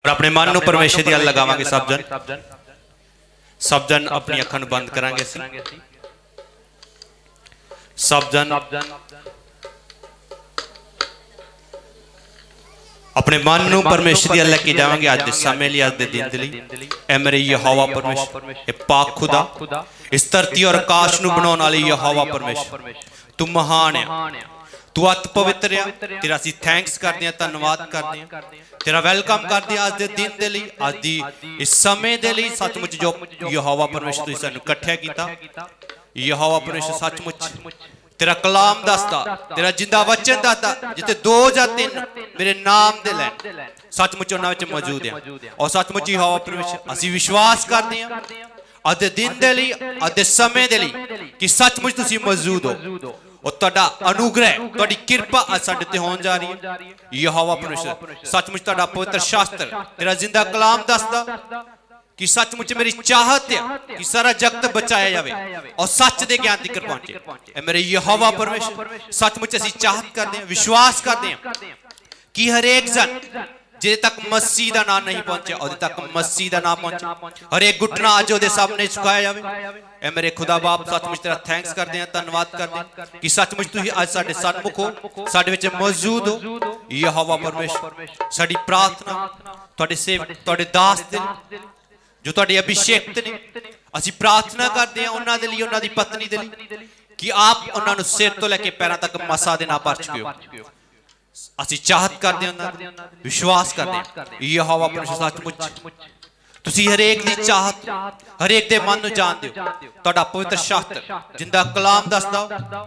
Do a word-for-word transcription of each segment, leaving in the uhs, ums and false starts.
अपने मन नूं परमेश्वर दी अल लगावांगे। सब जन सब जन अपनी अखां नूं बंद करांगे। सब जन अपने मन नूं परमेश्वर दी अल लेके जावांगे। अज दे समय लई, अज दे दिन दे लई। ऐ मेरे यहोवा परमेश्वर, ए पाक खुदा, इस धरती और आकाश नूं बनाउण वाले यहोवा परमेश्वर, तू महान है, तू अत पवित्र है। तेरा असीं थैंक्स करदे हां, धन्नवाद करदे हां, तेरा वेलकम करदे हां अज दे दिन दे लई, अज दी इस समय दे लई। सचमुच जो यहोवा परमेश्वर तुसीं सानूं इकट्ठा कीता, यहोवा परमेश्वर सचमुच तेरा कलाम दसदा, तेरा जिंदा वचन दसदा, जिथे दो या तीन मेरे नाम दे लैन सचमुच उन्हां विच मौजूद है। और सचमुच यहोवा परमेश्वर असीं विश्वास करदे हां अज दे दिन दे लई, अज दे समय दे लई कि सचमुच तुसीं मौजूद हो। और तुहाडा अनुग्रह, तुहाडी किरपा अज साडे ते होण जा रही है। यहोवा परमेश्वर सचमुच तुहाडा पवित्र शास्त्र, तेरा जिंदा कलाम दसदा कि सचमुच मेरी चाहत है कि सारा जगत बचाया जाए और सच दे ज्ञान तक पहुंचे। मेरे यहोवा परमेश्वर सचमुच असीं चाहत करते हैं, विश्वास करते हैं कि हर एक जन जिदे तक मसीह दा नाम नहीं पहुंचे, उदे तक मसीह दा नाम पहुंचे। हर एक घुटना अज उहदे सामने झुकाया जाए। ए मेरे खुदा बाप सचमुच तेरा थैंक्स करते हैं, धन्नवाद करते हैं कि सचमुच तुसीं अज साडे सन्मुख हो, साडे विच मौजूद हो। यहोवा परमेश्वर साडी प्रार्थना तुहाडे सेवक, तुहाडे दास दे जो तुहाडे अभिषेक ने, असीं प्रार्थना करते हैं उन्हां दे लई, उन्हां दी पत्नी दे लई कि आप उन्हां नूं सिर तो लैके पैरां तक मसा दे नाल भर चुके हो। असीं चाहत करते हैं, विश्वास करते हैं यहोवा परमेश्वर सचमुच तुसीं हर एक दी चाहत, हर एक दे मन नूं जानदे हो। तुहाडा पवित्र शास्त्र जिंदा कलाम दसदा,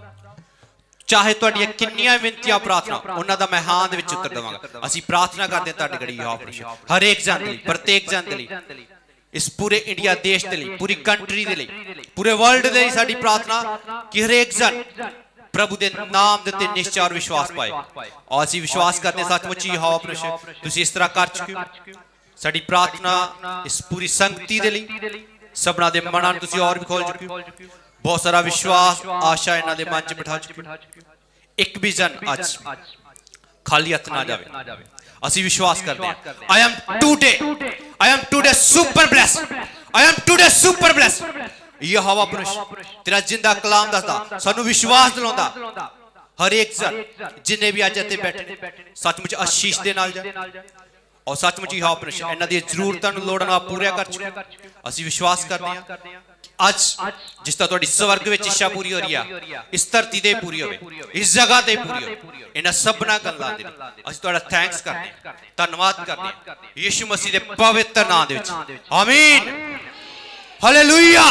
चाहे तुहाडीआं किन्नियां विनतियां प्रार्थना उन्हां दा मैं हां दे विच उत्तर देवांगा। असीं प्रार्थना करते हैं तुहाडे गड़ी यहोवा परमेश्वर हर एक जन लई, प्रत्येक जन दे लई, इस पूरे इंडिया देश के लिए, पूरी कंट्री के लिए, पूरे वर्ल्ड के लिए साडी प्रार्थना कि हर एक जन प्रभु के नाम दे निश्चय और विश्वास पाए। और असीं विश्वास करते सचमुच यहोवा परमेश्वर तुसीं इस तरह कर चुके हो। साडी प्रार्थना इस पूरी संगति दे लई, सबना दे मनां तुसीं और भी खोल चुके हो। बहुत सारा विश्वास, आशा इन्हां दे मन च बिठा चुके हो। एक भी जन अज खाली हथ ना जावे। असीं विश्वास करते हैं I am today I am today super blessed, I am today super blessed. यहोवा परमेश्वर तेरा जिंदा कलाम दसदा, सानू विश्वास दिलाउंदा हर एक जन जिन्ने भी अज इत्थे बैठे सचमुच आशीष दे नाल जाए। और सचमुच यहोवा परमेश्वर इन्हां दी जरूरतां नूं लोड़ां पूरा कर चुके। असीं विश्वास करते हैं अज जिस तरह तुहाडी स्वर्ग विच इच्छा पूरी हो रही है, इस धरती ते पूरी होवे, इस जगह ते पूरी होवे। इन्हां सबना गल्लां दे असीं तुहाडा थैंक्स करते हैं, धन्नवाद करते हैं यीशु मसीह दे पवित्र नाम दे विच। आमीन, हालेलुया।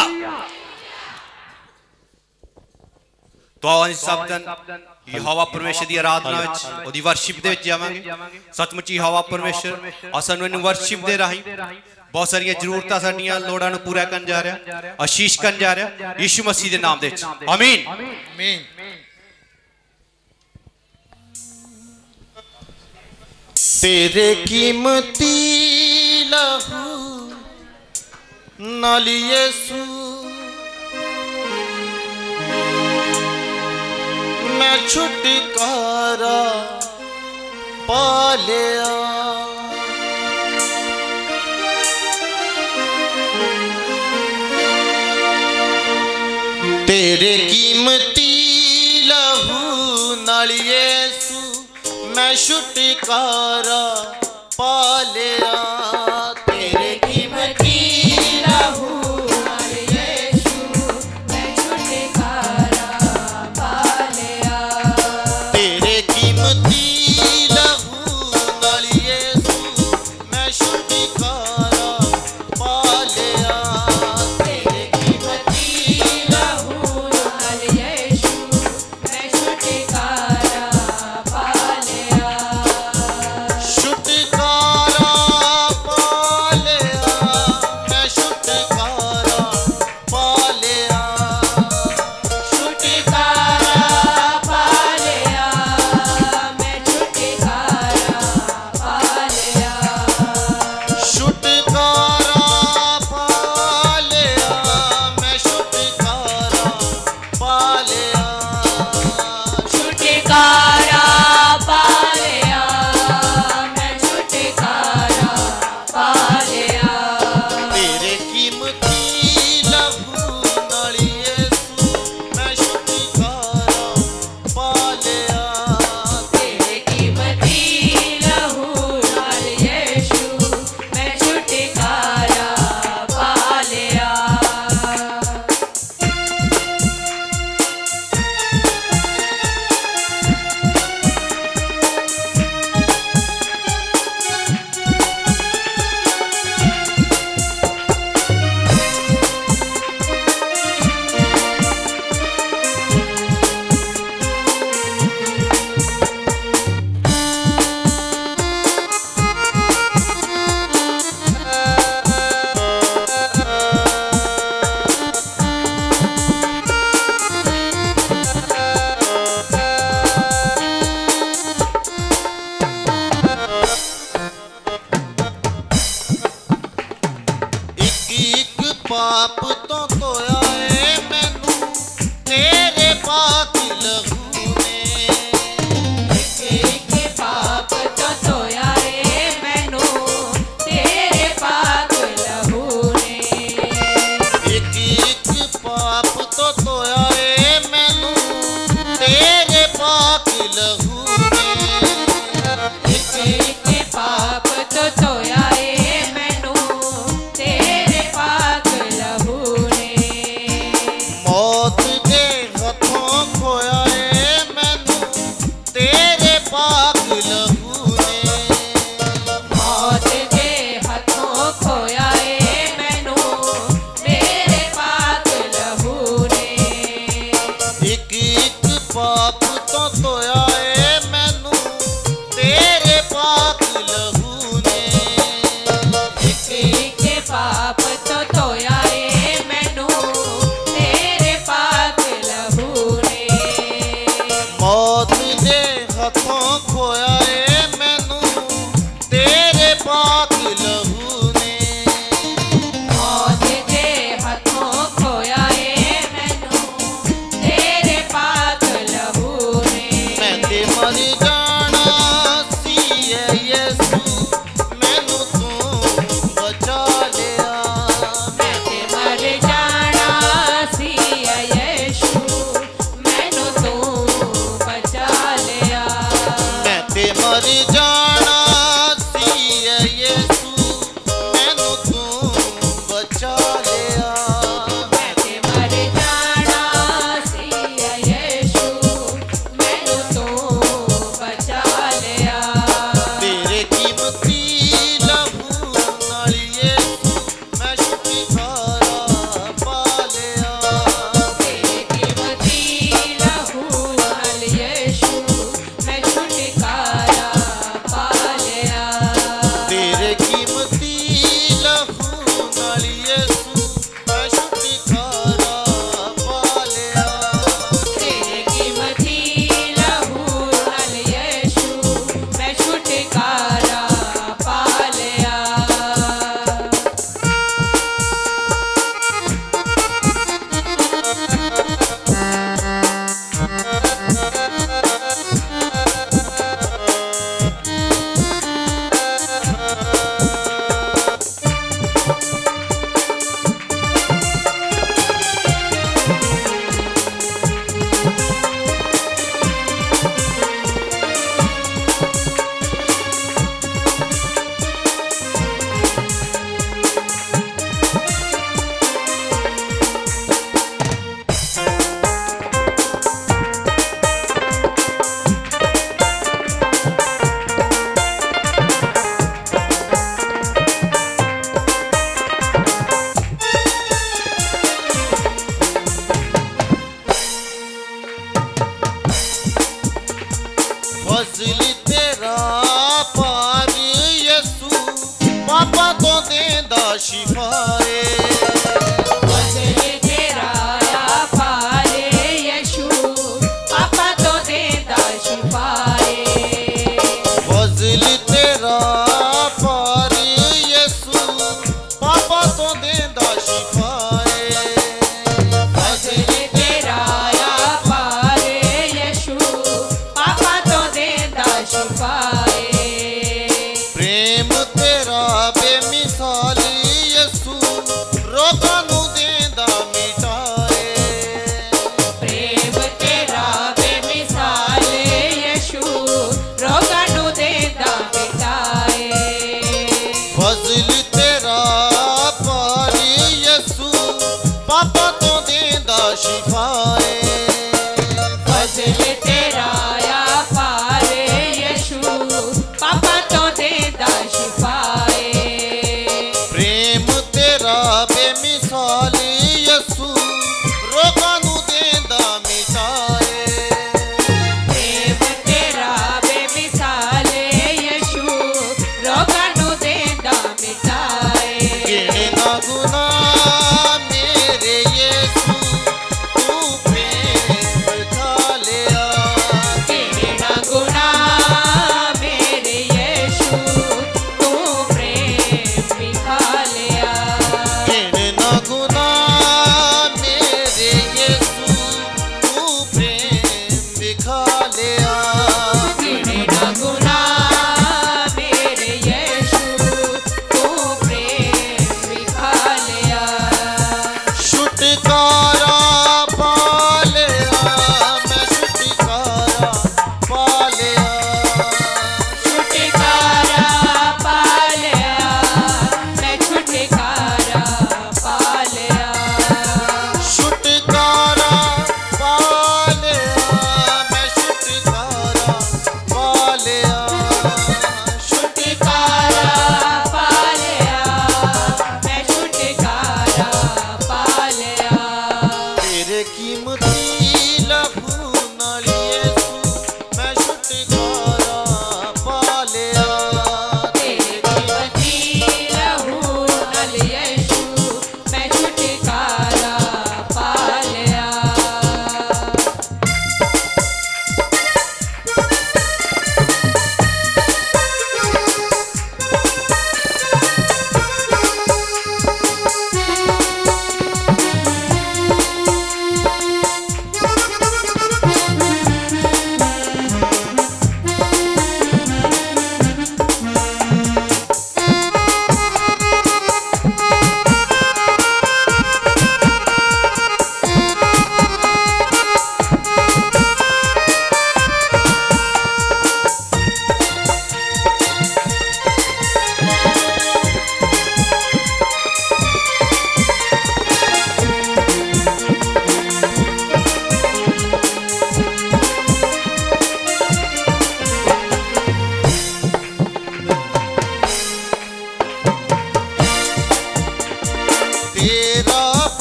तो आज सब जन यहोवा परमेश्वर दी आराधना विच, ओदी वर्शिप दे विच जावांगे। सचमुच यहोवा परमेश्वर असां नूं इन्हूं वर्शिप दे राहीं बहुत सारिया जरूरतां साडियां लोड़ां नूं पूरा करन जा रहा, आशीष करन जा रहा यीशु मसीह दे नाम दे विच। आमीन, आमीन। तेरे कीमती लहू नाल यीशु मैं छुटकारा पा लिया। तेरे कीमती लहू नाल यीशु मैं छुटकारा पा लिया। तेरे कीमती लहू नाल यीशु मैं छुटकारा पा लिया। तेरे कीमती लहू नाल यीशु मैं छुटकारा पा लिया। तेरे कीमती लहू नाल यीशु मैं छुटकारा पा लिया। पाप तो धोया है मैनू तेरे पाक लहू ने। एक एक पाप तो धोया है मैनू तेरे पाक लहू ने। एक एक पाप तो धोया है मैनू तेरे पाक लहू ने। एक एक पाप तो धोया है मैनू तेरे पाक लहू ने। मौत दे हथों खोया है मैनू तेरे पाक लहू ने। मौत दे हथों खोया है मैनू तेरे पाक लहू ने। एक एक पाप तो धोया है मैनू तेरे पाक लहू ने। एक एक पाप तो धोया है मैनू तेरे पाक लहू ने। मौत दे हथों खोया है मैनू तेरे पाक लहू ने। मौत दे हथों खोया है मैनू तेरे पाक लहू ने। मैं ते मर जाना सी है यीशु मैनू तू बचा लिया। मैं ते मर जाना सी यीशु मैनू तू बचा लिया। मैं ते मर जाना सी है यीशु मैनू तू बचा लिया। मैं ते मर जाना सी यीशु मैनू तू बचा लिया। तेरे कीमती लहू नाल यीशु मैं छुटकारा पा लिया। तेरे कीमती लहू नाल यीशु मैं छुटकारा पा लिया। तेरे कीमती लहू नाल यीशु मैं छुटकारा पा लिया। तेरे कीमती लहू नाल यीशु मैं छुटकारा पा लिया। फजल तेरा पार यीशु पापा तो देंदा शिफाए। फजल तेरा पार यीशु पापा तो देंदा शिफाए। फजल तेरा पार यीशु पापा तो देंदा शिफाए। फजल तेरा पार यीशु पापा तो देंदा शिफाए। प्रेम तेरा बेमिसाल यीशु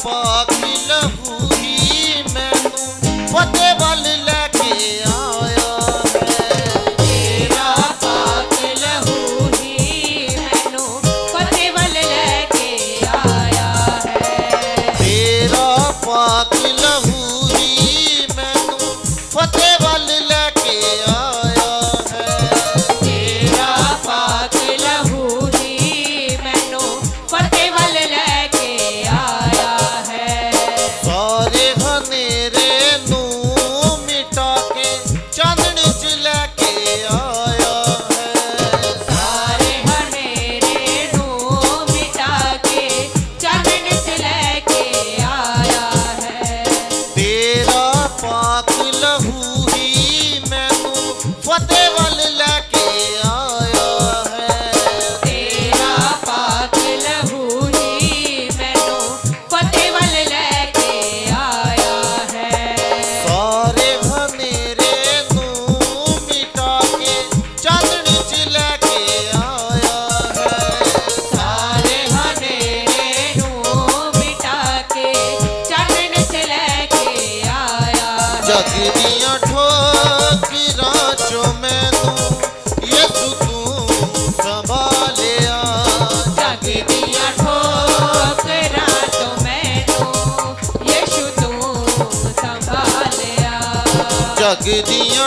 पाक लहू ही मैनू फतेह वल लेके आया है। तेरा पाक लहू ही मैनू फतेह वल लेके आया है। तेरा पाक लहू ही मैनू फतेह वल लेके आया है। तेरा पाक लहू ही मैनू फतेह वल लेके आया है। सारे हनेरे नू मिटा के चांदनी च लेके आया है। सारे हनेरे नू मिटा के चांदन च लेके आया है। तेरा पाक लहू ही मैनू फतेह वल लेके आया है। तेरा पाक लहू ही मैनू फतेह वल लेके आया है। सारे हनेरे नू मिटा के चांदनी च लेके आया है। सारे हनेरे नू मिटा के चांदन च लेके आया है। जग दियां ठोकरां चों मैनू यसू तू संभालिया। जग दियां ठोकरां तो मैनू यीशु तू संभालिया। जग दियां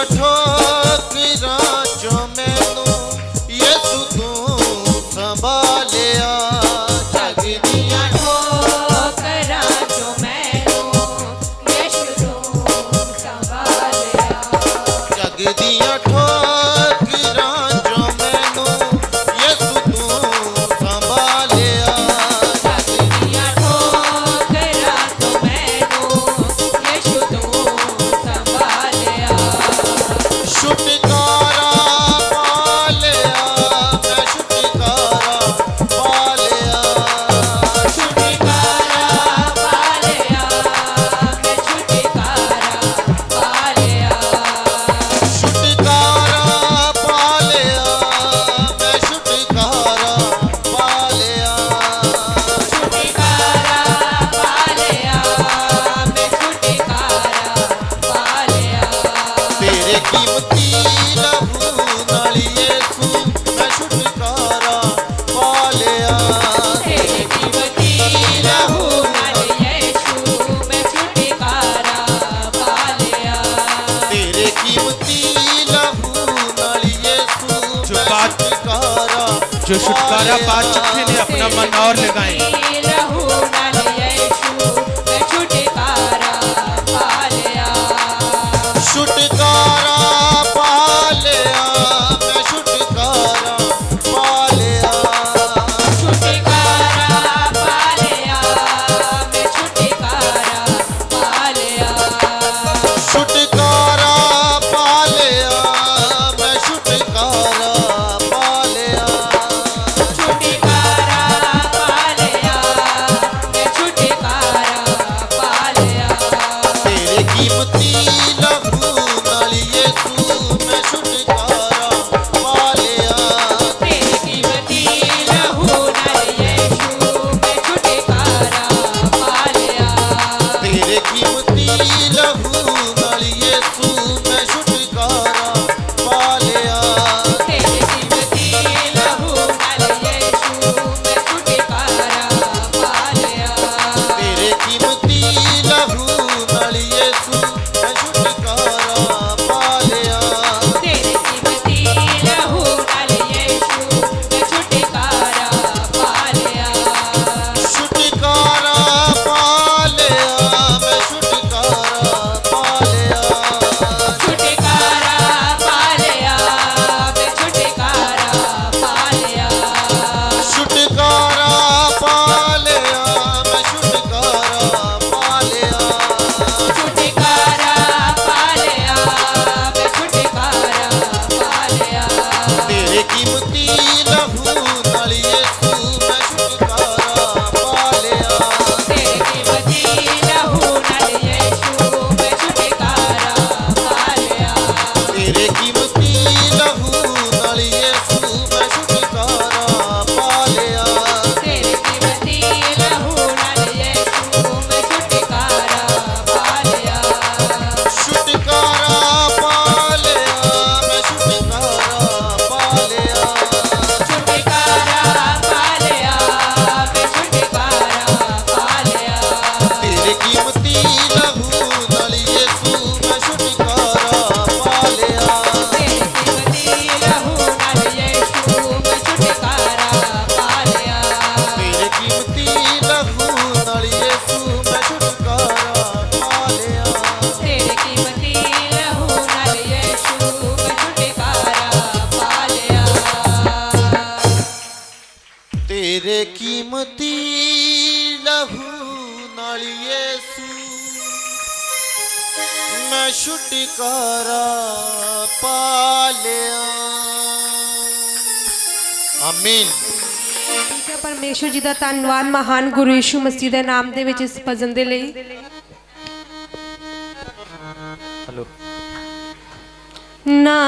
ठोकरां चों मैनू यसू तू संभालिया। जग दियां ठोकरां तो मैनू यीशु तू संभालिया। जग दियां ठोकरां चों मैनू यसू तू संभालिया। जग दियां ठोकरां तो मैनू यीशु तू संभालिया। छुटकारा पा लिया मैं छुटकारा पा लिया। छुटकारा पा लिया मैं छुटकारा पा लिया। छुटकारा पा लिया मैं छुटकारा पा लिया। छुटकारा पा लिया मैं छुटकारा पा लिया। तेरे कीमती लहू नाल यीशु मैं छुटकारा पा लिया। तेरे कीमती लहू नाल यीशु मैं छुटकारा पा लिया। तेरे कीमती लहू नाल यीशु जो मैं बात- छुटकारा जो छुटकारा पा चुके हैं अपना मन और लगाएं। लहू नाल यीशु मैं छुटकारा पा लिया। छुटकारा पा लिया मैं छुटकारा पा लिया। छुटकारा पा लिया मैं छुटकारा पा लिया। छुटकारा पा लिया मैं छुटकारा पा लिया। छुटकारा पा लिया बेकीमती लहू नाल यीशु मैं छुटकारा पा लिया। आमीन। ठीक है, परमेश्वर जी का धन्यवाद महान गुरु यीशु मसीह के नाम दे विच इस भजन दे लई। हेलो। ना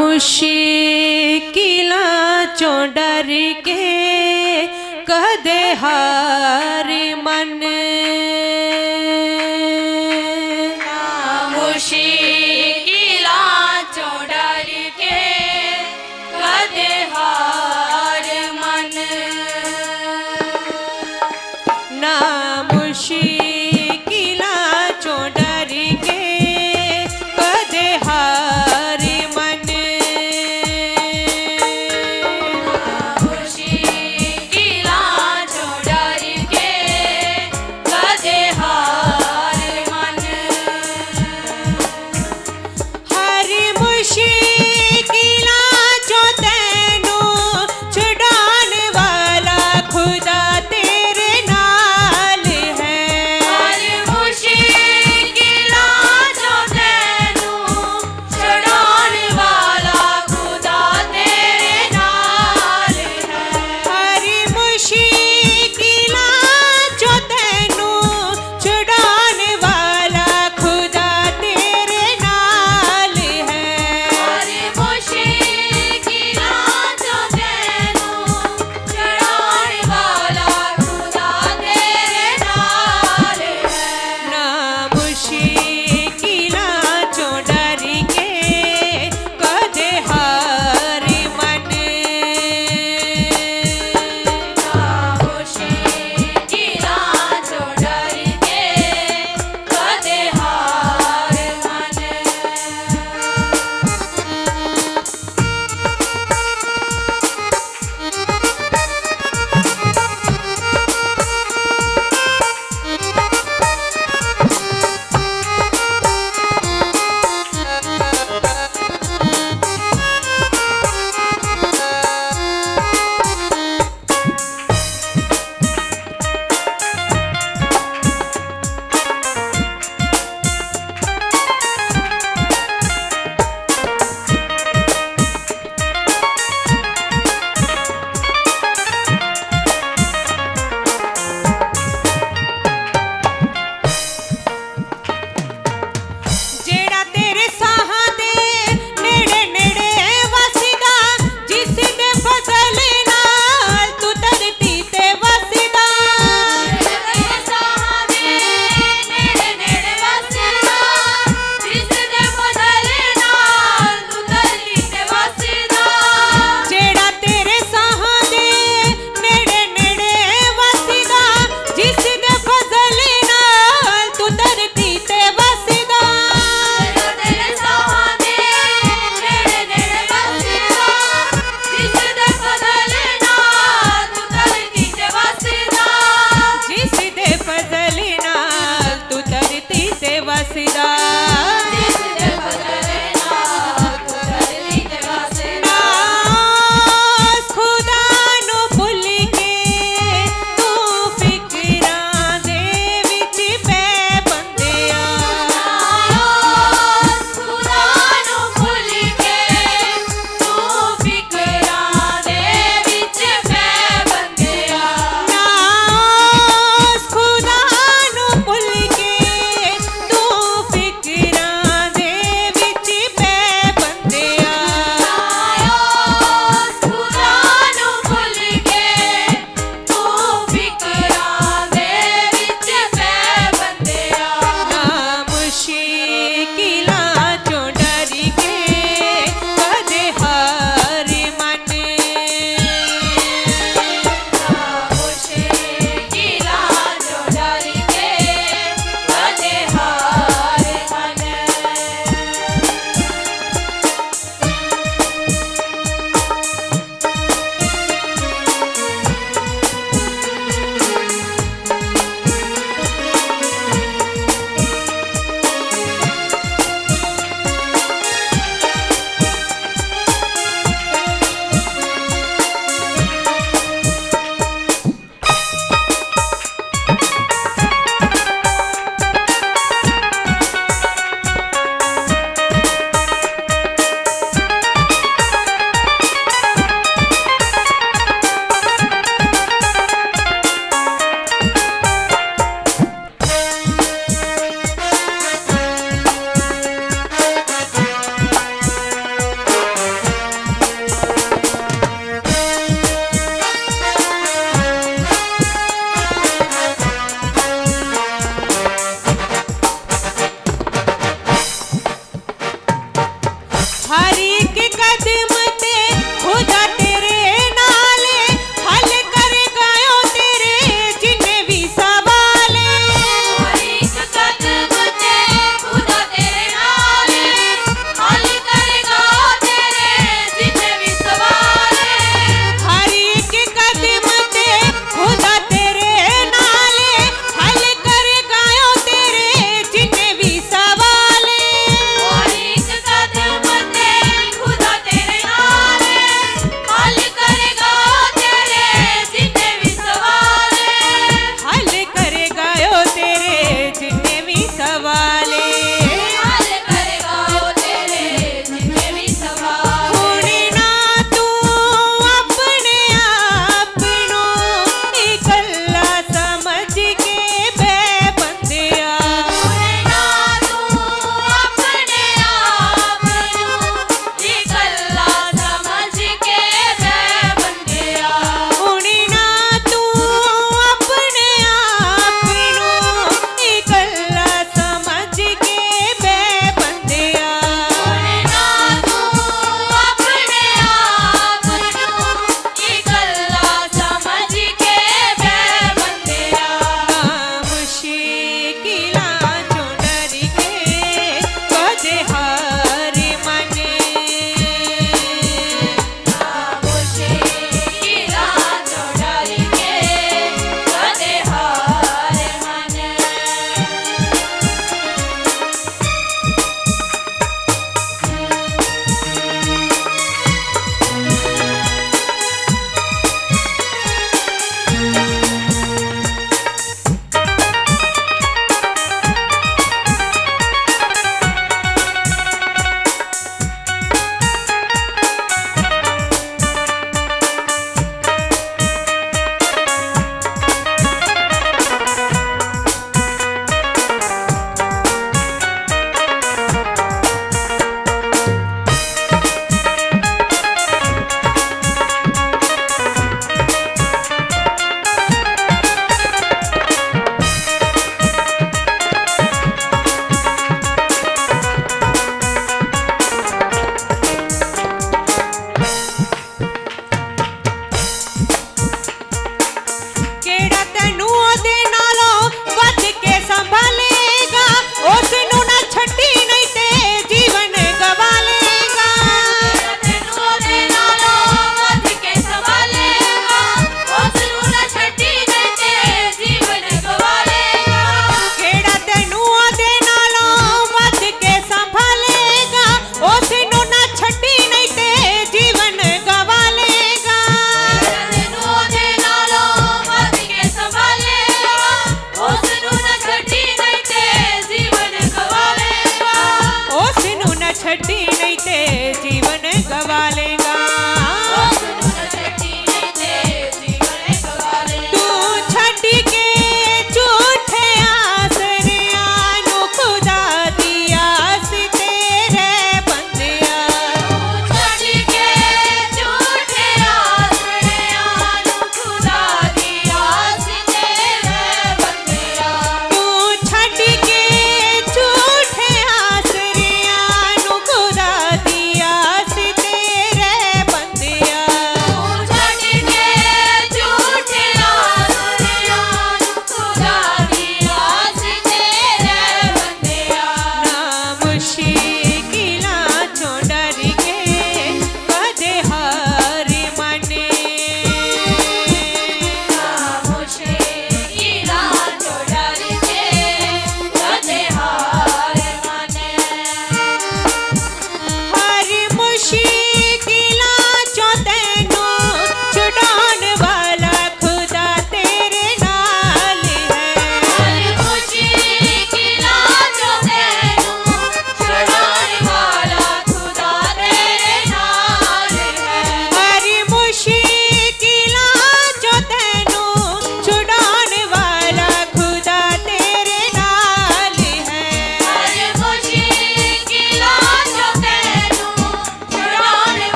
मुश्किलां चों डर के कदे हार मन, ना मुश्किलां चों डर के कदे हार मन, ना मुश्किलां चों डर के कदे हार मन, मुश्किलां चों डर के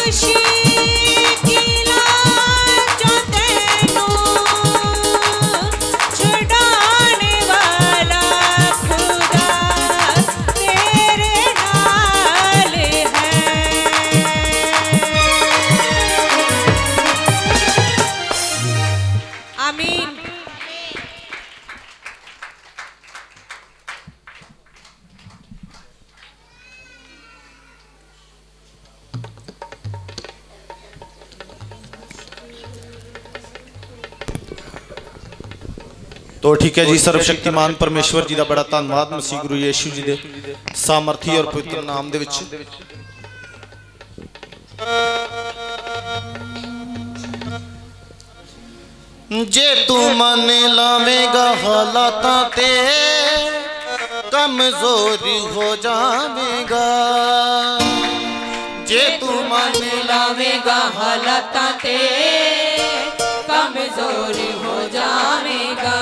तो ठीक है जी, सर्वशक्तिमान परमेश्वर जी का बड़ा धन्यवाद मसीह गुरु यीशु जी के सामर्थी और पवित्र नाम दे विच। जे तू मन लावेगा हालाता ते कमजोर हो जावेगा, जे तू मन लावेगा हालाता ते कमजोर हो जावेगा,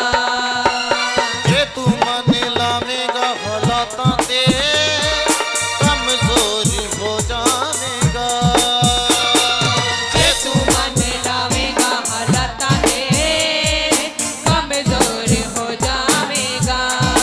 जे तू मन लावेगा हालाता ते कमजोर हो जावेगा, जे तू मन लावेगा हालाता ते कमजोर हो जावेगा,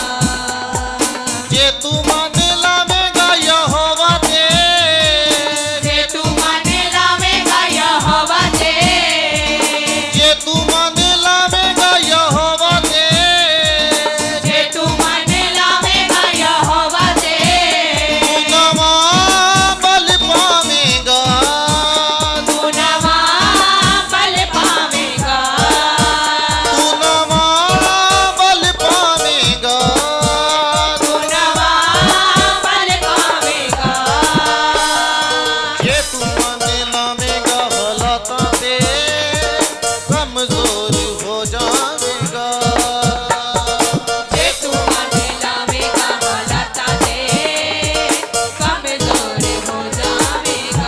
जे तू मन लावेगा यहोवा ते, जे तू मन लावेगा यहोवा ते, जे तू मन लावेगा यहोवा ते, जे तू मन लावेगा यहोवा ते, तू नवा बल पावेगा, तू नवा बल पावेगा, तू नवा बल पावेगा, तू नवा बल पावेगा, जे तू मन लावेगा हालाता ते कमजोर हो जावेगा, जे तू मन लावेगा हालाता ते कमजोर हो जावेगा।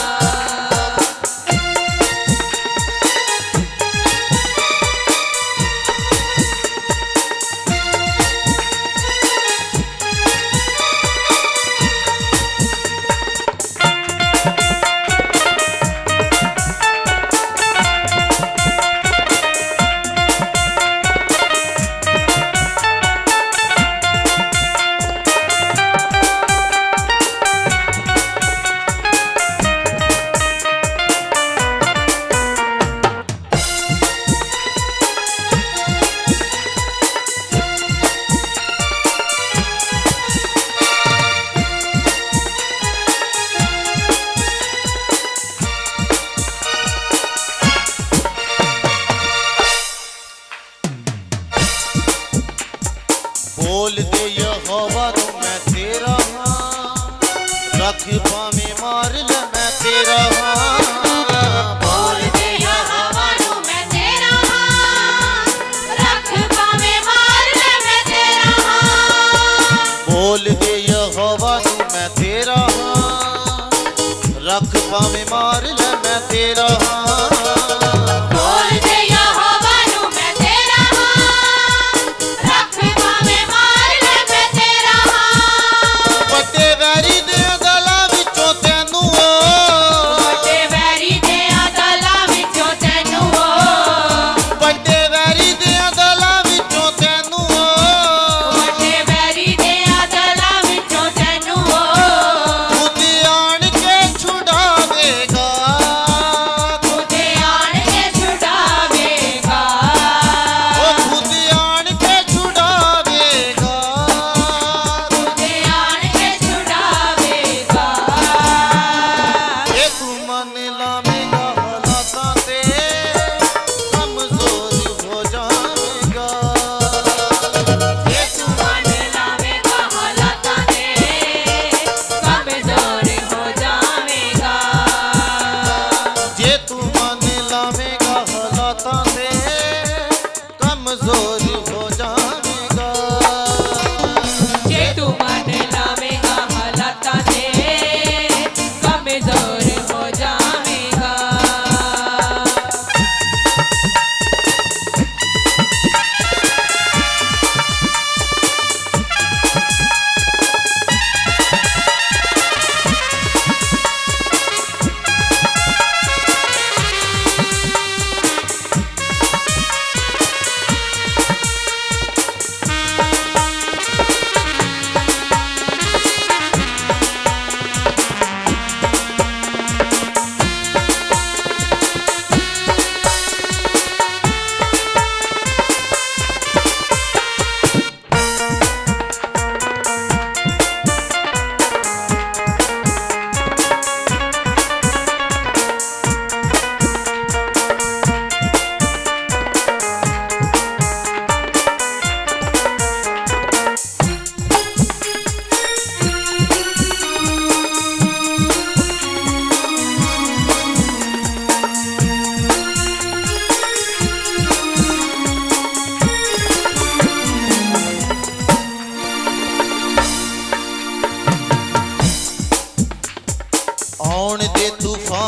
बोल दे यहोवा तू मैं तेरा हाँ, रख पावे मार ले मैं तेरा हाँ, बोल दे यहोवा नू मैं तेरा हां, रख पावे मार ले मैं तेरा हां, बोल दे यहोवा तू मैं तेरा हाँ, रख पावे मार ले मैं तेरा हाँ, बोल दे यहोवा नू मैं तेरा हां, रख पावे मार ले मैं तेरा हां, ਵੱਡੇ ਵੈਰੀ ਦੇ ਦਲਾਂ ਵਿੱਚੋਂ ਤੈਨੂੰ ਓ, ਵੱਡੇ ਵੈਰੀ ਦੇ ਦਲਾਂ ਵਿੱਚੋਂ ਤੈਨੂੰ ਓ, ਵੱਡੇ ਵੈਰੀ ਦੇ ਦਲਾਂ ਵਿੱਚੋਂ ਤੈਨੂੰ ਓ, ਵੱਡੇ ਵੈਰੀ ਦੇ ਦਲਾਂ ਵਿੱਚੋਂ ਤੈਨੂੰ ਓ, ਖੁਦ ਆਣ ਕੇ ਛੁਡਾਵੇਗਾ, ਖੁਦ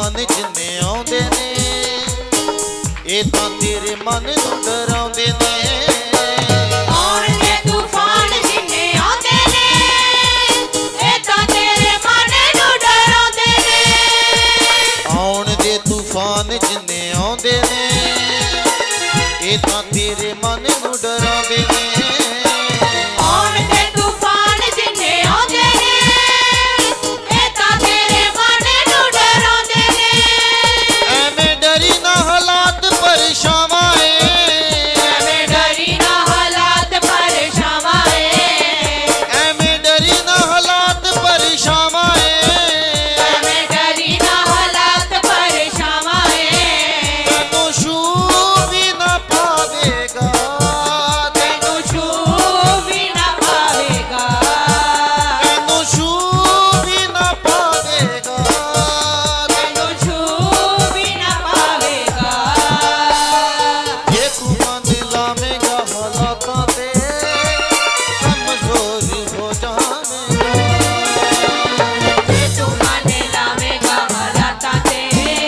तूफान जिन्ने आउंदे ने ये तां तेरे मन नूं डराउंदे ने आउण दे तूफान जिन्ने आउंदे ने ये तां तेरे मन नूं डराउंदे ने आउण दे तूफान जिन्ने आउंदे ने ये तां तेरे मन नूं डराउंदे ने आउण दे तूफान जिन्ने आउंदे ने ये तां तेरे मन नूं डराउंदे ने एवें डरी ना हालात परेशावां एवें डरी ना हालात परेशावां एवें डरी ना हालात परेशावां एवें डरी ना हालात परेशावां तैनू छू भी ना पावेगा तैनू छू भी ना पावेगा तैनू छू भी ना पावेगा तैनू छू भी ना पावेगा जे तू मन लावेगा हालातां ते कमजोर हो जावेगा जे तू मन लावेगा हालातां ते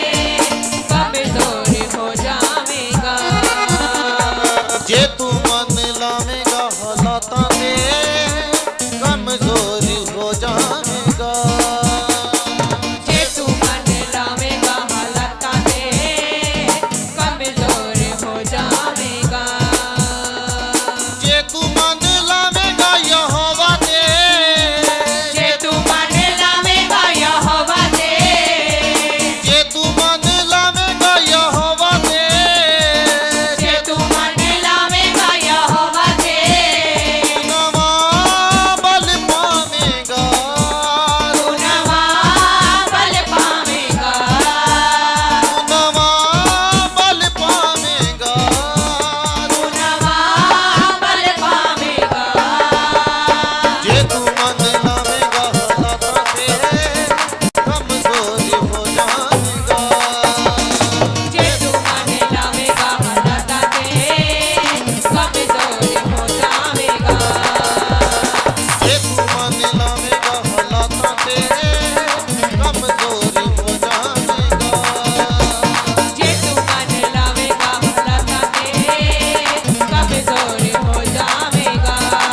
कमजोर हो जावेगा जे तू मन लावेगा हालातां ते कमजोर हो जावेगा जे तू मन लावेगा हालातां ते कमजोर हो जावेगा जे तू मन लावेगा यहोवा ते जे तू मन लावेगा यहोवा ते जे तू मन लावेगा यहोवा ते जे तू मन लावेगा यहोवा ते नवा बल पावेगा तू नवा बल पावेगा नवा बल पावेगा तू नवा बल पावेगा जे तू मन लावेगा हालातां ते कमजोर हो जावेगा जे तू मन लावेगा हालातां ते कमजोर हो जावेगा जे तू मन लावेगा हालातां ते कमजोर हो जावेगा जे तू मन लावेगा हालातां ते कमजोर हो जावेगा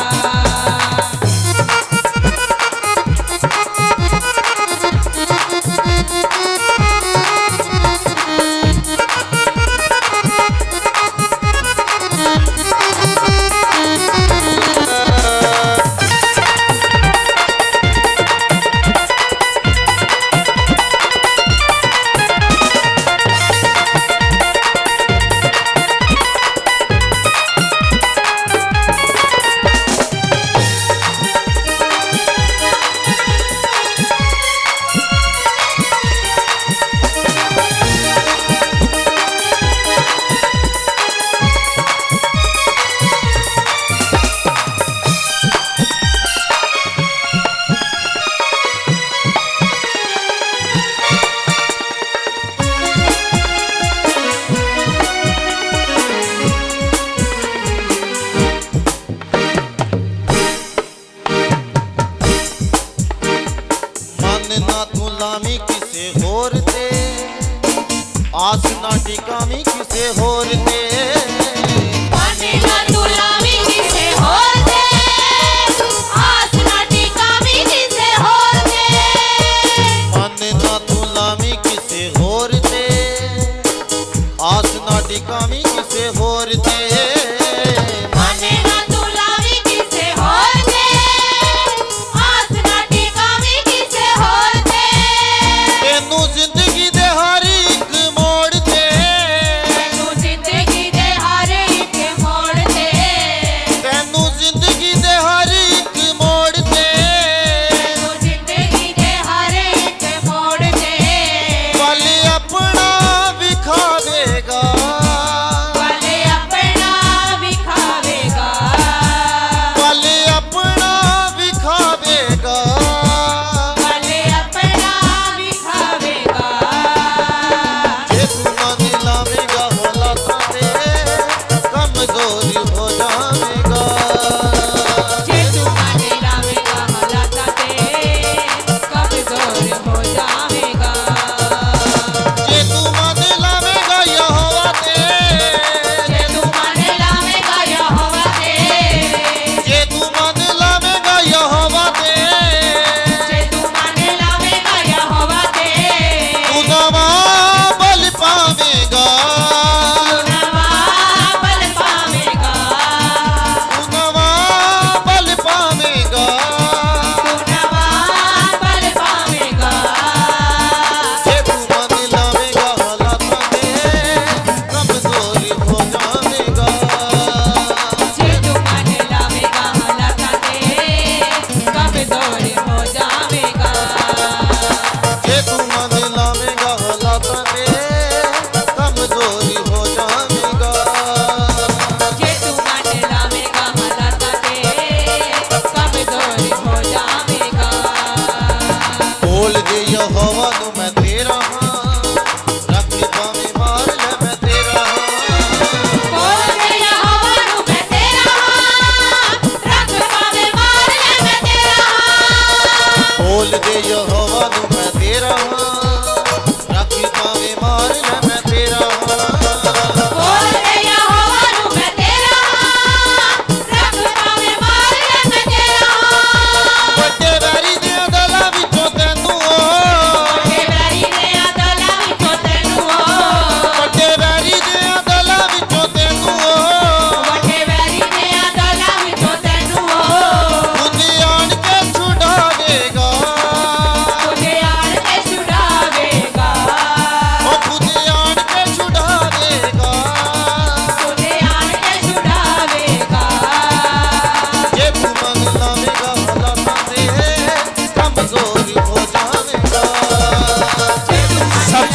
मन ना तू लावी किसे होर ते आस ना टिकावी किसे होर ते मन ना तू लावी किसे होर ते आस ना टिकावी किसे होर ते मन ना तू लावी किसे होर ते आस ना टिकावी किसे होर ते मन ना तू लावी किसे होर ते आस ना टिकावी किसे होर ते तेनू जिंदगी दे हर एक मोड़ ते तू जिंदगी दे हर एक मोड़ ते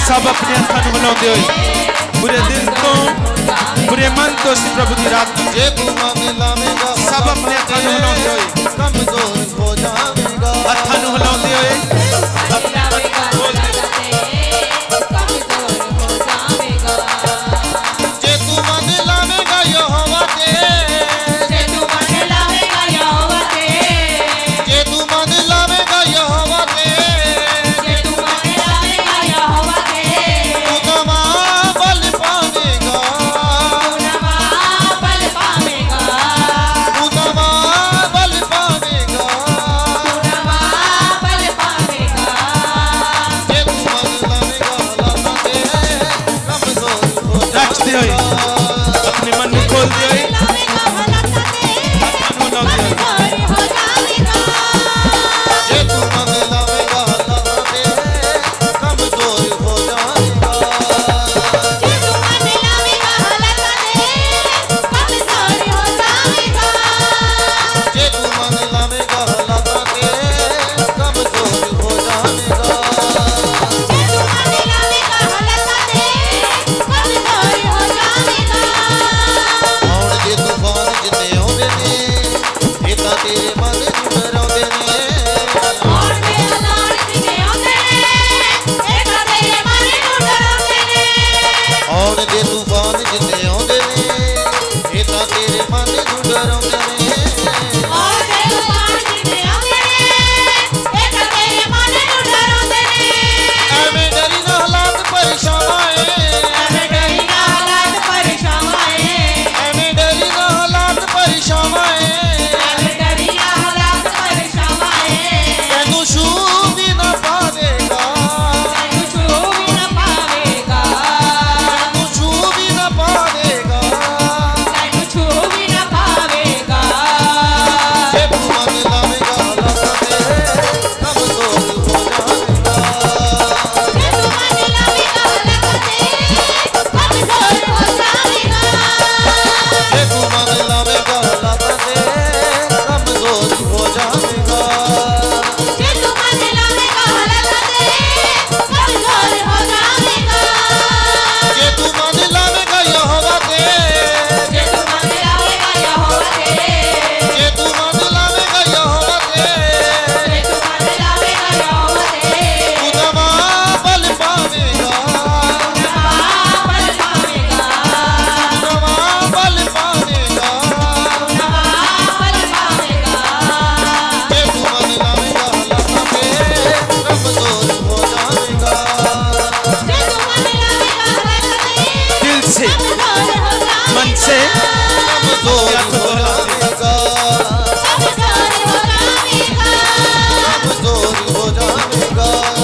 सब अपने हथां नूं हिलाउंदे होए पूरे दिल तो पूरे मन तो सी प्रभु की रात जे तू मंग लावेगा सब अपने हथां नूं हिलाउंदे होए कमजोर हो जावेगा हथां नूं हिलाउंदे होए अपने मन खोल दे जे तू मन लावेगा यहोवा ते जे तू मन लावेगा यहोवा ते जे तू मन लावेगा यहोवा ते जे तू मन लावेगा यहोवा ते तू नवा बल पावेगा नवा बल पावेगा तू नवा बल पावेगा नवा बल पावेगा जे तू मन लावेगा लाता ते कमजोर हो रखते होए अपने मन में खोल दे होए लावेगा हलाता ते हथां नूं हिलाउंदे होए कमजोर हो जावेगा जे तू मन लावेगा लाता ते कमजोर हो जाएगा जे तू मन लावेगा हलाता ते कमजोर हो जावेगा जे तू मन लावेगा लाता ते कमजोर हो जाएगा जे तू मन लावेगा हलाता ते कमजोर हो जावेगा आउण जे तूफान जिन्ने आउंदे ने ਇਹ ਤਾਂ ਤੇਰੇ ਮਨ ਨੂੰ ਡਰਾਉਂਦੇ ਨੇ और दे हलाल जिने आउंदे ने ਇਹ ਤਾਂ ਤੇਰੇ ਮਨ ਨੂੰ ਡਰਾਉਂਦੇ ਨੇ ਆਉਣ ਦੇ ਤੂਫਾਨ ਜਿੰਨੇ ਆਉਂਦੇ ਨੇ ਇਹ ਤਾਂ ਤੇਰੇ ਮਨ ਨੂੰ ਡਰਾਉਂਦੇ ਨੇ और दे हलाल जिने आउंदे ने ਇਹ ਤਾਂ ਤੇਰੇ ਮਨ ਨੂੰ ਡਰਾਉਂਦੇ ਨੇ ਐਵੇਂ ਡਰੀ ਨਾ ਹਾਲਾਤ ਪਰੇਸ਼ਾਨ ਆਏ ਐਵੇਂ ਡਰੀ ਨਾ ਹਾਲਾਤ ਪਰੇਸ਼ਾਨ ਆਏ ਐਵੇਂ ਡਰੀ ਨਾ ਹਾਲਾਤ ਪਰੇਸ਼ਾਨ ਆਏ ਐਵੇਂ ਡਰੀ ਨਾ ਹਾਲਾਤ ਪਰੇਸ਼ਾਨ ਆਏ ਤੈਨੂੰ ਛੂ ਵੀ ਨਾ ਪਾਵੇਗਾ ਤੈਨੂੰ ਛੂ ਵੀ ਨਾ ਪਾਵੇਗਾ ਤੈਨੂੰ ਛੂ ਵੀ ਨਾ ਪਾਵੇਗਾ ਤੈਨੂੰ ਛੂ ਵੀ ਨਾ ਪਾਵੇਗਾ ਜੇ ਤੂੰ ਮਨ ਲਾਵੇਗਾ ਹਾਲਾਤਾਂ ਤੇ ਕਮਜ਼ੋਰ ਹੋ ਜਾਵੇਗਾ ਜੇ ਤੂੰ ਮਨ ਲਾਵੇਗਾ ਹਲਾਤਾਂ ਤੇ ਕਮਜ਼ੋਰ ਹੋ ਜਾਵੇਗਾ ਜੇ ਤੂੰ ਮਨ ਲਾਵੇਗਾ ਹਾਲਾਤਾਂ ਤੇ ਕਮਜ਼ੋਰ ਹੋ ਜਾਵੇਗਾ ਜੇ ਤੂੰ ਮਨ ਲਾਵੇਗਾ ਹਲਾਤਾਂ ਤੇ ਕਮਜ਼ੋਰ ਹੋ ਜਾਵੇਗਾ ਜੇ ਤੂੰ ਮਨ ਲਾਵੇਗਾ ਯਹੋਵਾ ਤੇ ਜੇ ਤੂੰ ਮਨ ਲਾਵੇਗਾ ਯਹੋਵਾ ਤੇ ਜੇ ਤੂੰ ਮਨ ਲਾਵੇਗਾ ਯਹੋਵਾ ਤੇ ਜੇ ਤੂੰ ਮਨ ਲਾਵੇਗਾ ਯਹੋਵਾ ਤੇ ਤੂੰ ਨਵਾਂ ਬਲ ਪਾਵੇਗਾ ਨਵਾਂ ਬਲ ਪਾਵੇਗਾ ਨਵਾਂ ਬਲ ਪਾਵੇਗਾ ਨਵਾਂ ਬਲ ਪਾਵੇਗਾ ਜੇ ਤੂੰ ਮਨ ਲਾਵੇਗਾ ਹਾਲਾਤਾਂ ਤੇ ਕਮਜ਼ੋਰ ਹੋ ਜਾਵੇਗਾ ਜੇ ਤੂੰ ਮਨ ਲਾਵੇਗਾ ਹਲਾਤਾਂ ਤੇ दिल से कमਜ਼ੋਰ हो जावेगा मन से ਕਮਜ਼ੋਰ ਹੋ ਜਾਵੇਗਾ कमज़ोर हो जावेगा ਕਮਜ਼ੋਰ ਹੋ ਜਾਵੇਗਾ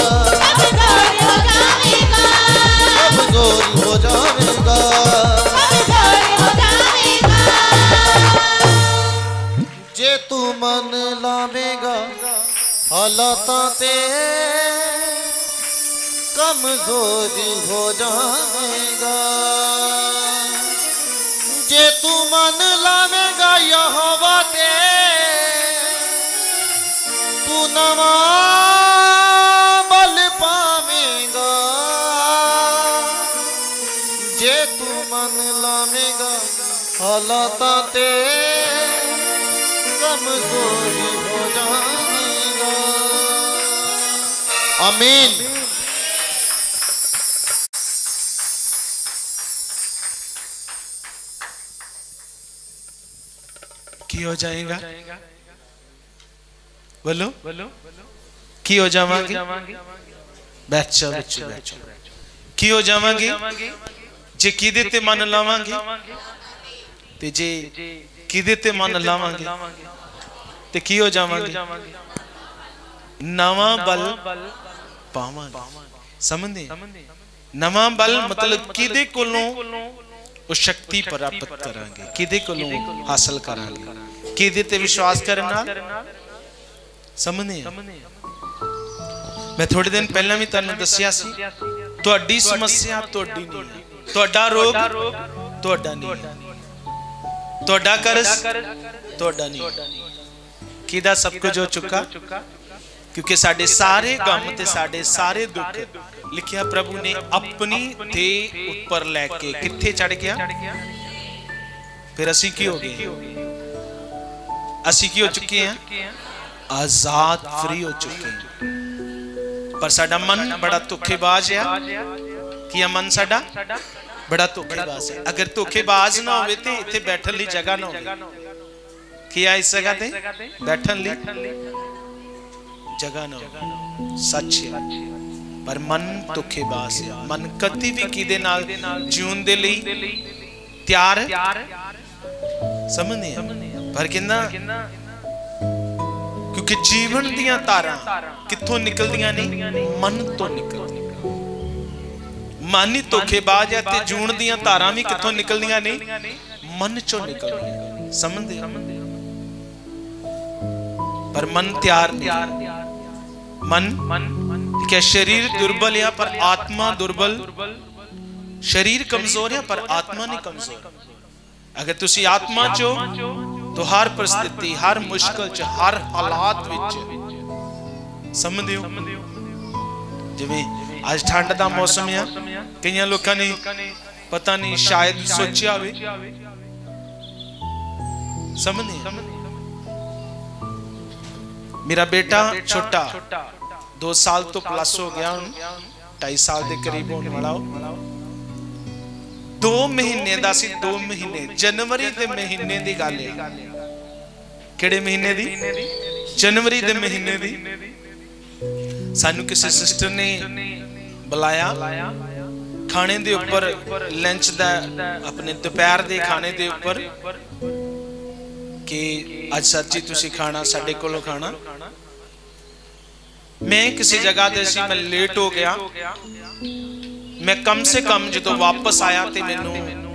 कमज़ोर हो जावेगा ਕਮਜ਼ੋਰ ਹੋ ਜਾਵੇਗਾ कमज़ोर हो जावेगा ਜੇ ਤੂੰ ਮਨ ਲਾਵੇਗਾ ਹਾਲਾਤਾਂ ਤੇ ਕਮਜ਼ੋਰ ਹੋ ਜਾਵੇਗਾ ਜੇ ਤੂੰ ਮਨ ਲਾਵੇਗਾ ਯਹੋਵਾ ਤੇ ਤੂੰ ਨਵਾਂ ਬਲ ਪਾਵੇਂਗਾ ਜੇ ਤੂੰ ਮਨ ਲਾਵੇਂਗਾ ਹਾਲਾਤਾਂ ਤੇ ਕਮਜ਼ੋਰੀ ਹੋ ਜਾਵੇਗਾ ਆਮੀਨ की हो जाएगा बोलो की हो जावांगे बैठ जाओ बच्चे बैठ जाओ की हो जावांगे जे किदे ते मन लावांगे ते जे किदे ते मन लावांगे ते की हो जावांगे नवा बल पावांगे समझदे नवा बल मतलब किदे कोलों उस शक्ति प्राप्त करांगे किदे कोलों हासिल करांगे किदे ते विश्वास करना समझने मैं थोड़े दिन पहला भी तुहानू दस्सिया सी तुहाडी समस्या तुहाडी नहीं है तुहाडा रोग तुहाडा नहीं है तुहाडा कर्ज तुहाडा नहीं किदा सब कुछ हो चुका क्योंकि साडे सारे गम ते साडे सारे दुख लिखिया प्रभु ने अपनी दे ऊपर लैके किथे चढ़ गया। फिर असी की हो गए, असी की हो चुके हैं, आजाद फ्री हो चुके हैं। पर साडा मन बड़ा धोखेबाज है। कि मन साडा बड़ा धोखेबाज है। अगर धोखेबाज ना होवे ते इत्थे बैठन ली जगह ना होवे। किया इस जगह ते बैठन ली जगह ना होवे। सच है। पर मन धोखेबाज है। मन कदी भी किदे नाल जीवन दे लई तैयार समझ नहीं है। पर कहंदा क्योंकि जीवन दियां तारां कित्थों निकलदियां ने? मन तो निकलदियां। मन ही धोखेबाज है ते जून दियां तारां भी कित्थों निकलदियां ने? मन चों निकलदियां। समझदे? पर मन तैयार नहीं। मन क्या शरीर दुर्बल है पर आत्मा दुर्बल। शरीर कमजोर है पर आत्मा नहीं कमजोर। अगर तुसी आत्मा चो तो हर परिस्थिति, हर मुश्किल च, हर हालात विच समझदे हो। जिवें आज ठंड का मौसम है, कई लोगों ने पता नहीं शायद सोचा होवे, समझ नहीं। मेरा बेटा छोटा दो साल तो प्लस हो गया, ढाई साल के करीब होने वाला हो। दो महीने दा सी, दो महीने जनवरी के महीने की गल है। किहड़े महीने दी? जनवरी के महीने दी। सानू किसी सिस्टर ने बुलाया खाने दे ऊपर, लंच दा अपने दोपहर दे खाने दे ऊपर कि अज सर जी तुसी खाना साडे कोलों खाना। मैं किसी जगह दे सी, मैं लेट हो गया। मैं कम से कम जो वापस आया तो मैनू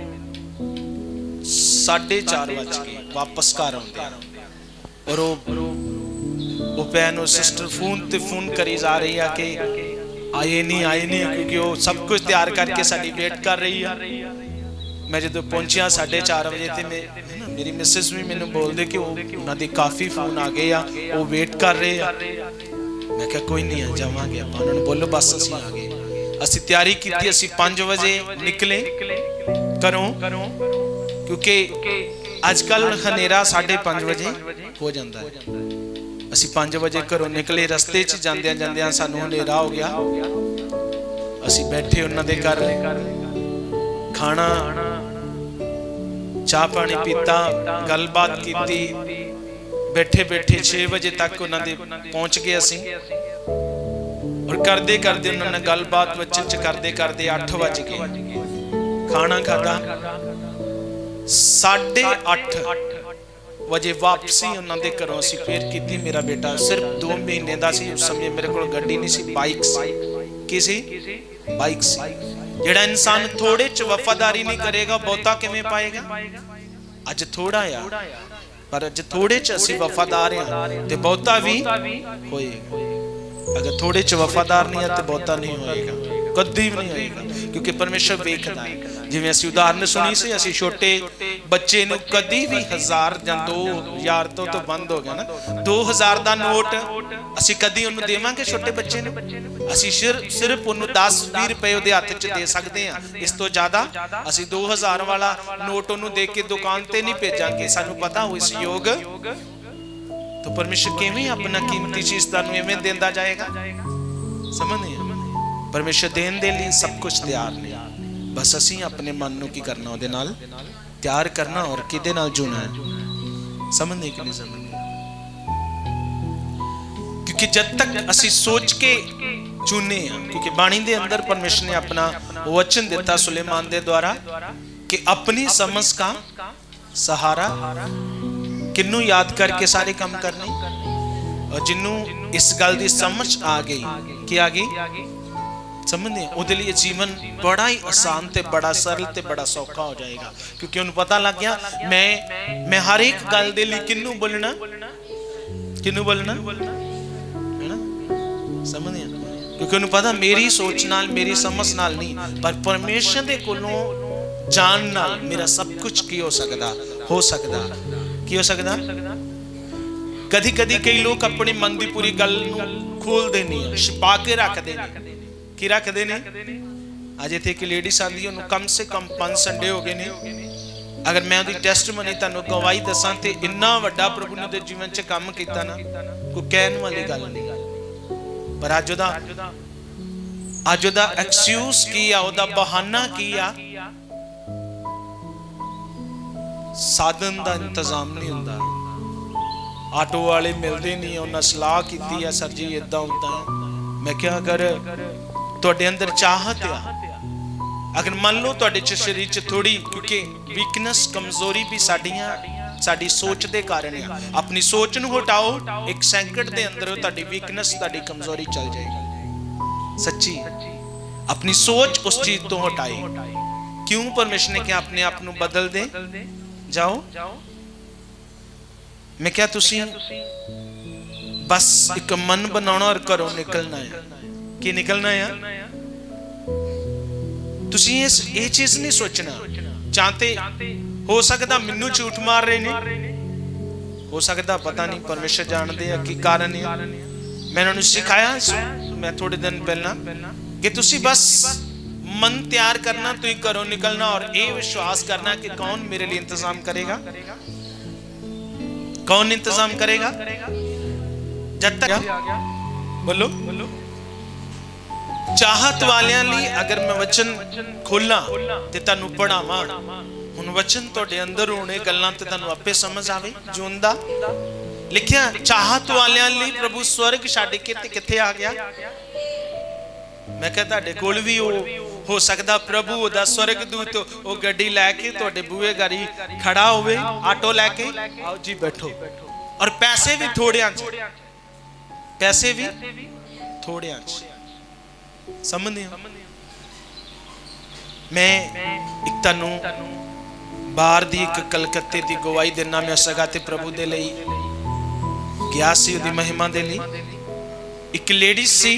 साढ़े चार बज गए वापस घर आउंदे। और वो भैन और सिस्टर फोन ते फोन करी जा रही है कि आए नहीं आए नहीं, क्योंकि वो सब कुछ तैयार करके साडी वेट कर रही है। मैं जो पहुंचिया साढ़े चार बजे तो मैं मेरी मिसेस भी मैनू बोलते कि उन्होंने काफ़ी फोन आ गए आ, वो वेट कर रहे हैं। मैं क्या कोई नहीं, जावांगे आप। उन्होंने बोलो बस असीं आ गए। असी तैयारी की, असी पांच बजे निकले घरों, क्योंकि अजकल हनेरा साढ़े पांच बजे हो जाता है। असी पांच बजे घरों निकले, रस्ते च जांदियां जांदियां सानू हनेरा हो गया। असी बैठे उन्हां दे घर, खाना चाह पानी पीता, गलबात की। बैठे बैठे छे बजे तक उन्होंने पहुंच गए असी। और करते करते उन्होंने गलबात बच्चन च करते करते अठ बज गए। खाना खाधा, साढ़े अठ बजे वापसी उन्होंने घरों असी फिर की। मेरा बेटा सिर्फ दो महीने का सी, उस समय मेरे को गड्डी नहीं सी, बाइक सी। की सी? बाइक सी। जेड़ा इंसान थोड़े च वफादारी नहीं करेगा बहुता किवें पाएगा? अज थोड़ा या पर अज थोड़े च असी वफादार हैं ते बहुता भी होएगा। अगर थोड़े च वफादार नहीं है तो बहुता नहीं होएगा, कदी भी नहीं होएगा, क्योंकि परमेश्वर वेखदा है। जिवें असी उदाहरण सुनी सी, असी छोटे बच्चे नूं कदी भी हजार जां दो हजार तो तो बंद हो गया ना, दो हजार दा नोट असी कदी उन्हें देवांगे छोटे बच्चे नूं? असी सिर्फ सिर्फ उन्हें दस भी रुपए उहदे हत्थ च दे सकते हैं। इस तो ज्यादा असी दो हजार वाला नोट उन्हें दे के दुकान ते नहीं भेजांगे। सानू पता हो इस योग तो परमेश्वर किवें अपना कीमती चीज तुहानू इवें देंदा जाएगा? समझ नहीं? परमेश्वर देन दे लई सब कुछ तैयार नहीं, बस असी अपने मन नूं की करना, उहदे नाल तैयार करना और किदे नाल जुड़ना है। समझने कि नहीं समझने? क्योंकि जब तक असी सोच के चुने, क्योंकि बाणी दे अंदर परमेश्वर ने अपना वचन दिता सुलेमान दे द्वारा कि अपनी समझ का सहारा किन्नू याद करके सारे काम करने। और जिन्नू इस गल की समझ आ गई कि आ गई समझने, उहदे लिए जीवन बड़ा ही आसान ते बड़ा सरल ते बड़ा सौखा हो जाएगा। क्योंकि उन्हें पता लग गया मैं मैं हर एक गल दे लिए किन्नू बोलना, किन्नू बोलना है ना? समझने? क्योंकि उन्हें पता मेरी सोच नाल मेरी समझ नाल नहीं, पर परमेश्वर दे कोलों जान नाल मेरा सब कुछ की हो सकदा हो सकदा की हो सकदा। कदी कदी कई लोग अपने मन की पूरी गल खोल देनी, छिपा के रख देनी। की रखते ने। अज इतने एक लेडीज आती है, कम से कम पांच संडे हो गए ने। अगर मैं उहदी टेस्टमनी तुहानूं गवाही दसां ते इन्ना वड्डा प्रभु ने उहदे जीवन च काम कीता ना, कोई कहण वाली गल नहीं। पर अज उहदा अज उहदा एक्सक्यूज की आ, उहदा बहाना की आ, साधन दा इंतजाम नहीं हुंदा। आटो वाले मिलते नहीं, उन्हें सलाह की है सर जी इदा होता है। मैं क्या अगर तुहाडे अंदर चाहत आ, अगर मान लो तुहाडे च शरीर च थोड़ी, क्योंकि वीकनेस कमजोरी भी साडियां साडी सोच दे कारण है। अपनी सोच नूं हटाओ, एक सैकंड दे अंदर तुहाडी वीकनेस तुहाडी कमजोरी चल जाएगी। सच्ची अपनी सोच उस चीज तो हटाई। क्यों परमेश्वर ने क्या अपने आप नूं बदल दे जाओ। मैं क्या तुसी बस एक मन बनाना और घरों निकलना है कि निकलना है। तुसी इस ये चीज नहीं सोचना चाहते, हो सकता मैनू झूठ मार रहे ने, हो सकता पता नहीं, परमेश्वर जानते हैं की कारण है। मैं उन्होंने सिखाया मैं थोड़े दिन पहला कि तुसी बस मन तैयार करना, तुम घरों निकलना और ये विश्वास करना कि कौन मेरे लिए इंतजाम करेगा। कौन इंतजाम करेगा? जब तक बोलो बोलो चाहत वालियां लिए अगर मैं वचन खोला ते तुहानू पढ़ावां, हुण वचन तुहाडे अंदर होने गल्लां ते तुहानू आपे समझ आवे। जुंदा लिखिया चाहत वालियां लिए प्रभु स्वर्ग छड्ड के ते किथे आ गया। मैं कहा तुहाडे कोल भी हो हो सकदा प्रभु ओदा स्वर्गदूत ओ गड्डी लैके तुहाडे बूहे गारी खड़ा होवे, आटो लैके आओ जी बैठो, और पैसे भी थोड़ियां च, पैसे भी थोड़ियां च। समझदे हो? मैं एक तनु बाहर दी एक कलकत्ते दी गवाही देना। मैं उस जगह ते प्रभु दे लई गया सी, ओदी महिमा दे लई। एक लेडी सी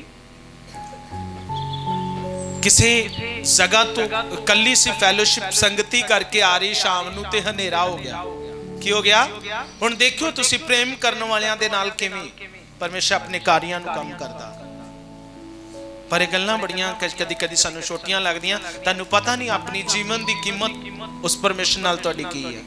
किसी जगह तो कली सी फैलोशिप संगति करके आ रही, शाम नूं ते हनेरा हो गया। की हो गया? हुण देखियो तुसी प्रेम करने वालियां दे नाल किवें परमेश्वर अपने कार्यां नूं काम करदा। पर ये गल्लां बड़ियां कदी कदी सानू छोटियां लगदियां। तुहानू पता नहीं अपनी जीवन दी कीमत उस परमेश्वर नाल तुहाडी की है।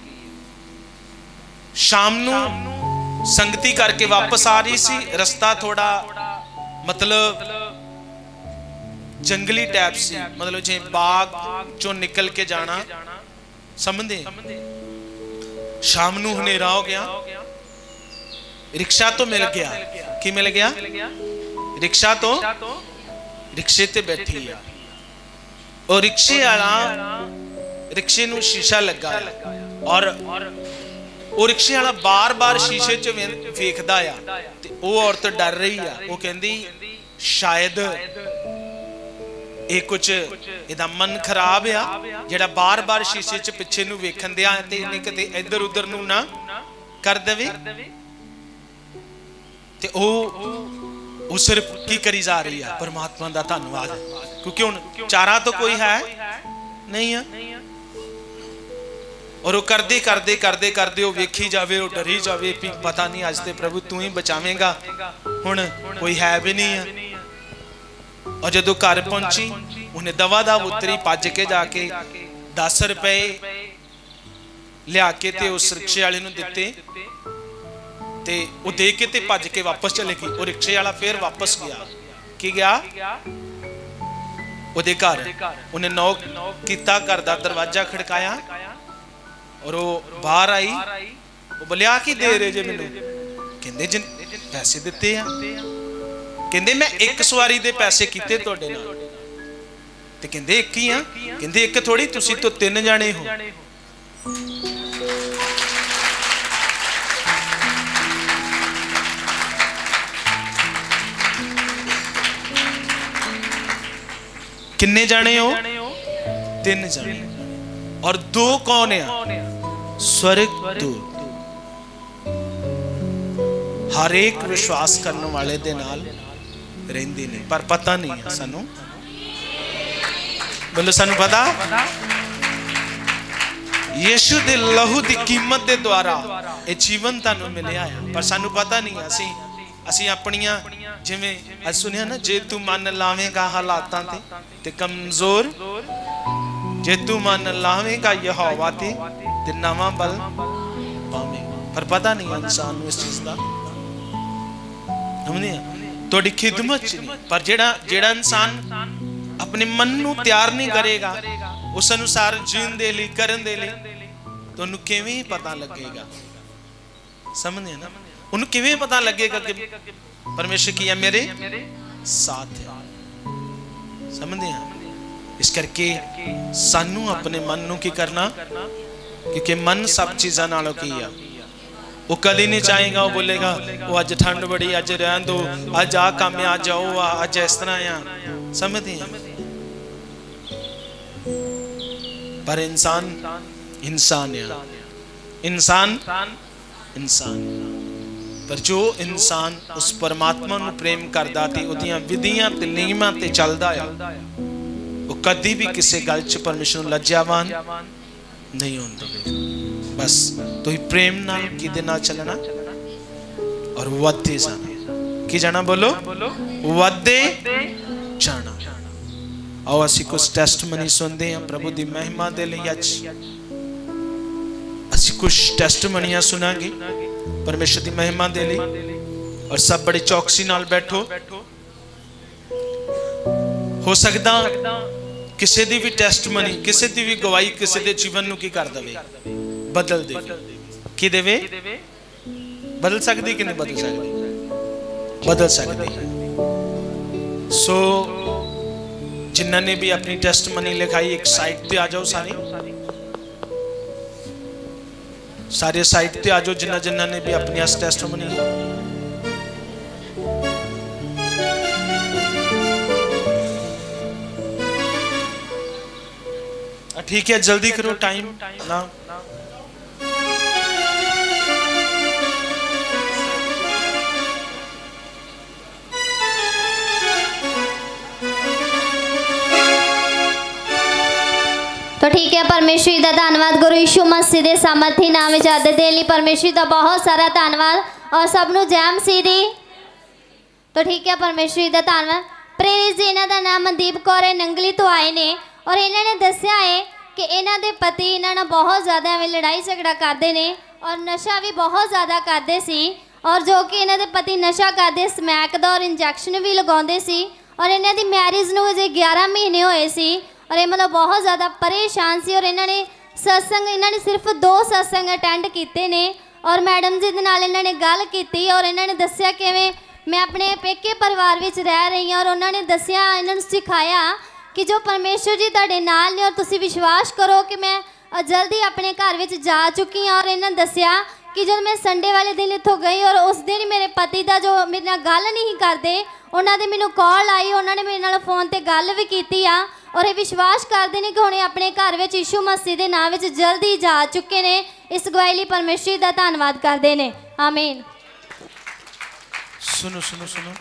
शाम नूं संगति करके वापस आ रही सी, रास्ता थोड़ा मतलब जंगली टाइप सी, मतलब जे बाग चो निकल के जाना, समझदे? शाम नूं हनेरा हो गया, रिक्शा तो मिल गया। की मिल गया? रिक्शा तो रिक्शे ते बैठी है, और रिक्शे वाला रिक्शे नूं शीशा लगा है, और वो रिक्शे वाला बार बार शीशे च वेखदा आ ते वो औरत डर रही है। वो कहंदी शायद ये कुछ इहदा मन खराब आ जिहड़ा बार बार शीशे च पिछे नूं वेखण दिया ते इहने किते इधर उधर नूं ना कर देवे। ते ओ वो सिर्फ की करी जा रही है? परमात्मा का धन्यवाद, क्योंकि हुण चारा तो कोई है नहीं है। और वो करदे करदे करदे करदे वो वेखी जावे, वो डरी जावे, पता नहीं अज ते प्रभु तू ही बचावेगा, हुण कोई है भी नहीं है। और जदों घर पहुंची उन्हें दवा दा उतरी, भज के जाके दस रुपए लिया के ते उस रिक्शे वाले नूं दिते ते वो दे के ते भज के वापस चले गई। और रिक्शे वाला फिर वापस गया। की गया? ओदे घर उन्हें नॉक कीता, घर दा दरवाजा खड़काया, और वो बाहर आई। वो बोलिया की दे रहे जे मैनू? कहंदे जिन पैसे दिते आ। कहंदे मैं एक सवारी दे पैसे कीते तुहाडे नाल। ते कहंदे एक ही आ। कहंदे एक थोड़ी, तुसी तो तीन जाने हो। किन्ने जाने हो? तीन जाने। और दो कौन है? स्वर्गदूत। हर एक विश्वास करने वाले दे नाल रहिंदे ने, पर पता नहीं है सानू। बोलो सानू पता? यीशु दे लहू दी कीमत दे द्वारा ये जीवन तानू मिलिया है, पर सानू पता नहीं। असी असी अपनियां जिवें अस सुनिया ना, जे तू मन लावेगा हालातां ते ते कमजोर, जे तू मन लावेगा यहोवा ते ते नवां बल पावेगा। पर पता नहीं इंसान नूं इस चीज दा, समझे थोड़ी खिदमत च नहीं। पर जेड़ा जेड़ा इंसान अपने मन नूं तैयार नहीं करेगा उस अनुसार जीण दे लई करन दे लई, तो उन्हें किवें पता लगेगा, समझे ना, उन्हें किवें पता लगेगा कि परमेश्वर की है मेरे साथ है, समझे। इस करके सानू अपने मन नूं की करना, क्योंकि मन सब चीज़ां नालों की है। वो कभी नहीं चाहेगा, वो बोलेगा वो अज ठंड बड़ी, अज रहन दो, अज आ काम है, अज आओ अज इस तरह आ, समझते हैं। पर इंसान इंसान है, इंसान इंसान पर जो इंसान उस परमात्मा नूं प्रेम करदा ते उहदियां विधियां ते नियमां ते चलदा है, वो कदी भी किसी गल च परमेश्वर नूं लज्जावान नहीं होंदा। बस तो ही प्रेम नाल किदे नाल चलना और वधदे जाना। की जाना बोलो, वधदे जाना। आओ असी कुछ टेस्टमनी सुनते हैं प्रभु की महिमा दे लई। अज असी कुछ टेस्टमनियां सुनांगे परमेश्वर की महिमा दे लई, और सब बड़े चौकसी नाल बैठो। हो सकदा किसी दी भी टेस्टमनी, किसी दी भी गवाही किसी दे जीवन नूं की कर देवे, बदल दे। की देवे? बदल सकदी कि नहीं बदल सकदी? बदल सकदी। सो जिन्होंने ने भी अपनी टेस्टमनी लिखाई, एक साइड पे आ जाओ, सारे सारे साइड पे आ जाओ, जिन्ना जिन्ना ने भी अपनी टेस्टमनी। ठीक है, जल्दी करो, टाइम ना। तो ठीक है, परमेश्वर जी का धन्यवाद गुरु यीशु मसीह के सामर्थी नाम में आदर देने लिए परमेश्वर का बहुत सारा धन्यवाद, और सबनों जय मसीह दी। तो ठीक है, परमेश्वर जी का धन्यवाद। प्रेरित जी, इन्हों का नाम मनदीप कौर है, नंगली तो आए ने, और इन्होंने दसिया है कि इन्हों के पति इन्होंने बहुत ज़्यादा एवं लड़ाई झगड़ा करते हैं और नशा भी बहुत ज़्यादा करते सी, और जो कि इन्हों के पति नशा करते स्मैक का और इंजैक्शन भी लगाते सी, और इन्हों की मैरिज में अजे ग्यारह महीने होए सी, और ये मतलब बहुत ज़्यादा परेशान सी। और इन्होंने सत्संग, इन्होंने सिर्फ दो सत्संग अटेंड किए ने, और मैडम जी के नाल इन्होंने गल की, और इन्होंने दसिया कि मैं अपने पेके परिवार में रह रही हूँ, और उन्होंने दसिया, इन्होंने सिखाया कि जो परमेश्वर जी तुहाडे नाल ने, और तुसी विश्वास करो कि मैं जल्दी अपने घर में जा चुकी हाँ। और इन्होंने दसिया कि जब मैं संडे वाले दिन इतों गई, और उस दिन मेरे पति का जो मेरे नाल गल नहीं करते, उन्होंने मैनू कॉल आई, उन्होंने मेरे नाल फोन पर गल भी की आ, और ये विश्वास करते हैं कि हुणे अपने घर में यीशु मसीह के नाम में जल्दी जा चुके हैं। इस गवाही लई परमेश्वर का धन्यवाद करते हैं। आमीन। सुनो सुनो सुनो,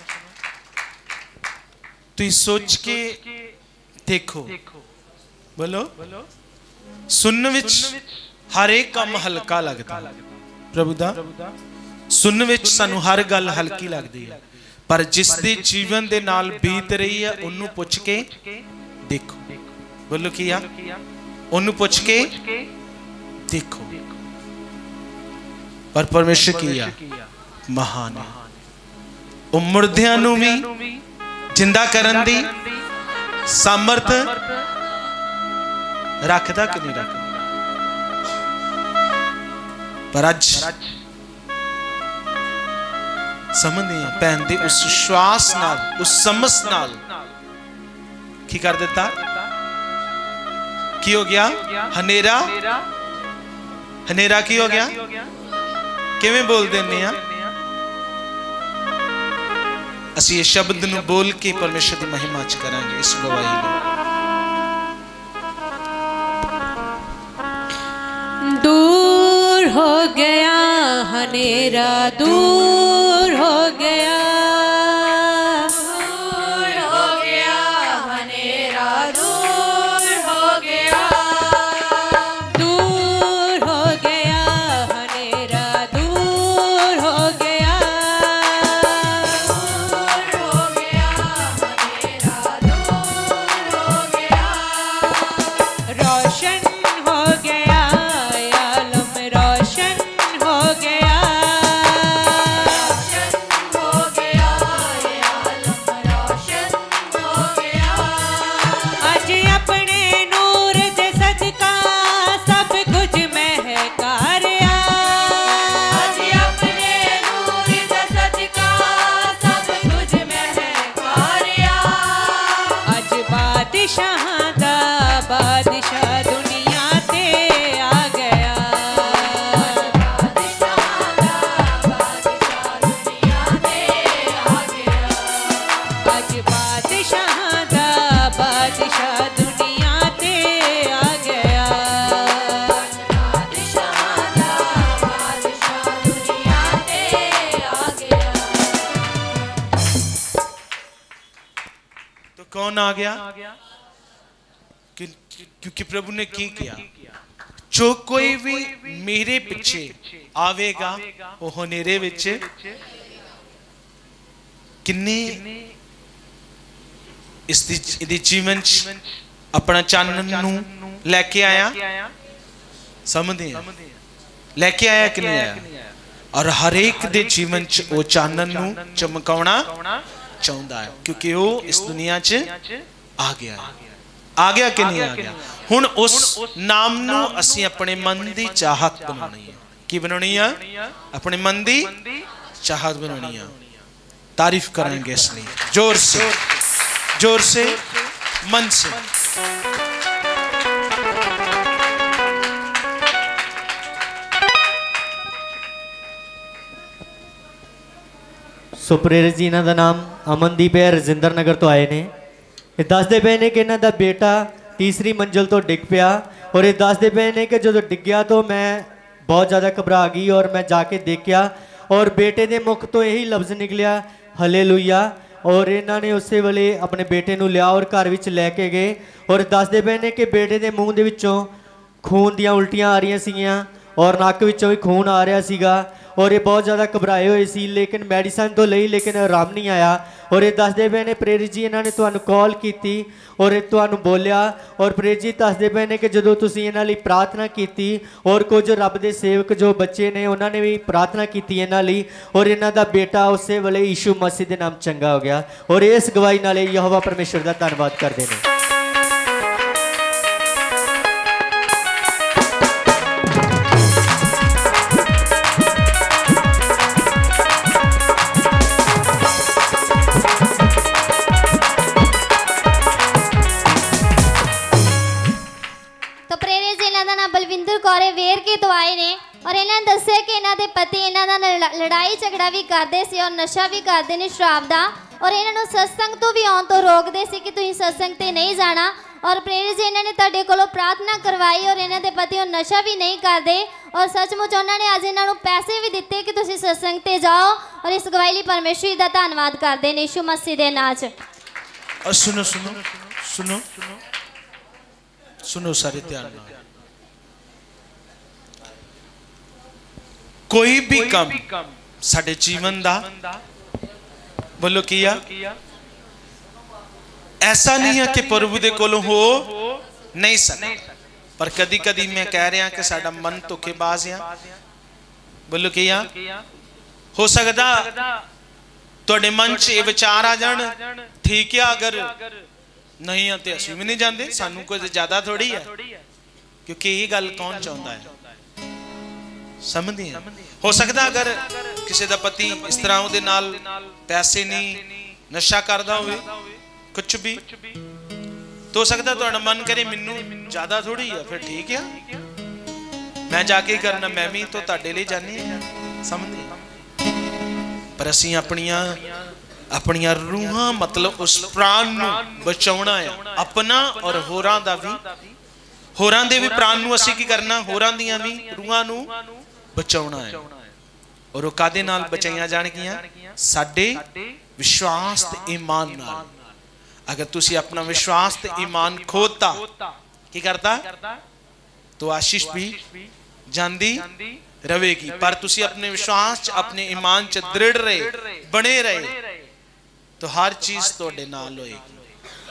तुम सोच के देखो, बोलो, सुनन विच हर एक काम हल्का लगता प्रभु दा, सुनन विच सानू हर गल हल्की लगती है, पर जिस दे जीवन दे नाल बीत रही है उन्होंने पुछ के देखो। बोलो किया? उन्होंने पूछ के देखो। पर परमेश्वर किया महान है, वो मुर्दियां नूं भी जिंदा करन दी सामर्थ रखदा कि नहीं रखदा। पर अज समझे भैन दे उस विश्वास नाल, उस समझ नाल की कर देता, की हो गया? हनेरा हनेरा की हो गया? किवें बोल देने आ? असी ये शब्द नूं बोल के परमेश्वर की महिमा च करांगे इस गवाही में। दूर हो गया हनेरा, दूर हो गया, बादशाह दुनिया ते आ गया। अज बादशाह दा बादशाह दुनिया ते आ गया। तो कौन आ गया? कि- क्योंकि प्रभु ने की किया, जो कोई भी मेरे पीछे आवेगा वो हनेरे विच किन्नी इस दी जीवन च अपना चानन नू लेके आया। समझदे हैं? लेके आया कि नहीं आया? और हर एक दे जीवन च वो चानन नू चमकाउणा चाहुंदा है, क्योंकि वो इस दुनिया च आ गया है। आ गया कि नहीं आ गया? हुण उस नाम नू असीं अपने मन दी चाहत बनानी है। की बनानी है? अपने मन दी चाहत बनानी है। तारीफ करेंगे इसलिए जोर से, जोर से, मन से। सो प्रेरित जी इन्हों का नाम अमनदीप है, रजिंदर नगर तो आए ने। ये दसते पे ने कि इन्हों का बेटा तीसरी मंजिल तो डिग पिया, और ये दसते पे ने कि जो डिग्या तो मैं बहुत ज़्यादा घबरा गई और मैं जाके देखा और बेटे के मुख तो यही लफ्ज़ निकलिया हालेलुया। और इन्होंने उस वेले अपने बेटे को लिया और घर विच लैके गए और दसते पे ने कि बेटे के मूँह के विचों खून दियाँ उल्टियाँ आ रही सीगियां और नक विचों भी खून आ रहा सीगा और ये बहुत ज़्यादा घबराए हुए सी, लेकिन मैडिसन तो लई लेकिन आराम नहीं आया। और ये दसते पे ने प्रेरित जी इन्होंने तुहानू कॉल की और ये तुहानू बोलिया, और प्रेरित जी दसते पे ने कि जदों तुसीं इन्हां लई प्रार्थना की और कुछ रब दे सेवक जो बच्चे ने उन्होंने भी प्रार्थना की इन्हां लई, और इन्हां दा बेटा उस वेले यीशु मसीह दे नाम चंगा हो गया। और इस गवाही नाल यहोवा परमेश्वर दा धन्नवाद करदे ने। बलविंदर कौर वेर के तो आए ने और इन्होंने दस्सिया कि इन्हों के पति इन्हों लड़ाई झगड़ा भी करते सी और नशा भी करते हैं शराब का, और इन्होंने सत्संग तो भी आने तो रोकते सी कि तुम सत्संग ते नहीं जाना। और प्रेरित जी इन्होंने तुहाडे कोलों प्रार्थना करवाई और इन्हों के पति नशा भी नहीं करते, और सचमुच उन्होंने अज इन्हों पैसे भी दिते कि तुम सत्संग ते जाओ, और इस गवाही लई परमेश्वर का धन्नवाद करते हैं यीशु मसीह के नाम च। और सुनो सुनो सुनो सुनो सारे ध्यान नाल, कोई भी काम साडे जीवन दा बोलो किया ऐसा नहीं है कि प्रभु दे कोलों हो नहीं सकता, पर कदी कदी मैं कह रहा कि साडा मन धोखेबाज है। बोलो किया हो सकता तुहाडे मन च ये विचार आ जान, ठीक है, अगर नहीं है तो असीं भी नहीं जाते, सानू कोई ज्यादा थोड़ी है, क्योंकि ये गल कौन चाहता है? समझदी है? हो सकता अगर किसी का पति इस तरह उहदे नाल पैसे नहीं नशा करदा होवे कुछ भी, तो हो सकता तुहाडा मन करे मैनू ज्यादा थोड़ी है, फिर ठीक है मैं जाके ही करना, मैं भी तो तुहाडे लई जानी है। समझदी? पर असीं अपनियां अपनियां रूहां मतलब उस प्राण नू बचाउणा है, अपना और होरां दा भी, होरां दे भी प्राण नू असीं की करना, होरां दियां भी रूहां नू बचाउणा है। और वो कादे नाल बचाइयां जाणगियां? साडे विश्वास ते ईमान नाल। अगर तुसी अपना विश्वास ते ईमान खोता की करता तो आशीष भी जांदी रहेगी, पर तुसी अपने विश्वास च अपने ईमान च दृढ़ रहे बने रहे तो हर चीज तुहाडे नाल होएगी,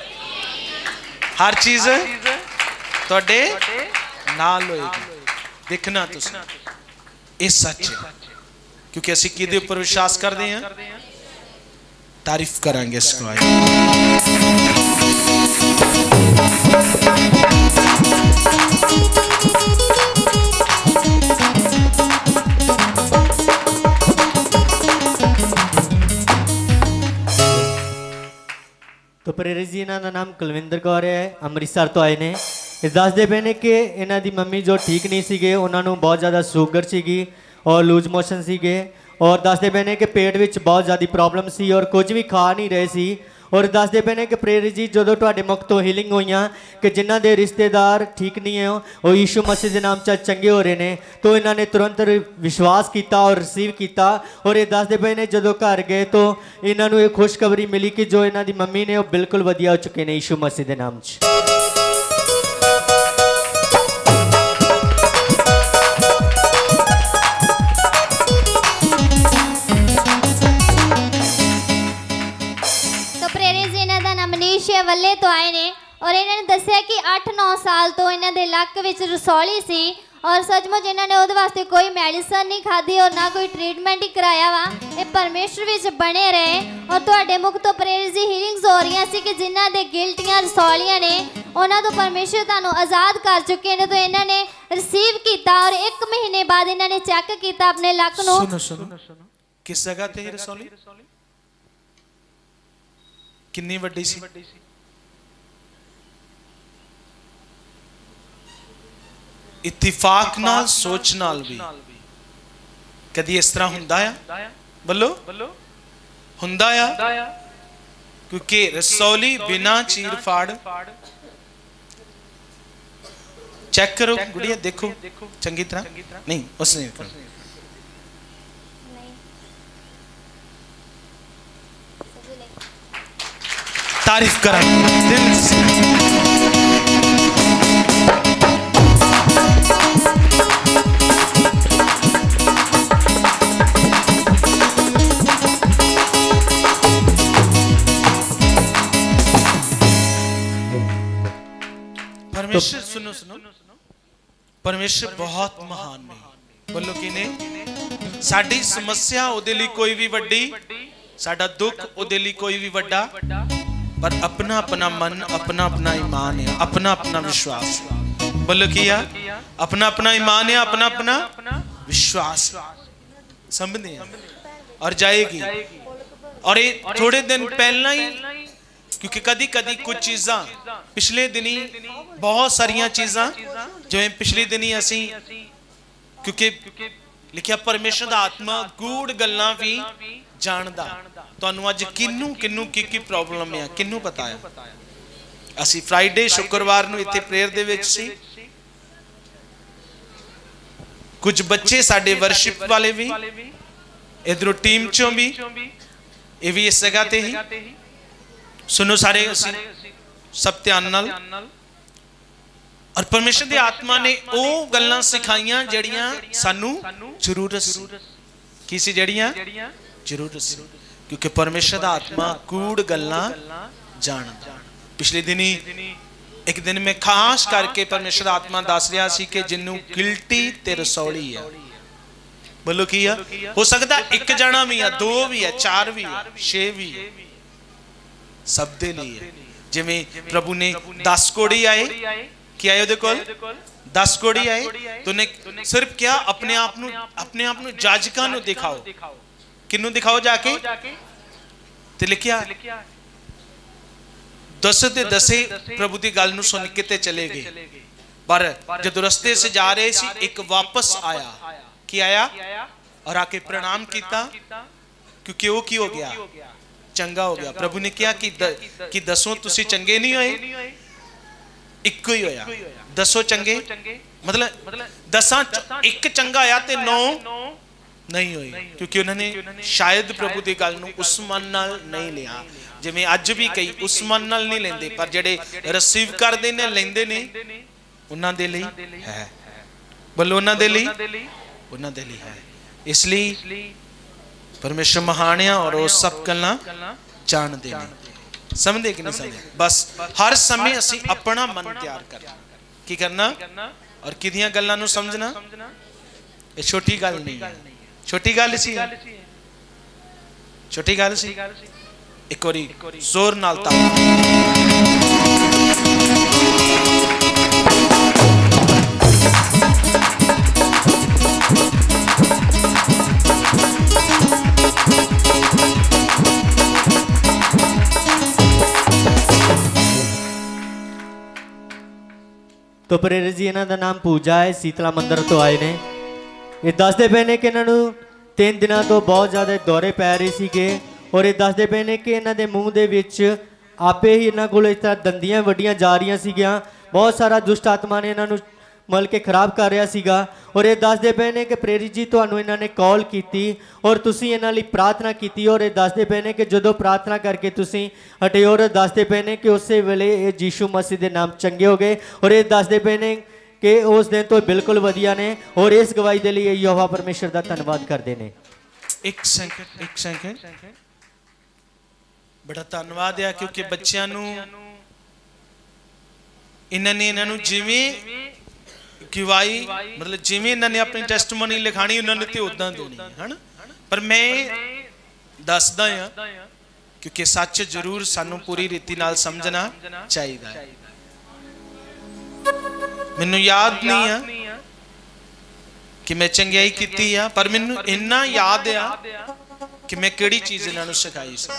हर चीज तुहाडे नाल होएगी। देखना तुसी ये सच है, क्योंकि असीं किहदे उपर विश्वास करते हैं? तारीफ करांगे इसको। तो प्रेरित जी इन्हों का नाम कुलविंदर कौर है, अमृतसर तो आए ने। ਇਹ ਦੱਸਦੇ ਪਏ ਨੇ ਕਿ ਇਹਨਾਂ ਦੀ ਮੰਮੀ ਜੋ ਠੀਕ ਨਹੀਂ ਸੀਗੇ, ਉਹਨਾਂ ਨੂੰ ਬਹੁਤ ਜ਼ਿਆਦਾ ਸ਼ੂਗਰ ਸੀਗੀ ਔਰ ਲੂਜ਼ ਮੋਸ਼ਨ ਸੀਗੇ ਔਰ ਦੱਸਦੇ ਪਏ ਨੇ ਕਿ ਪੇਟ ਵਿੱਚ ਬਹੁਤ ਜ਼ਿਆਦਾ ਪ੍ਰੋਬਲਮ ਸੀ ਔਰ ਕੁਝ ਵੀ ਖਾ ਨਹੀਂ ਰਹੇ ਸੀ। ਔਰ ਦੱਸਦੇ ਪਏ ਨੇ ਕਿ ਪ੍ਰੇਰਿਤ ਜੀ ਜਦੋਂ ਤੁਹਾਡੇ ਮੁਖ ਤੋਂ ਹੀਲਿੰਗ ਹੋਈਆਂ ਕਿ ਜਿਨ੍ਹਾਂ ਦੇ ਰਿਸ਼ਤੇਦਾਰ ਠੀਕ ਨਹੀਂ ਹੈ ਉਹ ਯੀਸ਼ੂ ਮਸੀਹ ਦੇ ਨਾਮ 'ਚ ਚੰਗੇ ਹੋ ਰਹੇ ਨੇ, ਤਾਂ ਇਹਨਾਂ ਨੇ ਤੁਰੰਤ ਵਿਸ਼ਵਾਸ ਕੀਤਾ ਔਰ ਰਿਸੀਵ ਕੀਤਾ। ਔਰ ਇਹ ਦੱਸਦੇ ਪਏ ਨੇ ਜਦੋਂ ਘਰ ਗਏ ਤਾਂ ਇਹਨਾਂ ਨੂੰ ਇਹ ਖੁਸ਼ਖਬਰੀ ਮਿਲੀ ਕਿ ਜੋ ਇਹਨਾਂ ਦੀ ਮੰਮੀ ਨੇ ਉਹ ਬਿਲਕੁਲ ਵਧੀਆ ਹੋ ਚੁੱਕੇ ਨੇ ਯੀਸ਼ੂ ਮਸੀਹ ਦੇ ਨਾਮ 'ਚ। ਵੱਲੇ ਤੋਂ ਆਏ ਨੇ ਔਰ ਇਹਨਾਂ ਨੇ ਦੱਸਿਆ ਕਿ ਅੱਠ ਨੌ ਸਾਲ ਤੋਂ ਇਹਨਾਂ ਦੇ ਲੱਕ ਵਿੱਚ ਰਸੌਲੀ ਸੀ ਔਰ ਸੱਚਮੁੱਚ ਇਹਨਾਂ ਨੇ ਉਹਦੇ ਵਾਸਤੇ ਕੋਈ ਮੈਡੀਸਨ ਨਹੀਂ ਖਾਧੀ ਔਰ ਨਾ ਕੋਈ ਟ੍ਰੀਟਮੈਂਟ ਹੀ ਕਰਾਇਆ ਵਾ। ਇਹ ਪਰਮੇਸ਼ਰ ਵਿੱਚ ਬਣੇ ਰਹੇ ਔਰ ਤੁਹਾਡੇ ਮੁਖ ਤੋਂ ਪ੍ਰੇਰਿਤ ਦੀ ਹੀਲਿੰਗਸ ਹੋ ਰਹੀਆਂ ਸੀ ਕਿ ਜਿਨ੍ਹਾਂ ਦੇ ਗਿਲਟੀਆਂ ਰਸੌਲੀਆਂ ਨੇ ਉਹਨਾਂ ਤੋਂ ਪਰਮੇਸ਼ਰ ਤੁਹਾਨੂੰ ਆਜ਼ਾਦ ਕਰ ਚੁੱਕੇ ਨੇ। ਤਾਂ ਇਹਨਾਂ ਨੇ ਰਿਸੀਵ ਕੀਤਾ ਔਰ ਇੱਕ ਮਹੀਨੇ ਬਾਅਦ ਇਹਨਾਂ ਨੇ ਚੈੱਕ ਕੀਤਾ ਆਪਣੇ ਲੱਕ ਨੂੰ। ਸੁਣੋ ਸੁਣੋ ਕਿਸ ਜਗ੍ਹਾ ਤੇ ਰਸੌਲੀ ਕਿੰਨੀ ਵੱਡੀ ਸੀ? इत्तिफाक नाल सोच नाल भी कदी इस तरह हुंदा आ बोलो हुंदा आ क्योंकि रसौली बिना चीर फाड़ चेक करो गुड़िया देखो चंगी तरह नहीं उसने तारीफ करा दिल से। परमेश्वर सुनो सुनो परमेश्वर बहुत महान ने बोलो कि ने साडी समस्या ओदे लई कोई भी वड्डी साडा दुख ओदे लई कोई भी वड्डा पर अपना अपना मन अपना अपना ईमान है अपना अपना विश्वास। बोलो किया अपना अपना ईमान है अपना अपना विश्वास समझे और जाएगी। और ये थोड़े दिन पहला ही क्योंकि कदी कदी कुछ चीज़ा पिछले दिनी बहुत सारिया चीज़ा जो पिछले दिनी असी क्योंकि लिखिया परमेश्वर दा आत्मा गूढ़ गल्लां भी जानदा। तुहानू अज किन्नू किन्नू की की प्रॉब्लम है किन्नू पता है? असी फ्राइडे शुक्रवार नू इत्थे प्रेयर दे विच सी कुछ बच्चे साडे वर्शिप वाले भी इधरों टीम चों भी ये भी इस जगह ते ही सुनो सारे सब ध्यान नाल। और परमेश्वर दी आत्मा ने ओ गल्लां सिखाइयां जड़ियां सानू जरूरत सी की सी जड़ियां जरूरत सी क्योंकि परमेश्वर दा आत्मा कूड़ गल्लां जानदा। पिछले दिनी एक दिन में खास करके परमेश्वर दा आत्मा दस रहा सी कि जिन्नू गिल्टी ते रसौली है। बोलो की है हो सकदा एक जना भी है दो भी है चार भी है छे भी है सब दे लिए जिमें प्रभु ने दस कोड़ी आए क्या आए कोल दस कोड़ी आए तो ने सिर्फ क्या अपने आप नु अपने आप नु जाजकां नु दिखाओ किन्नू दिखाओ जाके ते लिखिया दस ते दसे प्रभु दी गल नु सुन के ते चले गए पर जब रस्ते से जा रहे सी एक वापस आया कि आया और आके प्रणाम किया क्योंकि वो की हो गया चंगा हो गया। प्रभु ने क्या कि द, कि दसों तुसी चंगे नहीं होए इको ही होया दसों चंगे मतलब दसा एक चंगा आया ते नौ नहीं होए क्योंकि उन्होंने शायद प्रभु की गल नूं उस मन नाल नहीं लिया जिवें अज भी कई उस मन नाल नहीं लेंदे पर जेडे रिसीव करदे ने लेंदे ने उन्हां दे लई है। बोलो उन्हां दे लई उन्हां दे लई है। इसलिए परमेश्वर महान है और वो सब गल्लां जानदे ने समझदे कि नहीं समझदे। बस हर समय असी अपना मन तैयार करना की करना और किदियां गल्लां नूं समझना ये छोटी गल नहीं है छोटी गल सी छोटी गल सी एक बारी जोर नाल तो प्रेरित जी इन्हों का नाम पूजा है, शीतला मंदिर तो आए ने। ये दसते पे ने कि इन्हों तीन दिनों तो बहुत ज़्यादा दौरे पै रहे थे और ये दसते पे ने कि इन्हों के मूँह के विच आपे ही इन्हों को इस तरह दंदियाँ वड्डियाँ जा रही सीगियां। बहुत सारा दुष्ट आत्मा ने इन्हों मल के खराब कर रहा सीगा और ये दसते पे ने कि प्रेरित जी तुहानू इन्होंने कॉल की और तुसी इन्हां लई प्रार्थना की और ये दसते पे ने कि जदों प्रार्थना करके तुसी हटे और दसते पे ने कि उस वेले ये यीशु मसीह के नाम चंगे हो गए और ये दसते पे ने कि उस दिन तो बिल्कुल वधिया ने और इस गवाही के लिए यहोवा परमेश्वर का धन्यवाद करते हैं। एक सेकंड एक सेकंड बड़ा धन्यवाद है क्योंकि बच्चों नू इन्होंने इन्होंने जिवें गवाही मतलब जिवें इन्होंने अपनी टेस्टमनी लिखानी उन्होंने तो उदा देनी है ना, पर मैं दसदा हाँ क्योंकि सच जरूर सानू पूरी रीति नाल समझना चाहिए। मैनू याद नहीं है कि मैं चंगियाई की है, पर मैनू इन्ना याद है कि मैं केड़ी चीज इन्होंने सिखाई सी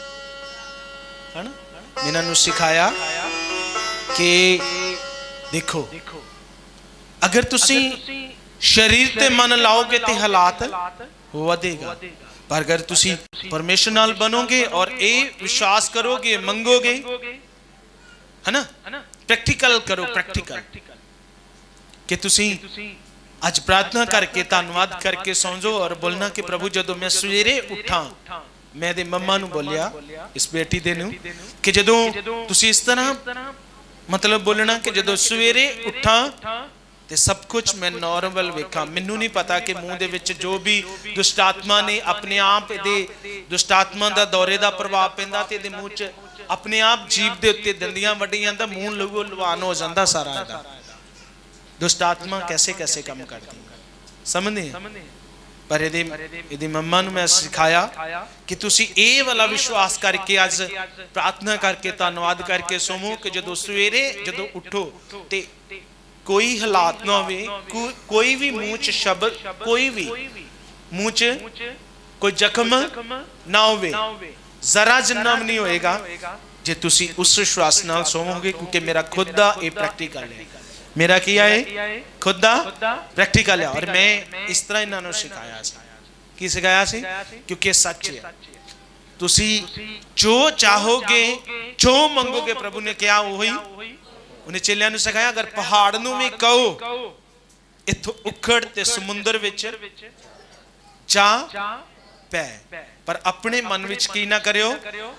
है ना। इन्होंने सिखाया कि देखो अगर तुसी शरीर ते मन लाओगे तो हालात वधेगा, पर अगर तुसी परमेश्वर नाल बनोगे और ये विश्वास करोगे मंगोगे है ना, प्रैक्टिकल करो प्रैक्टिकल कि तुसी आज प्रार्थना करके धन्यवाद करके समझो और बोलना कि प्रभु जदों मैं सवेरे उठा मैं दे मम्मा नू बोलिया इस बेटी दे नू कि जदों तुसी इस तरह मतलब बोलना कि जदों सवेरे उठा ते सब कुछ मैं नॉर्मल वेखा। मैनू नहीं पता कि मूँह दे विच जो भी दुष्ट आत्मा ने अपने आप दे दुष्ट आत्मा दा दौरे दा प्रभाव पैंदा ते दे मूँह च अपने आप जीभ दे उत्ते दंदियां वड्डियां दा मूँह लहू लवान हो जांदा सारा दा। दुष्ट आत्मा कैसे कैसे काम करती समझे, पर इहदे इहदी मम्मा नू मैं सिखाया कि तुसी ए वाला विश्वास करके आज प्रार्थना करके धन्यवाद करके सोमो कि जदों सवेरे जदों उठो ते कोई हालात ना हो, को, कोई भी मुंह च शब्द कोई भी मुंह च कोई जख्म ना हो, जरा जिन्ना भी नहीं होएगा जे तुसी उस विश्वास नाल सोवोगे क्योंकि मेरा खुद दा ये प्रैक्टिकल है। मेरा क्या है खुद दा प्रैक्टिकल है और मैं इस तरह इन्होंने सिखाया की सिखाया सी क्योंकि सच है। तुसी जो चाहोगे जो मंगोगे प्रभु ने क्या वही उन्हें चेलियां नू सिखाया। अगर पहाड़ नू भी कहो इथों उखड़ ते समुंदर विच जा पै, पर अपने मन विच की ना करियो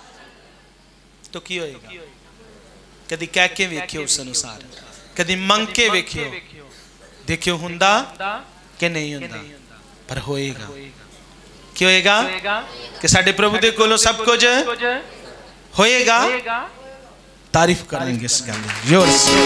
तो की होएगा। कदी कह के वेखियो उस अनुसार, कदी मंग के वेखियो देखियो हुंदा कि नहीं हुंदा, पर होएगा। की होएगा कि साडे प्रभु दे कोलों सब कुछ होएगा। तारीफ करेंगे इस गल दी जोर से।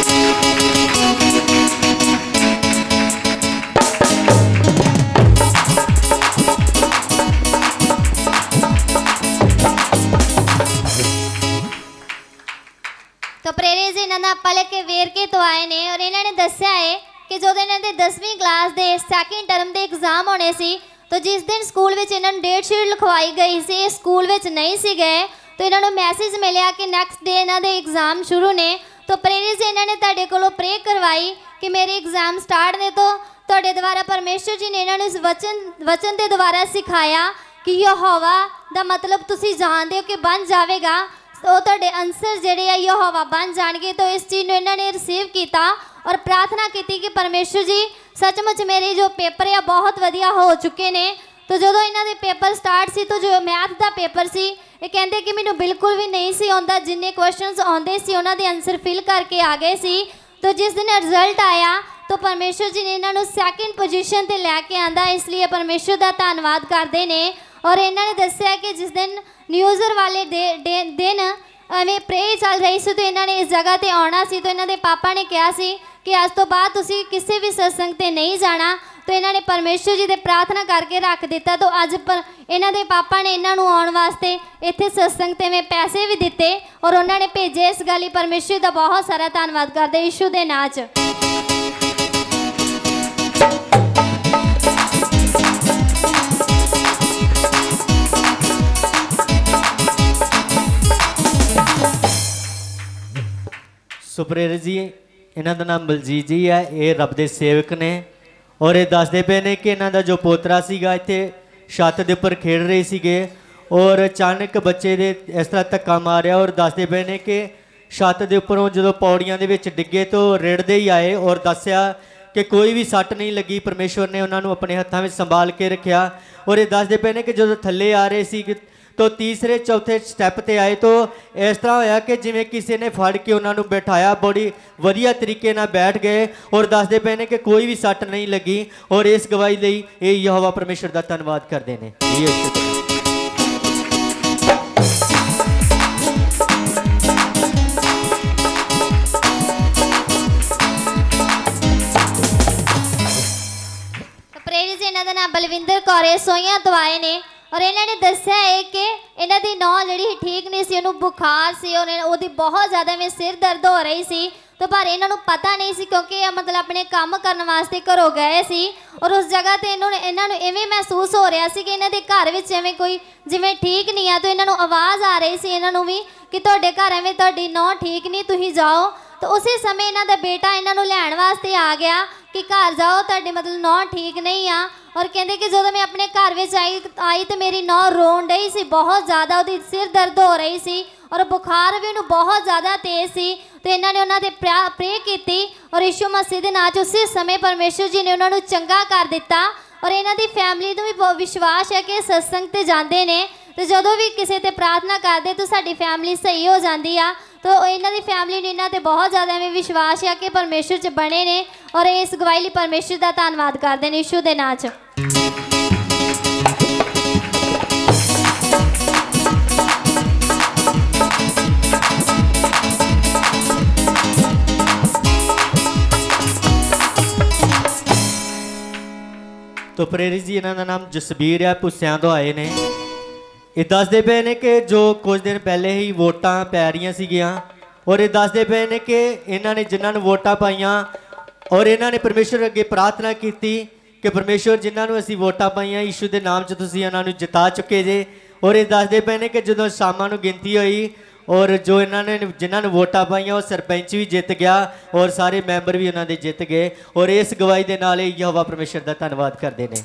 तो प्रेरित जी इन्होंने पल के वेर के तो आए ने और इन्होंने दस्या है कि जो इन्होंने दसवीं क्लास के सैकेंड टर्म के एग्जाम होने सी तो जिस दिन स्कूल में इन्होंने डेट शीट लिखवाई गई सी स्कूल में नहीं सी गए तो इन्होंने मैसेज मिलया कि नैक्सट डे इन्हों के एग्जाम शुरू ने। तो प्रेरित जी इन्होंने तुहाडे कोलों प्रे करवाई कि मेरे एग्जाम स्टार्ट ने तो तुहाडे द्वारा परमेश्वर जी ने इन्होंने इस वचन वचन के द्वारा सिखाया कि यहोवा दा मतलब तुसी जानते हो कि बन जाएगा तो तुहाडे आंसर जिहड़े आ यहोवा बन जाएंगे। तो इस चीज़ को इन्होंने रिसीव किया और प्रार्थना की कि परमेश्वर जी सचमुच मेरे जो पेपर है बहुत वधिया हो चुके हैं। तो जो इन्हों के पेपर स्टार्ट सी तो जो मैथ का पेपर सी ये कहते कि मैनू बिल्कुल भी नहीं सी आंदा, जिन्ने क्वेश्चनस आते सी उन्हों के आंसर फिल करके आ गए सी। तो जिस दिन रिजल्ट आया तो परमेश्वर जी ने इन्हों सैकेंड पोजीशन पर लैके आंदा, इसलिए परमेश्वर का धन्यवाद करते हैं। और इन्होंने दस्या कि जिस दिन न्यूज़र वाले दे, दे, दिन एवं प्रे चल रही सी तो इन्होंने इस जगह पर आना सी। तो इन्होंने पापा ने कहा सी कि अज तो बाद तुसी किसी भी सत्संग ते नहीं जाना। तो इन्होंने परमेश्वर जी से प्रार्थना करके रख दिता। तो अज पर इन्हों के पापा ने इन्हों आने वास्ते इत्थे सत्संग ते में पैसे भी दिते और उन्होंने भेजे। इस गल परमेश्वर का बहुत सारा धन्यवाद करते यीशु के नाम च। सो प्रेरित जी इन्हां दा नाम बलजीत जी है, ये रब दे सेवक ने और ये दसदे पे ने कि इन्हां दा जो पोतरा सीगा इत्थे छत दे उपर खेड रहे सीगे और अचानक बच्चे दे इस तरह धक्का मारिया और दसदे पे ने कि छत दे उपरों जो पौड़ियां दे विच डिगे तो रेड़दे ही आए और दस्या कि कोई भी सट नहीं लगी। परमेश्वर ने उन्होंने अपने हत्थों में संभाल के रखा और ये दसदे पे ने कि जो थले आ रहे सी तो तीसरे चौथे स्टैप ते आए तो इस तरह होया कि जिवें किसी ने फड़ के उन्होंने बैठाया, बड़ी वधिया तरीके नाल बैठ गए और दसदे पे ने कि कोई भी सट नहीं लगी और इस गवाही लई ये यहोवा परमेश्वर दा धन्नवाद करदे ने। प्रेरित इन्हां दा नाम बलविंदर कौर है, सोइयां तो आए ने और इन्होंने दस्या है कि इन्हां दी नौ जिहड़ी ठीक नहीं सी, उन्होंने बुखार सी और उहदी बहुत ज़्यादा में सिर दर्द हो रही सी तो पर इन्हों पता नहीं सी क्योंकि मतलब अपने काम करने वास्ते घरों गए सी और उस जगह ते इन्होंने इन्होंने इवें महसूस हो रहा सी कि इन्हां दे घर विच इवें कोई जिवें ठीक नहीं है तो इन्हों आवाज़ आ रही सी इन्हों भी कि तुहाडे घर इवें तुहाडी नौ ठीक नहीं, तुसीं जाओ। तो उसी समय इन्हां दा बेटा इन्हों लैण वास्ते आ गया कि घर जाओ तुहाडे मतलब नौ ठीक नहीं आ और कहते कि जो मैं अपने घर में आई आई तो मेरी नौ रोन रही सी, बहुत ज़्यादा उसकी सिर दर्द हो रही सी और बुखार भी उन्होंने बहुत ज़्यादा तेज सी। तो इन्होंने उन्होंने प्रे की और यीशु मसीह के नाम च उसी समय परमेश्वर जी ने उन्होंने चंगा कर दिता और इन्हों की फैमिली को भी बहुत विश्वास है कि सत्संग ते जाते हैं तो जो भी किसी ते प्रार्थना करते तो साडी फैमिली सही हो जाती है। तो इन्हों की फैमिली ने इन्हों ते बहुत ज़्यादा में विश्वास है कि परमेश्वर च बने ने और इस गवाही लई परमेश्वर का धन्नवाद करते हैं यीशु के नाम च। तो प्रेरित जी इन्हों का नाम जसबीर है, भुस्सियां तो आए ने। ये दसदे पे ने कि जो कुछ दिन पहले ही वोटां पै रही सीगियां और ये दसदे पे ने कि इन्होंने जिन्होंने वोटां पाइयां और इन्होंने परमेश्वर अगे प्रार्थना की कि परमेश्वर जिन्होंने असीं वोटां पाइयां यीशु के नाम च तुसीं इन्होंने जिता चुके जे। और ये दसदे पे ने कि जो शामां नूं गिनती हुई और जो इन्होंने जिन्होंने वोटां पाइयां वो सरपंच भी जित गया और सारे मैंबर भी उन्होंने जित गए और इस गवाही के नाल यहोवा परमेश्वर का धन्नवाद करते हैं।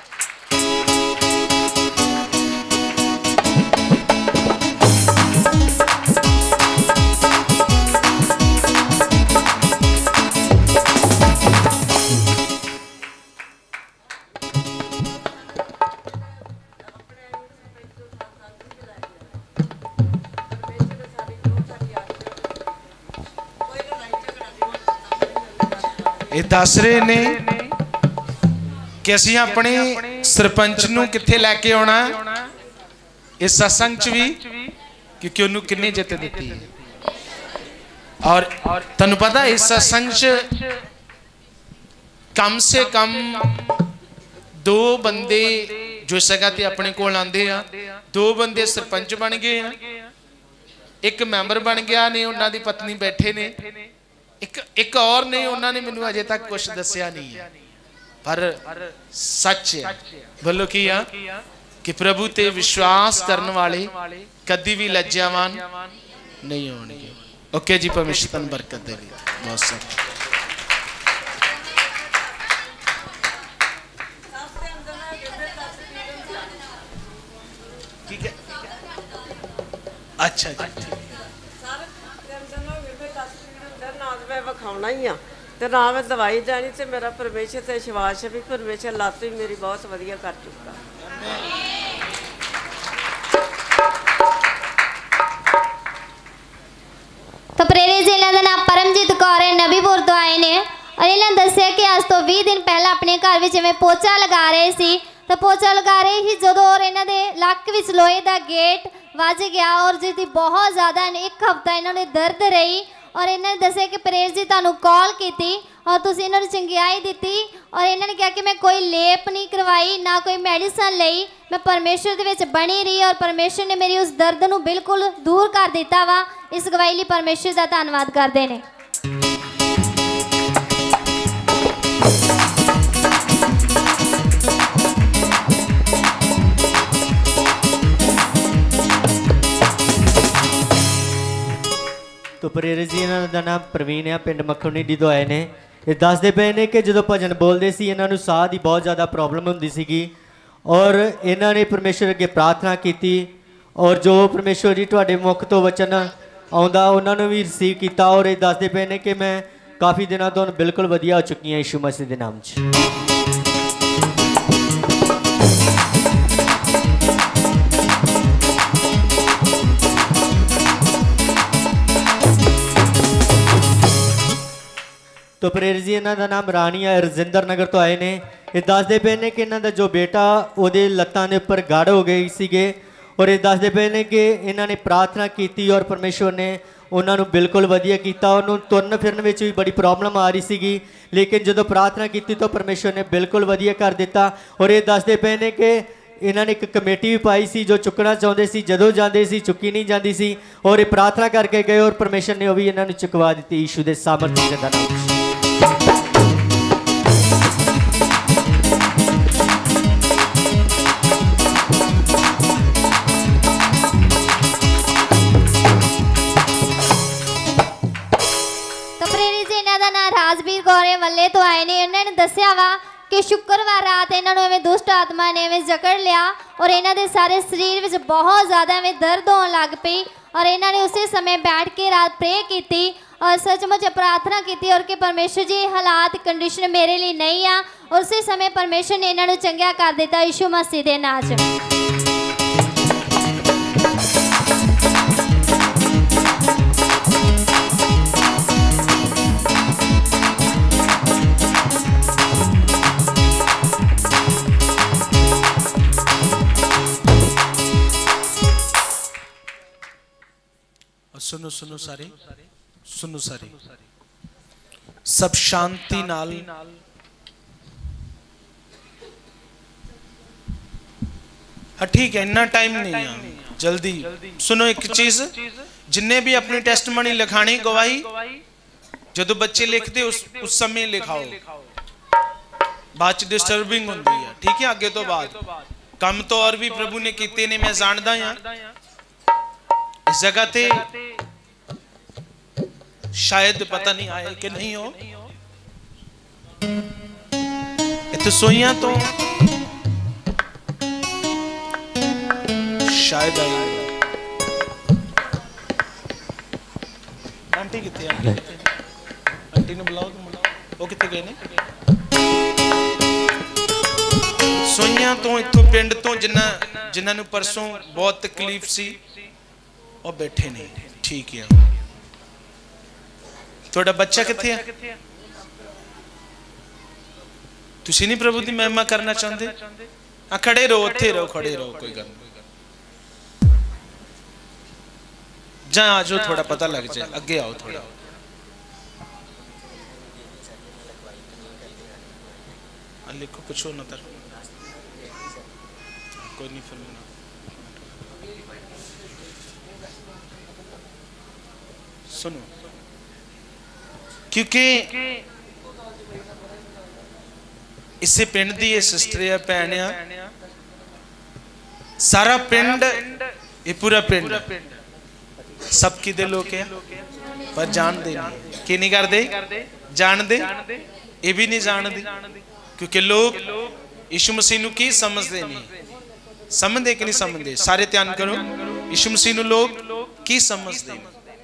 ये दस रहे ने कि असीं अपने सरपंच नूं कित्थे लैके आउणा इस सत्संग च भी क्योंकि उन्होंने किन्नी जित दी और तुहानूं पता इस सत्संग च कम से कम दो बंदे जो इस जगह ते अपने कोल आंदे आ, दो बंदे सरपंच बन गए हैं, एक मैंबर बन गया ने, उन्हां दी पत्नी बैठे ने, एक एक और ने उन्होंने मैनू अजे तक कुछ दसिया नहीं है पर सच है बोलो की आ कि प्रभु ते विश्वास करने वाले कदी भी लज्जावान नहीं होंगे। ओके जी, परमेश्वर तन बरकत दे बहुत सारी। ठीक है, अच्छा जी विखाना ही आ तो ना मैं दवाई जानी तो मेरा परमेश्वर से विश्वास है भी परमेश्वर लत भी मेरी बहुत वधिया कर चुका। तो प्रेरित जिले का नाम परमजीत कौर है, नबीपुर तो आए ने और इन्होंने दसिया कि अज तो बीस दिन पहला अपने घर में जिवें पोचा लगा रहे सी तो पोचा लगा रहे ही जो और इन्हों के लक विच लोहे का गेट वज गया और जिसकी बहुत ज़्यादा एक हफ्ता इन्होंने दर्द रही और इन्होंने दसिया कि प्रेरित जी तुहानूं कॉल की और तुसीं इन्होंने चंगियाई दी और इन्होंने कहा कि मैं कोई लेप नहीं करवाई ना कोई मेडिसिन लई, मैं परमेश्वर दे विच बनी रही और परमेश्वर ने मेरी उस दर्द नूं बिल्कुल दूर कर दिता वा। इस गवाही लई परमेश्वर का धन्नवाद करते हैं। तो सुपरेरे जी इन्हों का नाम प्रवीण है, पिंड मखोनीडी तो आए ने। ये दसते पे ने कि जो भजन बोलते सी इन्हों साह की बहुत ज़्यादा प्रॉब्लम होंदी सीगी और इन्होंने परमेश्वर अगे प्रार्थना की और जो परमेश्वर जी तुहाडे मुख तो वचन आउंदा उन्होंने भी रिसीव किया और ये दसते पे ने कि मैं काफ़ी दिनों तो बिल्कुल वधिया हो चुकी हैं यीशु मसीह के नाम च। तो प्रेर जी इन्हों का नाम रानी है, रजिंदर नगर तो आए ने। ये दसते पे ने कि इन्हों का जो बेटा वो लत्तां के उपर गड़ हो गई सीगे और ये दसते पे ने कि इन्होंने प्रार्थना की और परमेश्वर ने उन्होंने बिल्कुल वधिया किया। उन्होंने तुरन फिरन में भी बड़ी प्रॉब्लम आ रही सीगी लेकिन जो प्रार्थना की तो परमेश्वर ने बिल्कुल वधिया कर दिता। और ये दसते पे ने कि इन्होंने एक कमेटी भी पाई सी जो चुकना चाहते सी, जदों जाते सी चुकी नहीं जाती सी और ये प्रार्थना करके गए और परमेश्वर ने वो भी इन्होंने चुकवा दी यीशु के सामर्थ्य के नाम। राजवीर गौरे वाले तो आए ने। इन्होंने दसिया वा कि शुक्रवार रात इन्होंने एवं दुष्ट आत्मा ने एवं जकड़ लिया और इन्हों के सारे शरीर में बहुत ज़्यादा एवं दर्द होने लग पई और इन्होंने उसी समय बैठ के रात प्रे की और सचमुच प्रार्थना की और कि परमेश्वर जी हालात कंडीशन मेरे लिए नहीं आ और उसी समय परमेश्वर ने इन्होंने चंगा कर दिता यीशु मसीह के नाम च। सुनो सुनो सारे सुनो सारे सब शांति नाल हाँ ठीक है इन्ना टाइम नहीं है जल्दी सुनो एक चीज जिन्ने भी अपनी टेस्टमनी लिखानी गवाही जो बच्चे लिखते उस उस समय लिखाओ बाद च डिस्टर्बिंग होती है ठीक है आगे तो बाद काम तो और भी प्रभु ने किए ने मैं जानदा हां इस जगह ते शायद पता नहीं आए कि नहीं हो इतने सोइया तो शायद आई आंटी कितने आंटी ने बुलाओ तुम बुलाओ वो कितने गए ने सोइया तो इतों पिंड तो जिन्ना जिन्होंने परसों बहुत तकलीफ सी और बैठे नहीं ठीक है थोड़ा बच्चा किथे है तुसी नहीं प्रभु की महिमा करना चाहते हाँ खड़े रहो उत्थे रहो खड़े रहो कोई गल जा आ जाओ थोड़ा पता लग जाए अगे आओ थोड़ा लिखो कुछ हो ना तर कोई नहीं फिर सुनो क्योंकि इसे पिंड दी सिस्टर है भैन आ सारा पिंड ये पूरा पिंड सब कि दे लोग है पर जानते नहीं कि नहीं करते जानते ये भी नहीं जानते क्योंकि लोग यीशु मसीह नूं की समझते नहीं समझते कि नहीं समझते सारे ध्यान करो यीशु मसीह नूं लोग की समझते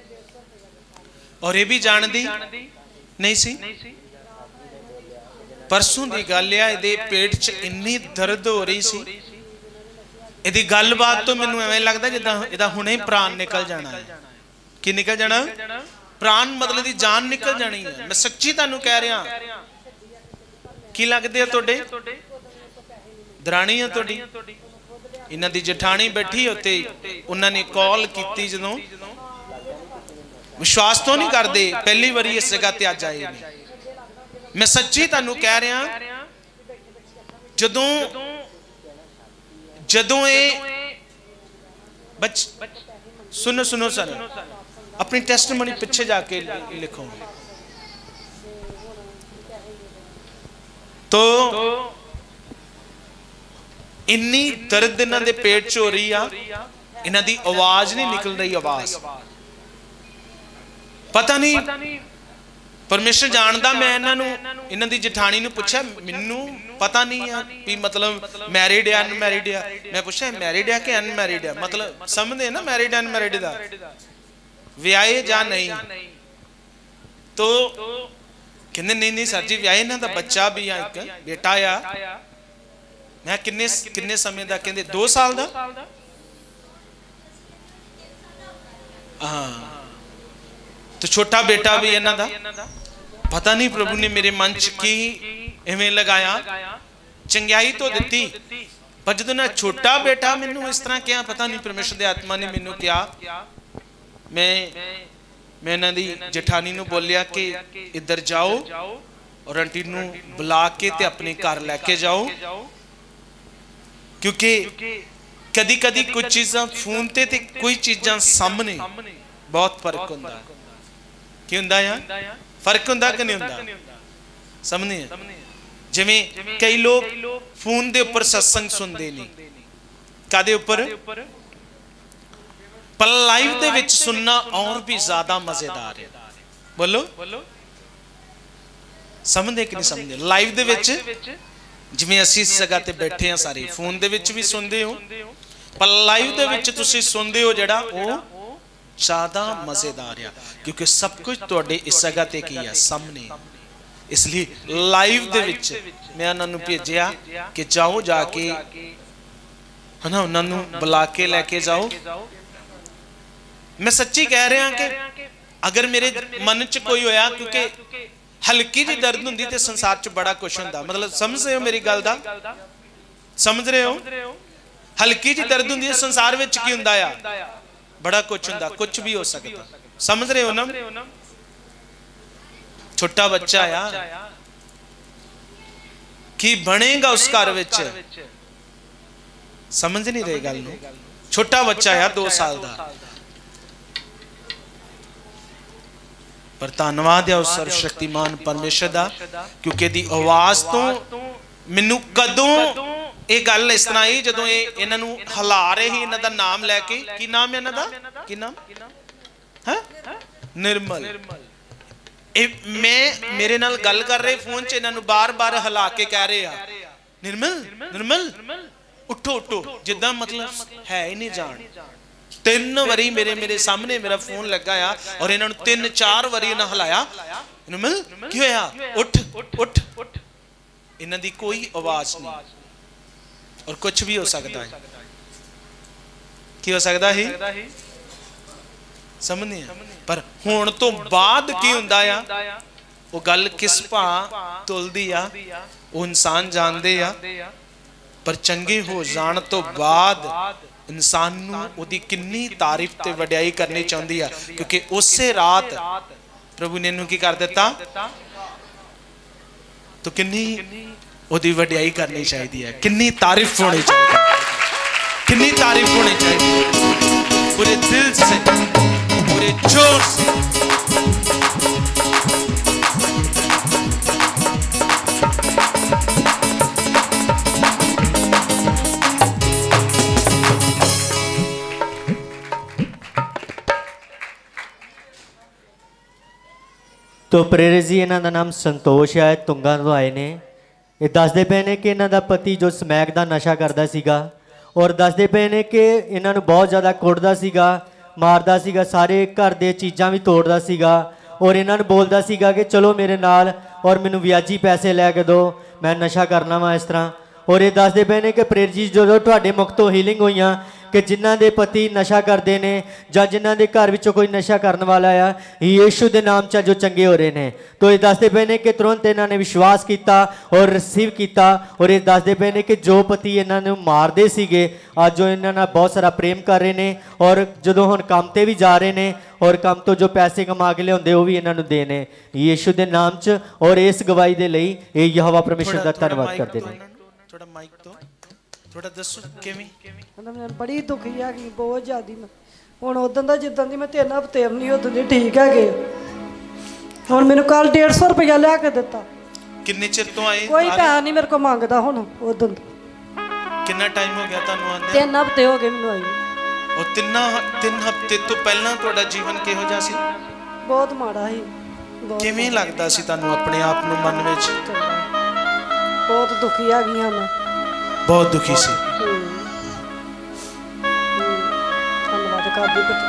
और ये भी जानती नहीं सी परसों की गल है ये पेट च इन्नी दर्द हो रही सी यदि गलबात तो मैनू एवं लगता जिदा इदा हुणे प्राण निकल जाना है कि निकल जाना प्राण मतलब दी जान निकल जानी है मैं सच्ची तुहानू कह रहा की लगदे तुहाडे दराणी है तुहाडी इन्हां दी जठानी बैठी उत्ते उन्होंने कॉल की जदों विश्वास तो नहीं करते पहली बारी इस जगह ते अज आए नहीं मैं सच्ची तुहानू कह रहा जदों जदों ये बच सुनो सुनो सर अपनी टेस्टमनी पिछे जाके लिखो तो इन्नी दर्द इन्हां दे पेट च हो रही आ इन्हां दी आवाज नहीं निकल रही आवाज पता नहीं परमेश्वर जानदा। मैं इन्हां नूं इन्हां दी जठानी नूं पुछया, मैनूं पता नहीं है भी मतलब मैरिड है अनमैरिड है। मैं पूछा मैरिड है कि अनमैरिड है, मतलब समझदे ना मैरिड अनमैरिड दा, विआहे जां नहीं। तो कहंदे नहीं नहीं सर जी विआहे, इन्हां दा बच्चा भी है, एक बेटा आ। मैं किन्ने किन्ने समय दा? कहंदे दो साल दा। हाँ, तो छोटा बेटा भी इन्हां दा। पता नहीं प्रभु ने मेरे मन च की इवें लगाया, चंगियाई तो दिती, पर जदों ना छोटा बेटा मैनू इस तरह क्या, पता नहीं परमेश्वर दे आत्मा ने मैनू क्या, मैं मैं इन्हां दी जठानी नू बोलिया कि इधर जाओ और आंटी नू बुला के ते अपने घर लैके जाओ, क्योंकि कदी कदी कुछ चीज़ां फोन ते ते कोई चीज़ां सामने बहुत फर्क होंदा। की हुंदा है? फर्क हुंदा कि नहीं हुंदा? समझने जिवें कई लोग फोन दे उपर सत्संग सुनते नहीं, कादे उपर? पर लाइव दे विच सुनना और भी ज्यादा मजेदार है। बोलो समझते कि नहीं समझते? लाइव दे विच जिवें असीं इस जगह ते बैठे हैं सारे, फोन दे विच भी सुनते हो, पर लाइव दे विच तुसीं सुनते हो जिहड़ा वो ज्यादा मजेदार है, क्योंकि सब कुछ तुहाडे इस जगह ते की है सामने। इसलिए लाइव दे विच मैं उन्होंने भेजिया कि जाओ जाके है ना उन्होंने बुला के लैके जाओ। मैं सच्ची कह रहा कि अगर मेरे मन च कोई होया, क्योंकि हल्की जी दर्द होंदी ते संसार च बड़ा कुछ होंदा, मतलब समझ रहे हो मेरी गल दा? समझ रहे हो? हल्की जी दर्द होंदी संसार विच की हुंदा आ, बड़ा कुछ हुंदा, कुछ भी हो सकता। समझ रहे हो ना? छोटा बच्चा आ, की बनेगा उस घर विच, समझ नहीं रहे गल नूं? छोटा बच्चा आ दो साल दा, पर धन्नवाद है उस सर्वशक्तिमान परमेश्वर दा, क्योंकि दी आवाज तो मैनू कदों ये गल इस तरह आई जदों ये इन्हां नूं हिला रहे ही, इन्हां दा नाम लैके, की नाम है इन्हां दा? की नाम है? निर्मल। ए मैं मेरे नाल गल कर रहे फोन च, इन्हां नूं बार बार हिला के कह रहे आ निर्मल निर्मल उठो उठो, जिद्दां मतलब है ही नहीं जान। तीन वारी मेरे मेरे सामने मेरा फोन लगा आ और इन्होंने तीन चार वारी इन्हें हिलाया, निर्मल की होया? उठ उठ उठ। इन्हां दी कोई आवाज नहीं, और कुछ भी हो सकता है। की हो सकता है? समझने पर हुण तो बाद की हुंदा आ, वो गल किस भा तुलदी आ वो इंसान जानदे आ, पर चंगे हो जाण तो बाद इंसान नूं उहदी किन्नी तारीफ ते वडियाई करनी चाहुंदी है, क्योंकि उसे रात प्रभु ने इहनूं की कर दिता, तो किन्नी उहदी वडियाई करनी चाहिदी है, किन्नी तारीफ होनी चाहिए, किन्नी तारीफ होनी चाहिए पूरे दिल से, पूरे जोर से। तो प्रेरित जी इन्हों का नाम संतोष है, तुंगा तो आए ने। ये दसते पे ने कि इन्हों का पति जो समैक का नशा करता सीगा, और दसते पे ने कि इन्हों बहुत ज़्यादा कुटदा सीगा, मारदा सीगा, सारे घर दे चीज़ां भी तोड़दा सीगा, और इन्होंने बोलदा सीगा कि चलो मेरे नाल और मैनू वियाजी पैसे लैके दो, मैं नशा करना वा इस तरह। और ये दसते पे ने कि प्रेरित जी जो तुहाडे मुख तो हीलिंग हुई कि जिन्हां दे पति नशा करते हैं जां जिन्हां दे घर विचों कोई नशा करने वाला आ, यीशु दे नाम च जो चंगे हो रहे हैं। तो ये दसते पे ने कि तुरंत इन्होंने विश्वास किया और रिसीव किया, और ये दसते पे ने कि जो पति इन्होंने मारते सीगे अज जो इन्हां नाल बहुत सारा प्रेम कर रहे हैं, और जदों हुण काम ते भी जा रहे हैं और काम तो जो पैसे कमा के लियाउंदे वो भी इन्होंने देने यीशु दे नाम च। और इस गवाही दे लई ये यहोवा परमेश्वर दा धन्नवाद करते हैं। थोड़ा माइक तो थोड़ा दसो किवें? मैं बड़ी दुखी है कि बहुत ज़्यादा मैं हुण उदन दा जिद्दां दी मैं तीन हफ्ते नहीं उदन दी ठीक है गए। हुण मैनूं कल डेढ़ सौ रुपया लिया के दिता। किन्ने चिर तो आए? कोई पैसा नहीं मेरे को मंगदा हुण उदन। कितना टाइम हो गया तुहानूं आंदे? तीन हफ्ते हो गए मैनूं आई। और तिन्ना तीन हफ्ते तो पहला तुहाडा जीवन किहो जिहा सी? बहुत माड़ा ही बहुत किवें लगदा सी तुहानू अपने आप नू मन विच? बहुत दुखी आ गई मैं, बहुत दुखी सी। धन्यवाद करदी पुत्त।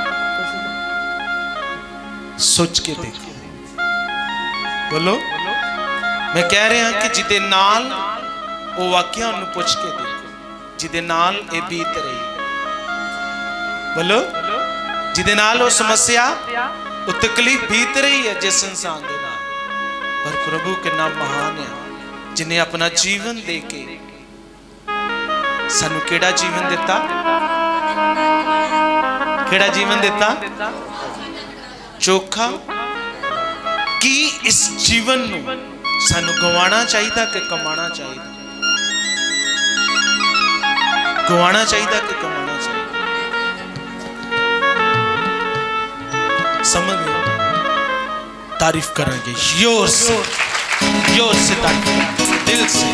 सोच के देखो, बोलो। मैं कह रहा कि जिदे नाल वो वाकिया उन्हें पूछ के देखो, जिदे नाल ये बीत रही, बोलो, जिदे नाल वो समस्या वो तकलीफ बीत रही है जिस इंसान के नाल, पर प्रभु के नाम महान है जिन्हें अपना जीवन दे के सानू केड़ा जीवन दिता, केड़ा जीवन दिता? चोखा। कि इस जीवन नू सानू गवाना चाहिए कि कमाना चाहिए? गवाना चाहिए कि कमाना चाहिए? समझ लो, तारीफ करेंगे योर से, योर से तारीफ, दिल से।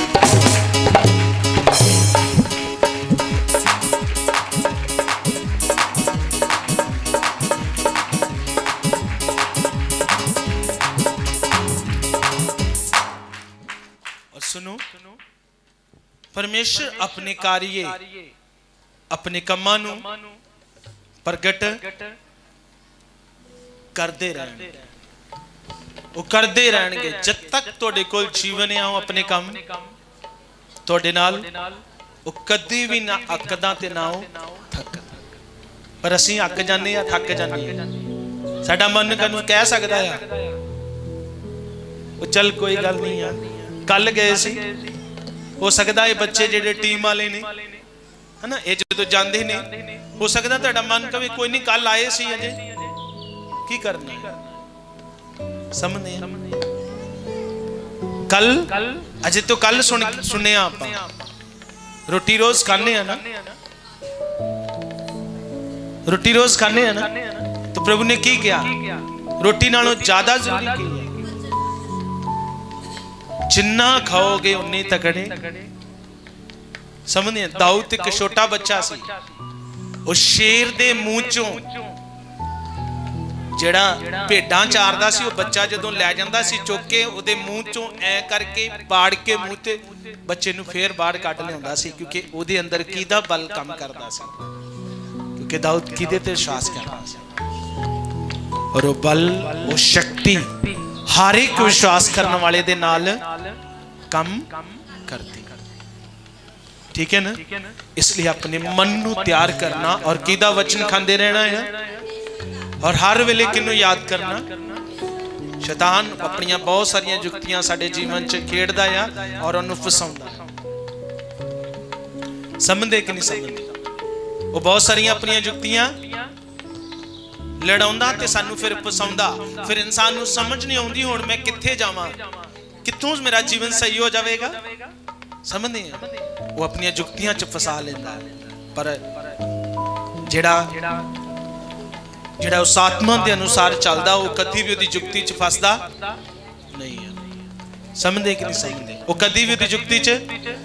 सुनो, परमेश्वर अपने कार्य अपने कमां नू प्रगट करते रहने, वो करते रहने जब तक तुहाडे कोल जीवन है। अपने काम तुहाडे नाल वो कदी भी ना अकदा ते ना हो थक, पर असीं अक जाने आ, थक जाने आ। साडा मन कनू कह सकदा है वो चल कोई गल नहीं है, कल गए सी, हो सकता है बच्चे जेडे टीम वाले ने है ना, ये जो जाते ने, हो सकता तुहाडा मन कहे कोई नहीं कल आए सी अजे की करना है। समझे? कल अजे तो कल सुन सुने आप रोटी रोज खाने ना, रोटी रोज खाने ना, तो प्रभु ने की किया? रोटी नालों ज्यादा जरूरी की है। जिन्ना खाओगे उन्ने तगड़े। समझे? दाऊद एक छोटा बच्चा सी, उस शेर दे मुंह चों जेड़ा भेडां चारदा सी, वो बच्चा जदों लै जांदा सी चुक के उहदे मुंह चों ऐ करके पाड़ के मुंह ते बच्चे नूं फेर बाहर कढ लिआंदा सी, क्योंकि उहदे अंदर किहदा बल काम करदा सी, क्योंकि दाऊद किहदे ते विश्वास करदा सी। और वो बल, वो शक्ति हर एक विश्वास करने वाले दे नाल कम करती। ठीक है ना? इसलिए अपने मन नू तैयार करना और किदा वचन खांदे रहना है, और हर वेले किनू याद करना। शैतान अपनी बहुत सारिया जुक्तियां साडे जीवन च खेड़दा है और उन्हें फसाउंदा। समझदे कि नहीं समझदे? वो बहुत सारिया अपनी जुक्तियां लड़ाउंदा ते सानू फिर फसाउंदा, फिर इंसान नू समझ नहीं आउंदी हुण मैं कित्थे जावां, कित्थों मेरा जीवन सही हो जाएगा। समझदे? वो अपनी जुक्तियां च फसा लेंदा, पर जेड़ा जेड़ा उस आत्मा के अनुसार चलदा वो कदी भी उहदी जुक्ति च फसदा नहीं है। समझदे कि नहीं समझदे? वो कदी भी उहदी जुक्ति च,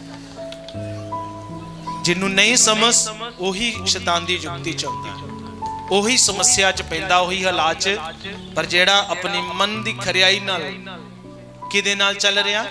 जिन्नू नहीं समझ वही शैतान दी जुक्ति च आउंदा, वही समस्या च पैंदा, वही हालात च। पर जेड़ा अपनी मन दी खरियाई नाल किदे नाल चल रहा,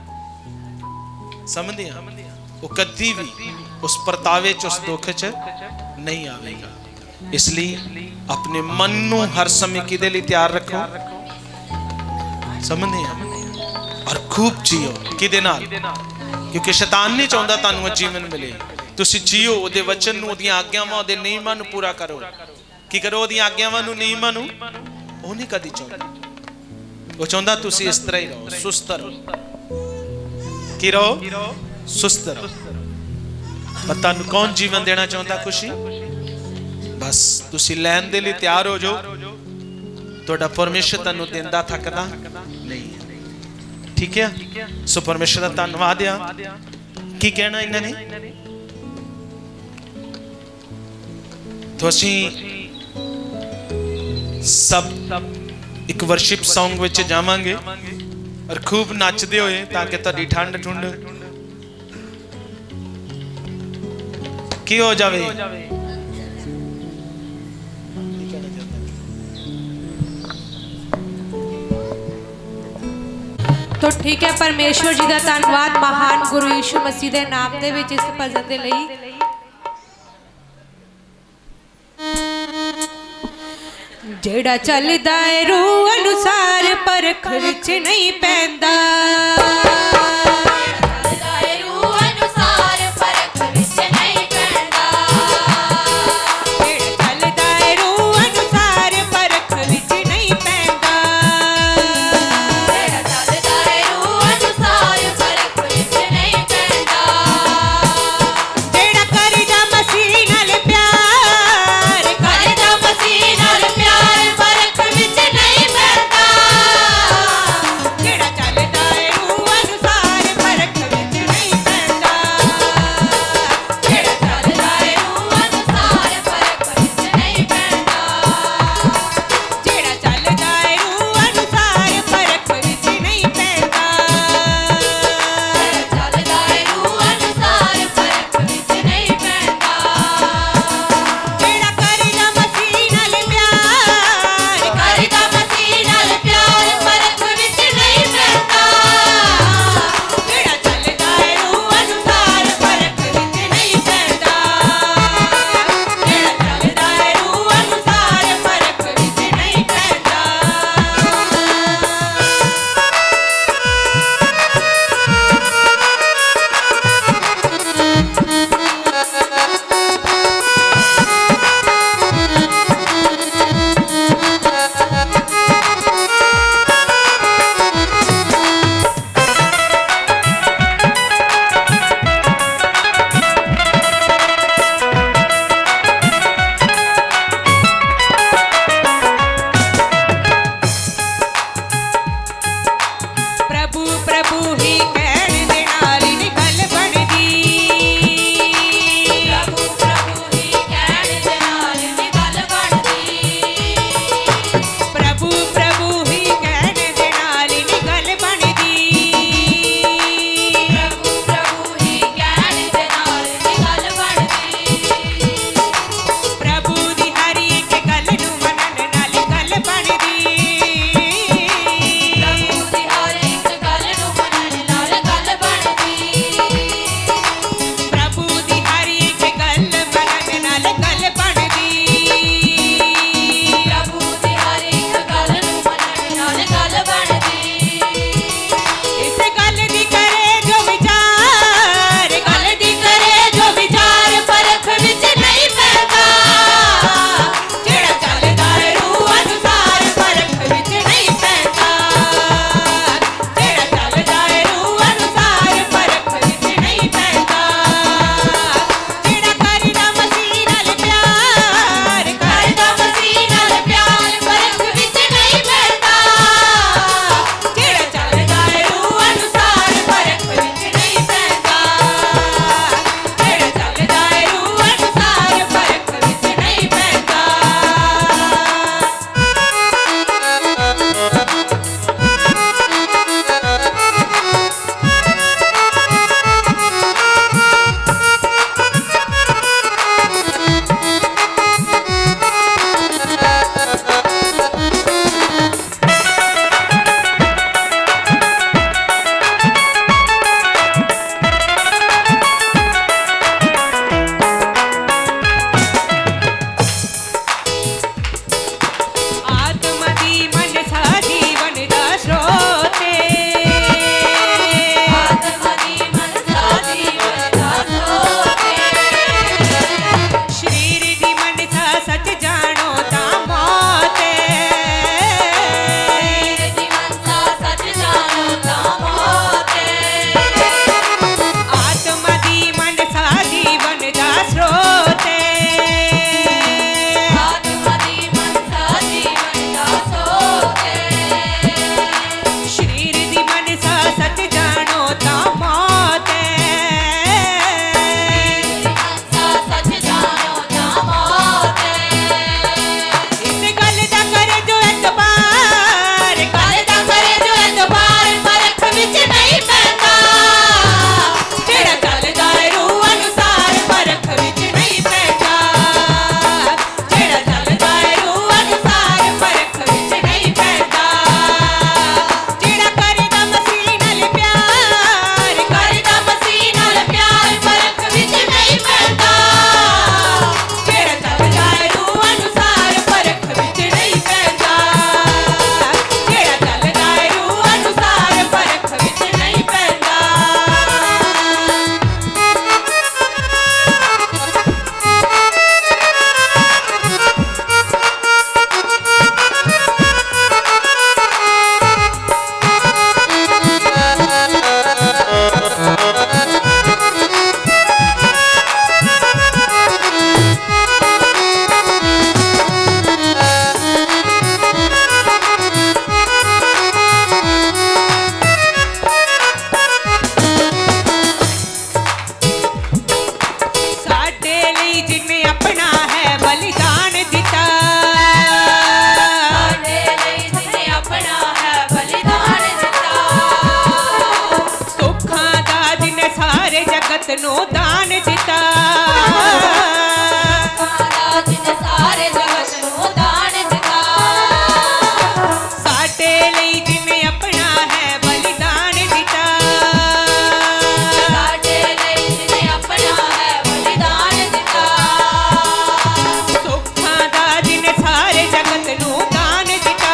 समझदे? वो कदी भी उस परतावे च, उस दुख च नहीं आवेगा। इसलिए अपने मन नू हर समय किदे लिए तैयार रखो, समझदे? और खूब जियो किदे नाल, क्योंकि शैतान नहीं चाहता तुहानू जीवन मिले। तुसी जियो उहदे वचन नू, उहदियां आग्यावां, उहदे नियमां नू पूरा करो। की करो? उहदियां आग्यावां नू, नियमां नू वो नहीं कदी चाहता। वो चाहता तुसी इस तरह ही रहो, सुस्त रहो। की रहो? सुस्त रहो। पर तुहानू कौन जीवन देना चाहता? खुशी। बस तुसी लैन दे लिए तैयार हो जाओ, तुहाडा परमेश्वर तुहानू देंदा थकदा नहीं। ठीक है? सो परमेश्वर दा धन्नवाद आ। की कहना इन्होंने? तो असी सब एक वर्शिप सॉन्ग विच जावांगे और खूब नचदे होए, ताकि तुहाडी ठंड ठुंड की हो जावे। तो ठीक है परमेश्वर जी का धन्यवाद महान गुरु यीशु मसीह के नाम दे विच इस भजन दे लई। जेड़ा चलदा है रूह अनुसार परख विच नहीं पैंदा, जगत नो दान दिता जिने सारे जगत नो दान दिता साडे लई जिने अपना है बलिदान दिता साडे लई जिने अपना है बलिदान दिता सुखां दा जिने सारे जगत नो दान दिता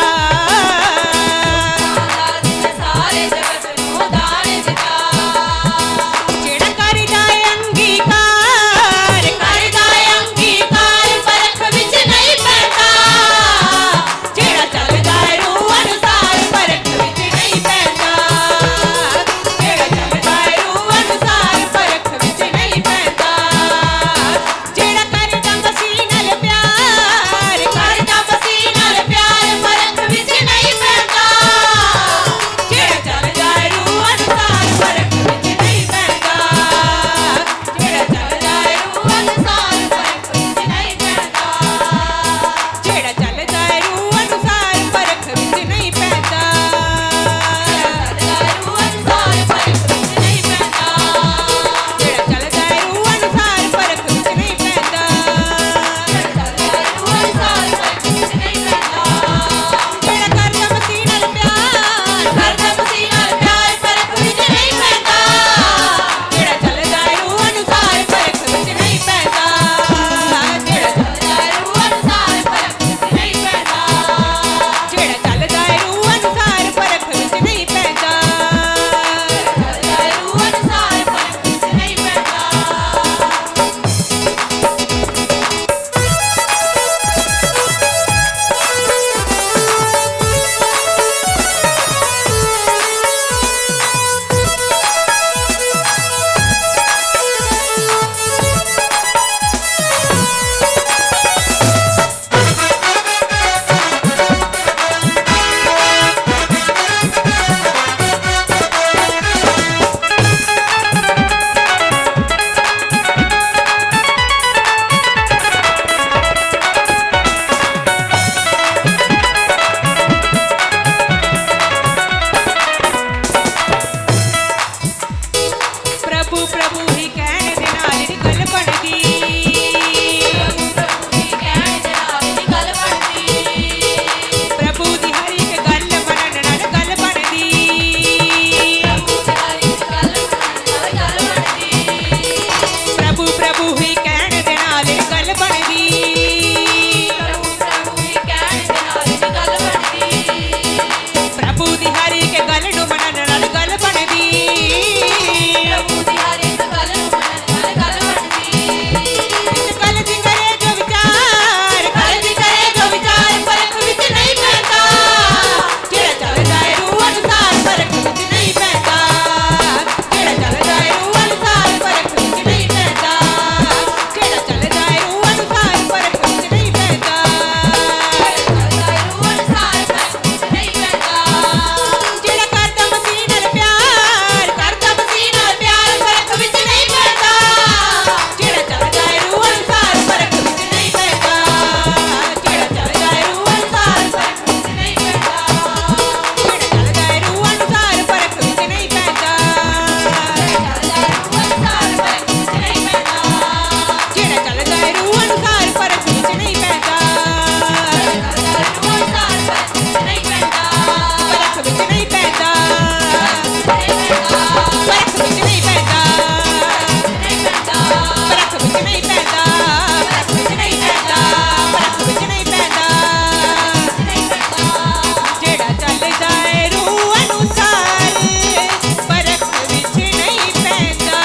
जिने सारे जगत नो दान दिता जेड़ा करदा है अंगीकार करदा है अंगीकार परख विच नहीं पैंदा जेड़ा चलदा है रूह अनुसार परख विच नहीं पैंदा जेड़ा चलदा है रूह अनुसार परख विच नहीं पैंदा जेड़ा करदा मसीह नाल प्यार करदा मसीह नाल प्यार परख विच नहीं पैंदा जेड़ा चलदा है रूह अनुसार परख विच नहीं पैंदा जेड़ा चलदा है रूह अनुसार परख विच नहीं पैंदा जेड़ा चलदा है रूह अनुसार परख विच नहीं पैंदा रूह अनुसार परख विच नहीं पैंदा जेड़ा चलदा है रूह अनुसार परख विच नहीं पैंदा रूह अनुसार परख विच नहीं पैंदा जेड़ा करदा मसीह नाल प्यार करदा मसीह नाल प्यार परख विच नहीं पैंदा जेड़ा चलदा है रूह अनुसार परख विच नहीं पैंदा जेड़ा चलदा है रूह अनुसार परख विच नहीं पैंदा जेड़ा चलदा है रूह अनुसार परख विच नहीं पैंदा रूह अनुसार परख विच नहीं पैंदा प्रभु प्रभु ही कहने दे नाल नी गल बनदी प्रभु दी कहण दे नाल नी गल बनदी प्रभु दी हर एक गल मनण नाल गल बनदी प्रभु दी हर एक गल मनण नाल गल बनदी प्रभु प्रभु ही कहने दे नाल नी गल बनदी प्रभु प्रभु ही कहण दे नाल नी गल बनदी प्रभु दी हर एक गल नु मनण नाल गल बनदी प्रभु दी हर एक गल नु मनण नाल गल बनदी इस गल दी करे जो विचार गल दी करे जो विचार परख विच नहीं पैंदा जेड़ा चलदा है रूह अनुसार परख विच नहीं पैंदा जेड़ा चलदा है रूह अनुसार परख विच नहीं पैंदा जेड़ा चलदा है रूह अनुसार परख विच नहीं पैंदा रूह अनुसार परख विच नहीं पैंदा जेड़ा करदा मसीह नाल प्यार करदा मसीह नाल प्यार परख विच नहीं पैंदा जेड़ा चलदा है रूह अनुसार परख विच नहीं पैंदा जेड़ा चलदा है रूह अनुसार परख विच नहीं पैंदा जेड़ा चलदा है रूह अनुसार परख विच नहीं पैंदा रूह अनुसार परख विच नहीं पैंदा जेड़ा चलदा है रूह अनुसार परख विच नहीं पैंदा रूह अनुसार परख विच नहीं पैंदा परख विच नहीं पैंदा परख विच नहीं पैंदा परख विच नहीं पैंदा परख विच नहीं पैंदा परख विच नहीं पैंदा जेड़ा चलदा है रूह अनुसार परख विच नहीं पैंदा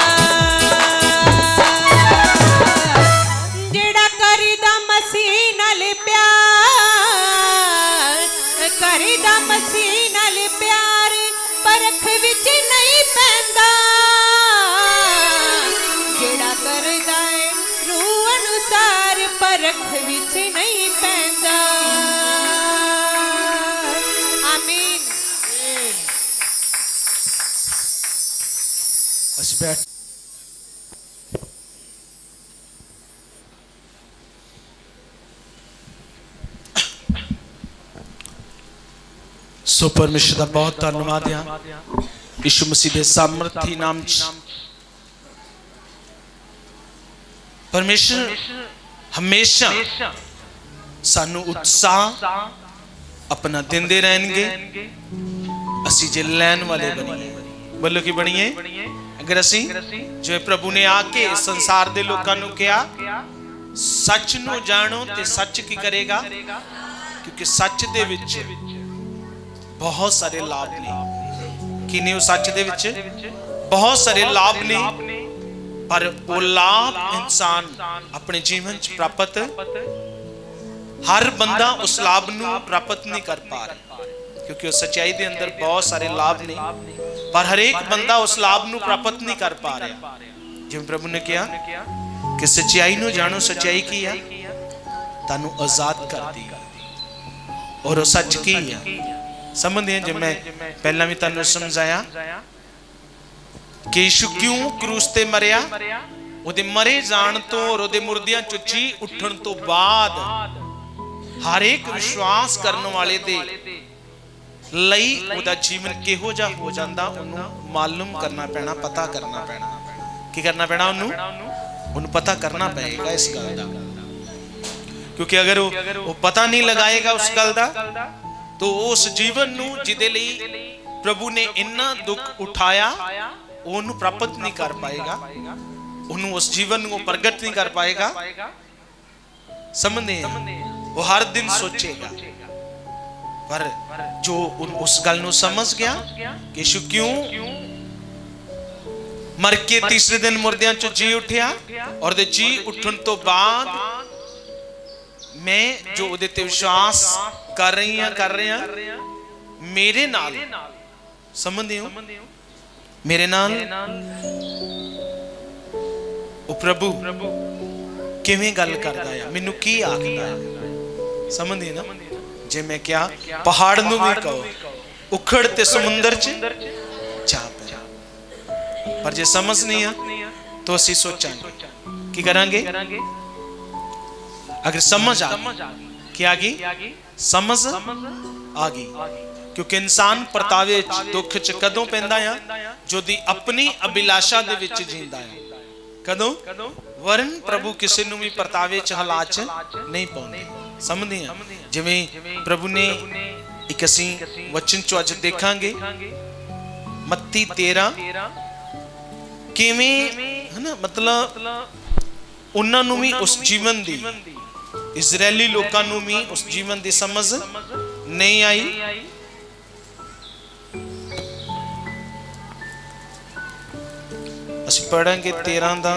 जेड़ा करदा मसीह नाल प्यार करदा मसीह नाल प्यार परख विच नहीं पैंदा जेड़ा करदा है रूह अनुसार परख विच नहीं पैंदा आमीन ਅਸੀਂ ਬੈਠ ਸੋ ਪਰਮੇਸ਼ਰ ਦਾ ਬਹੁਤ ਧੰਨਵਾਦ ਆ ਯਿਸੂ ਮਸੀਹ ਦੇ ਸਾਮਰਥੀ ਨਾਮ ਚ परमेश्वर हमेशा सानू उत्साह अपना देंदे रहेंगे असी जे लैन वाले बनिए। बोलो कि बनिए। अगर असी जो प्रभु ने आके संसार दे लोकां नू कहा सच नू जानो ते सच की करेगा, क्योंकि सच दे विच बहुत सारे लाभ ने। कि नहीं, सच दे विच बहुत सारे लाभ ने, पर वो लाभ इंसान अपने जीवन च प्राप्त, हर बंदा उस लाभ नू प्राप्त नहीं कर पा रहा, क्योंकि उस सच्चाई दे अंदर बहुत सारे लाभ ने, पर हर एक बंदा उस लाभ नू प्राप्त नहीं कर पा रहा। जिवें प्रभु ने कहा कि सच्चाई नू जानो, सच्चाई की है तानू आजाद कर दी, और वो सच की है। समझते हैं, जो मैं पहला भी तानू समझाया कि यीशु क्यों क्रूस ते मरिया। उहदे मरे जान तो और उहदे मुर्दियां चों जी उठण तो बाद हर एक विश्वास करने वाले दे लई उहदा जीवन किहो जा हो जांदा उन्हों मालूम करना पैना, पता करना पैना। की करना पैना? उन्हों उन्हों पता करना पड़ेगा इस गल दा, क्योंकि अगर वो, वो पता नहीं लगाएगा उस गल दा तो उस जीवन नू जिदे लई प्रभु ने इन्ना दुख उठाया उन्होंने प्राप्त नहीं कर पाएगा, उन्होंने उस जीवन को प्रगट नहीं कर पाएगा। समझे? वो हर दिन सोचेगा, पर जो उस गल नू समझ गया कि यीशु क्यों मर के तीसरे दिन मुर्दियां चो जी उठिया, और दे जी उठन तो बाद मैं जो उहदे ते विश्वास कर रही हां कर रहे हां मेरे नाल, समझदे हो, मेरे नाल ओ प्रभु किवें गल करदा है, मैनू की आखदा है। समझदे ना? जे मैं क्या पहाड़ नू भी कहो उखड़ ते समुंदर च जा पे, पर जे समझ नहीं आ तो असी सोचांगे की करांगे। अगर समझ आ गई, क्या आ गई? समझ आ गई, क्योंकि इंसान परतावे दुख च कदों पैंदा है जो दी अपनी अभिलाषा दे विच जींदा है। कदों? वरन प्रभु किसी नू भी परतावे च हालात च नहीं पाउंदे। समझदे हैं? जिवें प्रभु ने एक असीं वचन चो अज देखांगे मत्ती तेरह किवें है ना, मतलब उन्हां नू भी उस जीवन दी, इजरायली लोकां नू भी उस जीवन दी समझ नहीं आई। असीं पढ़ांगे तेरह दा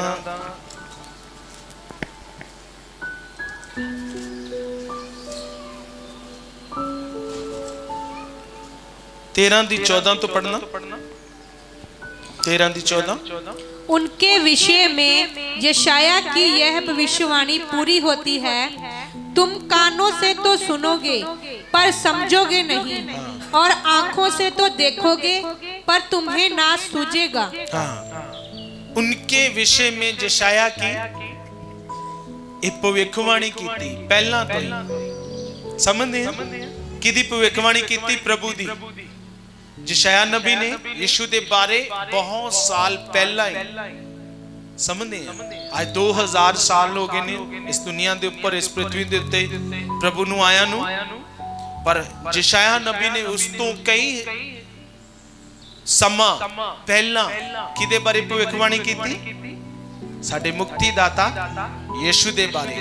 तेरह दी चौदह तो पढ़ना, तेरह दी चौदह। उनके विषय में यशाया की यह भविष्यवाणी पूरी होती है, तुम कानों से तो सुनोगे पर समझोगे नहीं, और आंखों से तो देखोगे पर तुम्हें ना सूझेगा। हाँ, उनके विषय में यशाया की एक भविष्यवाणी की थी पहला तो ही। समझते हैं किदी भविष्यवाणी की थी? प्रभु दी। यशाया नबी ने यीशु दे बारे बहुत साल पहला ही, समझते हैं, आज दो हजार साल हो गए ने इस दुनिया दे ऊपर, इस पृथ्वी दे उत्ते प्रभु नू आया नू, पर यशाया नबी ने उस तो कई समा पहला किदे बारे भविष्यवाणी की थी? साडे मुक्तिदाता यीशु दे बारे।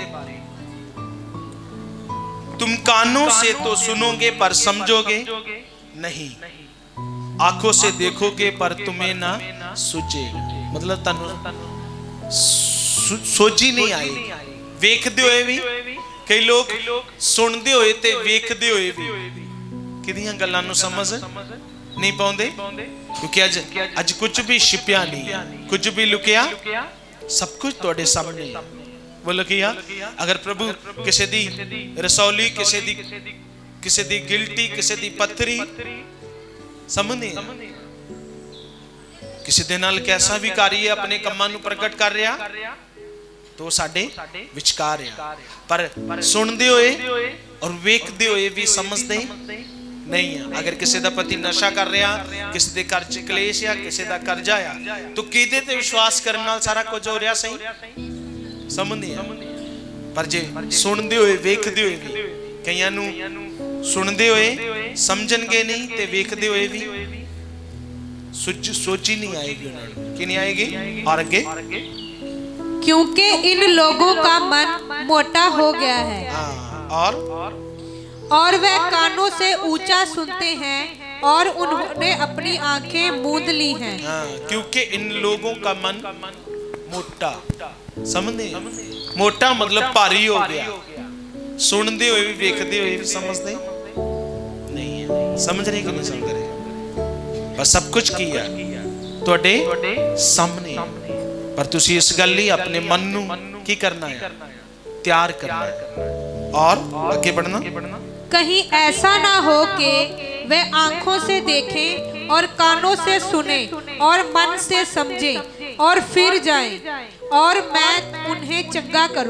तुम कानों से तो सुनोगे पर समझोगे नहीं, आंखों से देखोगे पर तुम्हें ना सूझेगा। मतलब तनु सोची नहीं आई। वेखदे होए भी कई लोग सुनदे होए ते वेखदे होए भी किदियां गल्लां नूं समझ नहीं पाउंदे, क्योंकि अज अज कुछ भी छिपिया नहीं, कुछ भी लुकिया, सब कुछ तुहाडे सामने है। बोलो कि अगर प्रभु किसी दी रसौली, किसी दी किसी दी गिल्टी, किसी दी पत्थरी, समझे किसी दे नाल कैसा भी कार्य अपने कम्मां नूं प्रगट कर रहा तो साडे विचकार है, पर सुनदे होए और वेखदे होए भी समझदे नहीं है। अगर किसी दा पति नशा कर रहा, किसी दे घर च क्लेश या किसी दा कर्जा आ, तो किदे ते विश्वास करन नाल सारा कुछ हो रहा सही? समझदे आ पर जे सुनदे होए वेखदे होए भी कईयां नूं सुनदे होए समझणगे नहीं ते वेखदे होए भी सोच सोची नहीं आएगी उन्हां नूं कि नहीं आएगी। और आगे क्योंकि इन लोगों का मन मोटा हो गया है और और वह कानों से ऊंचा सुनते हैं और उन्होंने अपनी आंखें मूंद ली हैं। क्योंकि इन लोगों का मन मोटा समझे मोटा मतलब भारी हो गया सुनते हुए भी वेखते हुए भी समझते नहीं है समझ रहे कि नहीं समझ रहे बस सब कुछ किया तुहाडे सामने पर तुसी इस गल लई अपने मन नूं की करना है तैयार करना है और आगे बढ़ना। कहीं ऐसा ना हो कि वे आंखों से देखें और कानों से सुने और मन से समझें और फिर जाएं और मैं उन्हें चंगा करूं।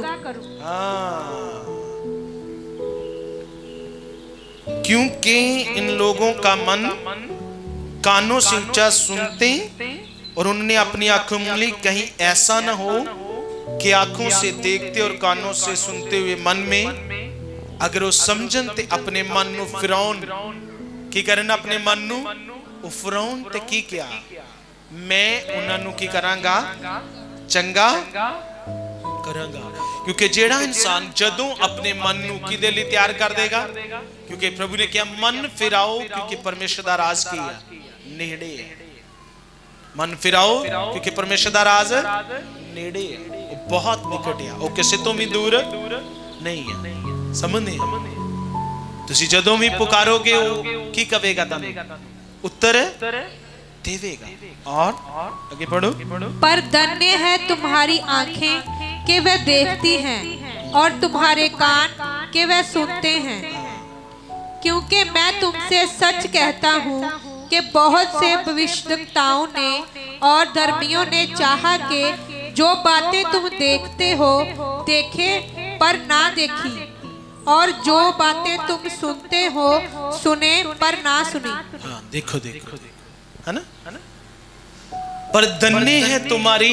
क्योंकि इन लोगों का मन कानों से ऊंचा सुनते और उन्होंने अपनी आंखों में ली कहीं ऐसा ना हो कि आंखों से देखते और कानों से सुनते हुए मन में अगर वो समझन ते अपने मन नूं फिराउन की करन अपने मन नूं वो फिराउन ते की किया मैं उन्हां नूं की करांगा चंगा करांगा। क्योंकि जेड़ा इंसान जदों अपने मन नूं किदे लई तैयार कर देगा क्योंकि प्रभु ने कहा मन फिराओ क्योंकि परमेश्वर दा राज की है नेड़े है मन फिराओ क्योंकि परमेश्वर दा राज नेड़े है वो बहुत निकट है वो किसी तो भी दूर नहीं है समझने तुसी जदों भी पुकारोगे वो की कवेगा तुहानू उत्तर देवेगा। और आगे पढ़ो पर धन्य है तुम्हारी आंखें कि वह देखती हैं और तुम्हारे कान कि वह सुनते हैं क्योंकि मैं तुमसे सच कहता हूँ कि बहुत से भविष्यद्वक्ताओं ने और धर्मियों ने चाहा कि जो बातें तुम देखते हो देखे पर ना देखी और जो बातें तुम सुनते हो सुने पर ना सुनी। हाँ, देखो देखो है ना पर धन्य है तुम्हारी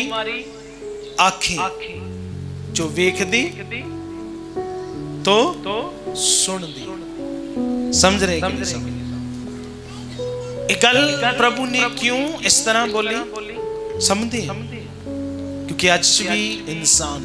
आंखें जो वेख दी तो सुन दी समझ रहे कि नहीं एक गल प्रभु ने क्यों इस तरह बोली समझे क्योंकि आज भी इंसान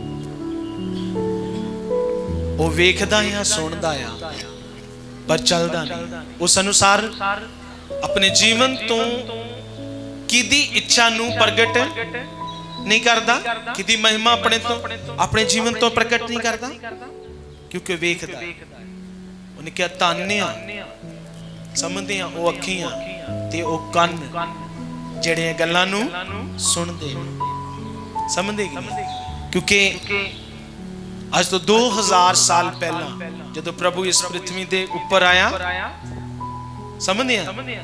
वो वेखदा या सुनदा या पर चलदा नहीं उस अनुसार अपने जीवन तो किदी इच्छा नू प्रगट नहीं करता किदी महिमा अपने तो अपने जीवन तो प्रकट नहीं करता क्योंकि वेखदा उन्हें क्या तान्या समझदे आ वो अखियां ते वो कन जेड़े गल्लां नू सुनदे समझदे क्योंकि आज तो दो हजार साल पहला जब प्रभु इस पृथ्वी दे ऊपर आया समझदे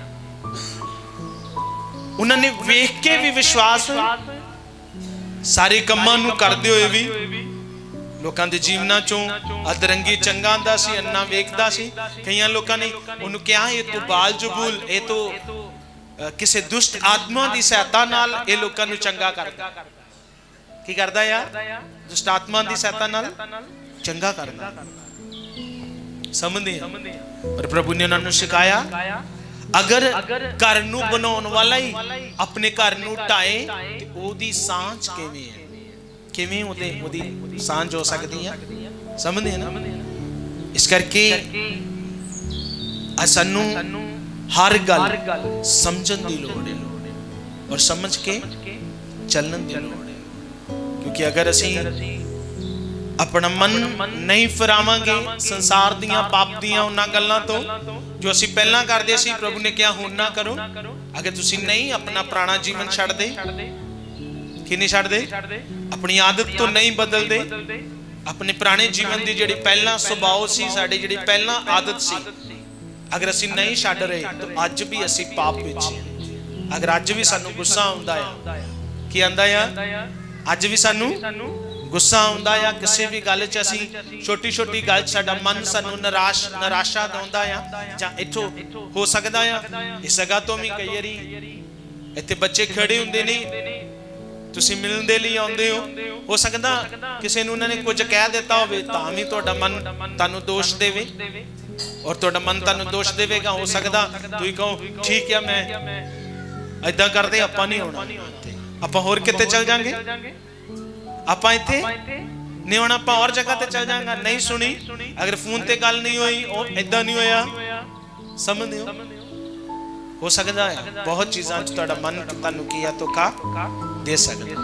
उन्होंने वेख के भी विश्वास सारे कम्मां नू करदे होए भी लोकां दे जीवनां चों अदरंगी चंगा आंदा सी अन्ना वेखदा सी कईयां लोकां ने उन्होंने कहा ये तो बाल जुबूल ये तो किसी दुष्ट आत्मा दी सहायता नाल ये लोकां नू चंगा करदा की करदा यार दुष्ट आत्मा दी सहायता नाल चंगा करदा समझदे पर प्रभु ने उन्होंने सिखाया अगर घर नू बनाउण वाला ही अपने घर नू ढाए ते ओदी सांझ किवें है किवें ओदे ओदी सांझ हो सकदी है समझदे ना इस करके सानू हर गल समझण दी लोड़ है और समझ के चलण दी लोड़ है क्योंकि अगर असीं अपना मन नहीं फिरावांगे संसार दियां पाप दियां उन्हां गल्लां तो जो असीं पहलां करदे सी प्रभु ने कहा हुण ना करो अगर तुसीं नहीं अपना पुराना जीवन छड्ड दे कि नहीं छड्ड दे अपनी आदत तो नहीं बदल दे अपने पुराने जीवन दी जिहड़ी पहला सुभाव सी साडी जिहड़ी पहला आदत सी अगर असीं नहीं छड्ड रहे तो अज भी असीं पाप विच अगर अज भी सानू गुस्सा आउंदा है कि आंदा है अज भी सानू गुस्सा आउंदा या किसी भी गल च असीं छोटी छोटी गल साडा मन सानू निराश निराशा दाउंदा या जां इथों हो सकदा या इस जगह तो भी कई वारी इत्थे बच्चे खड़े हुंदे ने ਤੁਸੀਂ ਮਿਲਣ ਦੇ ਲਈ ਆਉਂਦੇ ਹੋ ਹੋ ਸਕਦਾ ਕਿਸੇ ਨੂੰ ਉਹਨਾਂ ਨੇ ਕੁਝ ਕਹਿ ਦਿੱਤਾ ਹੋਵੇ ਤਾਂ ਵੀ ਤੁਹਾਡਾ ਮਨ ਤੁਹਾਨੂੰ ਦੋਸ਼ ਦੇਵੇ ਔਰ ਤੁਹਾਡਾ ਮਨ ਤੁਹਾਨੂੰ ਦੋਸ਼ ਦੇਵੇਗਾ। ਹੋ ਸਕਦਾ ਤੁਸੀਂ ਕਹੋ ਠੀਕ ਹੈ ਮੈਂ ਇਦਾਂ ਕਰਦੇ ਆਪਾਂ ਨਹੀਂ ਹੋਣਾ, ਆਪਾਂ ਹੋਰ ਕਿਤੇ ਚੱਲ ਜਾਾਂਗੇ, ਆਪਾਂ ਇੱਥੇ नहीं होना, आप और जगह ते चल जाएगा। नहीं सुनी, अगर फोन ते गल नहीं हुई और इदा नहीं होया, समझते हो हो सकता है बहुत चीज़ां च तुहाडा मन तुहानू की है तो का दे सकदा,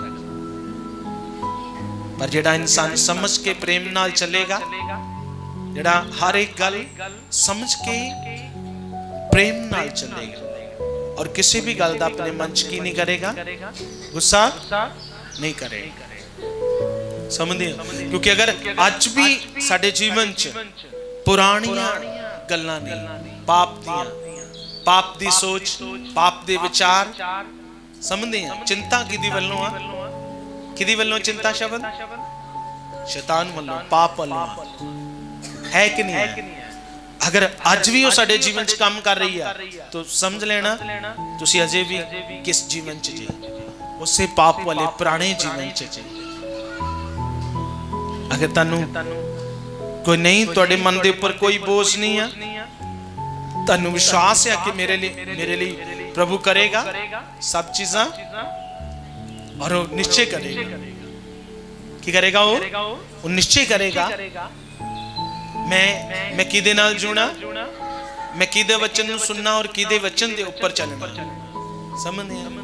पर जेड़ा इंसान समझ के प्रेम नाल चलेगा, जेड़ा हर एक गल समझ के प्रेम नाल चलेगा और किसी भी गल दा अपने मन च की नहीं करेगा, गुस्सा नहीं करेगा। समझते हो? क्योंकि अगर अज भी साडे जीवन च पुरानियां गल्लां ने, पाप दियां, पाप दी सोच, पाप दे विचार, समझते हैं चिंता किदी वल्लों आ, किदी वल्लों चिंता शब्द शैतान वल्लों, पाप वल्लों है कि नहीं है? अगर अज भी वो साडे जीवन च काम कर रही है तो समझ लेना तुसी अजे भी किस जीवन च जी, उसे पाप वाले पुराने जीवन च जी। अगर तानू कोई नहीं, तुहाडे मन दे ऊपर कोई बोझ नहीं है, तानू विश्वास है कि मेरे लिए मेरे लिए प्रभु करेगा सब चीज़ां और वो निश्चय करेगा। की करेगा वो वो निश्चय करेगा। मैं मैं किदे नाल जुड़ना, मैं किदे वचन नू सुनना और किदे वचन दे ऊपर चलना, समझते हैं?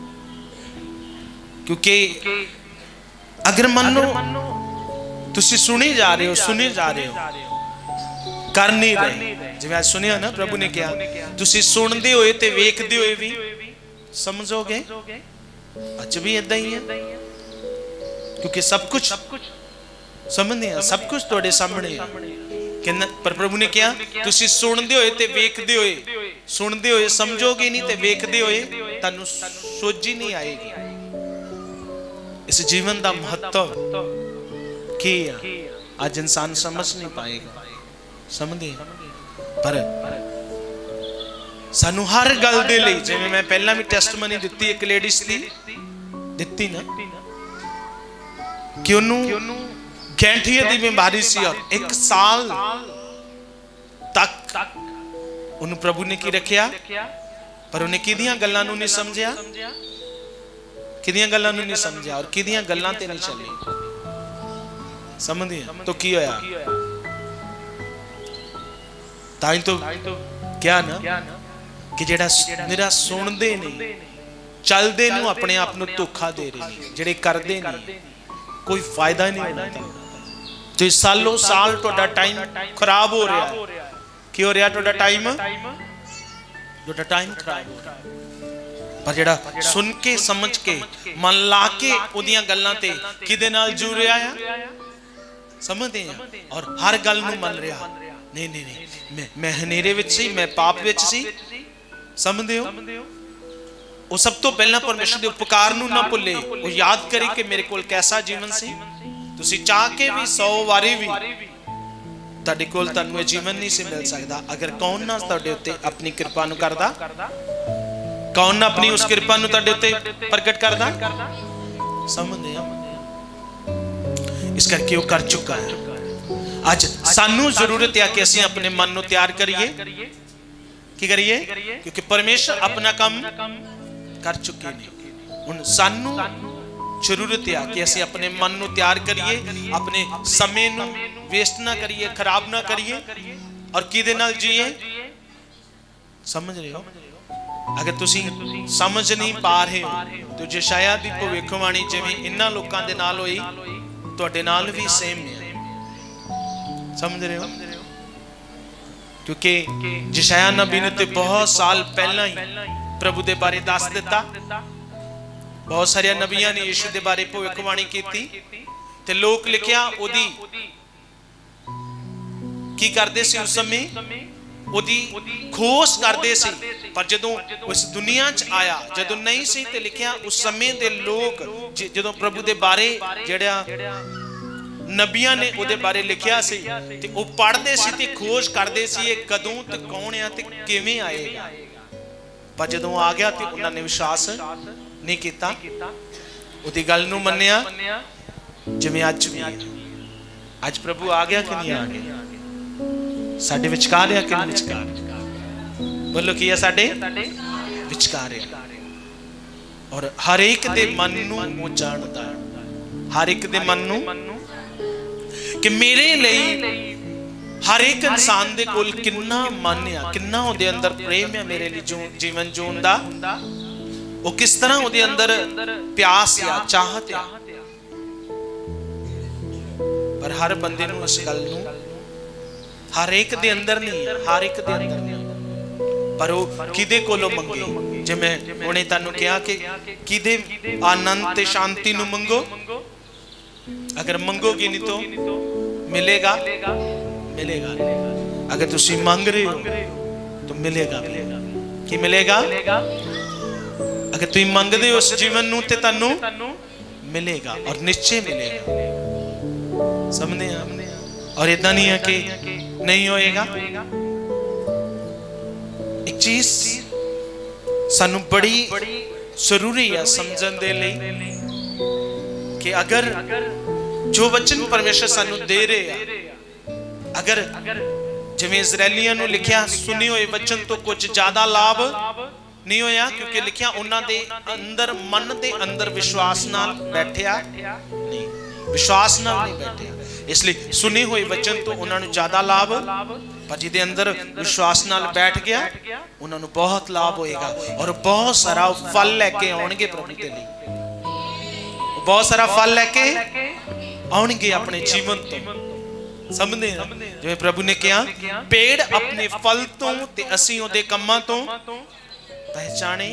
क्योंकि अगर मनो तुसी सुनी जा रहे हो, सुनी जा रहे हो, कर नहीं रहे, जिवें आज सुनिया ना प्रभु ने कहा तुसी सुनदे होए ते वेखदे होए भी समझोगे, अज भी इदां ही है। क्योंकि सब कुछ समझदे हैं, सब कुछ तुहाडे सामने है। कहना पर प्रभु ने कहा तुसी सुनदे होए ते वेखदे होए, सुनदे होए समझोगे नहीं ते वेखदे होए तानू सोझी नहीं आएगी। इस जीवन का महत्व की आज इंसान समझ नहीं पाएगा, समझे? पर सानू हर गल दे लई, जिवें मैं पहला भी टेस्टमनी दित्ती एक लेडीज दी दित्ती ना कि उन्होंने गैंठिए दी बीमारी सी और एक साल तक उन्होंने प्रभु ने की रखिया, पर उन्हें किदियां गल्लां नूं नहीं समझिया, किदियां गल्लां नूं नहीं समझिया और किदियां गल्लां ते नहीं चली, समझिए? तो की होया ताई तो क्या ना कि जेड़ा मेरा सुनदे नहीं चलदे नूं अपने आप नूं धोखा दे रहे ने, जेड़े करदे नहीं कोई फायदा नहीं होना। तो सालों साल तुहाडा टाइम खराब हो रहा है। की हो रहा तुहाडा टाइम? तुहाडा टाइम खराब हो रहा है। पर जेड़ा सुन के समझ के मन ला के उदियां गल्लां ते किदे नाल जुड़ रहा है, समझते हैं? और हर गल नूं मन रहा नहीं नहीं नहीं मैं मैं हनेरे विच सी, मैं पाप विच सी, समझदे हो? वो सब तो पहला परमेश्वर दे उपकार नूं ना भुले, वो याद करे कि मेरे कोल कैसा जीवन सी। तुसी चाह के भी सौ वारी भी तुहाडे कोल तुहानूं ये जीवन नहीं सी मिल सकदा अगर कौन ना तुहाडे उत्ते अपनी कृपा नूं करदा, कौन ना अपनी उस कृपा नूं तुहाडे उत्ते प्रगट करदा, समझदे हो? इस करके वो कर चुका है। आज सानू जरूरत है कि असीं अपने मन नूं तैयार करिए, की करिए? क्योंकि परमेश्वर अपना काम कर चुके ने। हुण सानू जरूरत है कि असीं अपने मन नूं तैयार करिए, अपने समय नूं वेस्ट ना करिए, खराब ना करिए और किदे नाल जीए, समझ रहे हो? अगर तुसी समझ नहीं पा रहे हो तो यशायाह दी भविष्यवाणी जिवें इन्हां लोकां दे नाल होई तुहाडे नाल भी सेम है, समझ रहे हो? क्योंकि यशायाह नबी ने तो बहुत साल पहला ही प्रभु दे बारे दस दिता, बहुत सारे नबियां ने यीशु दे बारे भविष्यवाणी की ते लोग लिखिया ओदी की करदे सी उस समय ओदी खोज करदे सी, पर जदों उस दुनिया च आया जदों नहीं सी ते लिखिया उस समय दे लोग जदों प्रभु दे बारे जेड़ा नबियां ने ओदे बारे लिखिया सी ते ओ पढ़दे सी ते खोज करदे सी ये कदों ते कौन है ते किवें आएगा, पर जदों आ गया ते उन्हां ने विश्वास नहीं कीता ਉਹਦੀ ਗੱਲ ਨੂੰ ਮੰਨਿਆ ਜਿਵੇਂ ਅੱਜ ਵੀ ਅੱਜ ਪ੍ਰਭੂ ਆ ਗਿਆ ਕਿ ਨਹੀਂ ਆ ਗਿਆ ਸਾਡੇ ਵਿਚਕਾਰ ਆ ਕਿ ਨਹੀਂ ਵਿਚਕਾਰ ਬੋਲੋ ਕੀ ਆ ਸਾਡੇ ਵਿਚਕਾਰ ਆ और हर एक दे मन नूं वो जानदा हर एक दे मन नूं कि मेरे लिए हर एक इंसान दे कोल किन्ना मन आ किन्ना उहदे अंदर प्रेम है मेरे लिए जो जीवन जीउण दा वो किस तरह उहदे अंदर प्यास आ चाहत आ पर हर बंदे नूं इस गल नूं हर एक दे अंदर नहीं हर एक दे अंदर नहीं पर वो किदे कोलों मंगे जिवें हुणे तुहानूं कहा कि किदे आनंद ते शांति नूं मंगो अगर मंगोगे नहीं तो मिलेगा मिलेगा अगर तुसीं मंग रहे हो तो मिलेगा की मिलेगा अगर तुसीं मंगदे हो उस जीवन नूं ते तुहानूं मिलेगा और निश्चय मिलेगा समझदे आ और इदां नहीं है कि नहीं होएगा एक चीज सानू बड़ी जरूरी है समझण दे लई कि अगर जो वचन परमेश्वर सानू दे रहे हैं अगर जिवें इजरायलियां नू लिखिया सुनी हुए वचन तो कुछ ज्यादा लाभ नहीं होया क्योंकि लिखिया उन्हां दे अंदर मन दे अंदर विश्वास नाल बैठिया नहीं विश्वास नाल नहीं बैठिया इसलिए सुने हुए वचन तो उन्होंने ज्यादा लाभ पर जिदे अंदर विश्वास नाल बैठ गया उन्होंने बहुत लाभ होएगा और बहुत सारा फल लेके आउणगे प्रभु दे लई बहुत सारा फल लेके आउणगे अपने जीवन तो समझदे जिवें प्रभु ने कहा पेड़ अपने फल तो ते असीं उहदे कम्मां तो पहचाने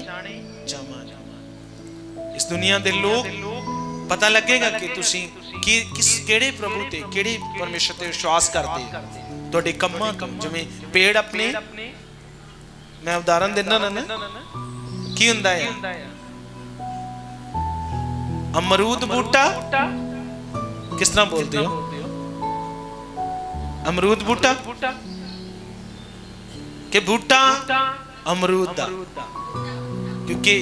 जावांगे इस दुनिया दे लोग पता लगेगा कि तुसी कि किस केड़े प्रभु ते केड़े परमेश्वर ते विश्वास करदे तुहाडे कम्मां कम जिवें पेड़ अपने मैं उदाहरण देना ना की हुंदा है अमरूद बूटा किस तरह बोलते हो अमरूद बूटा के बूटा अमरूद दा क्योंकि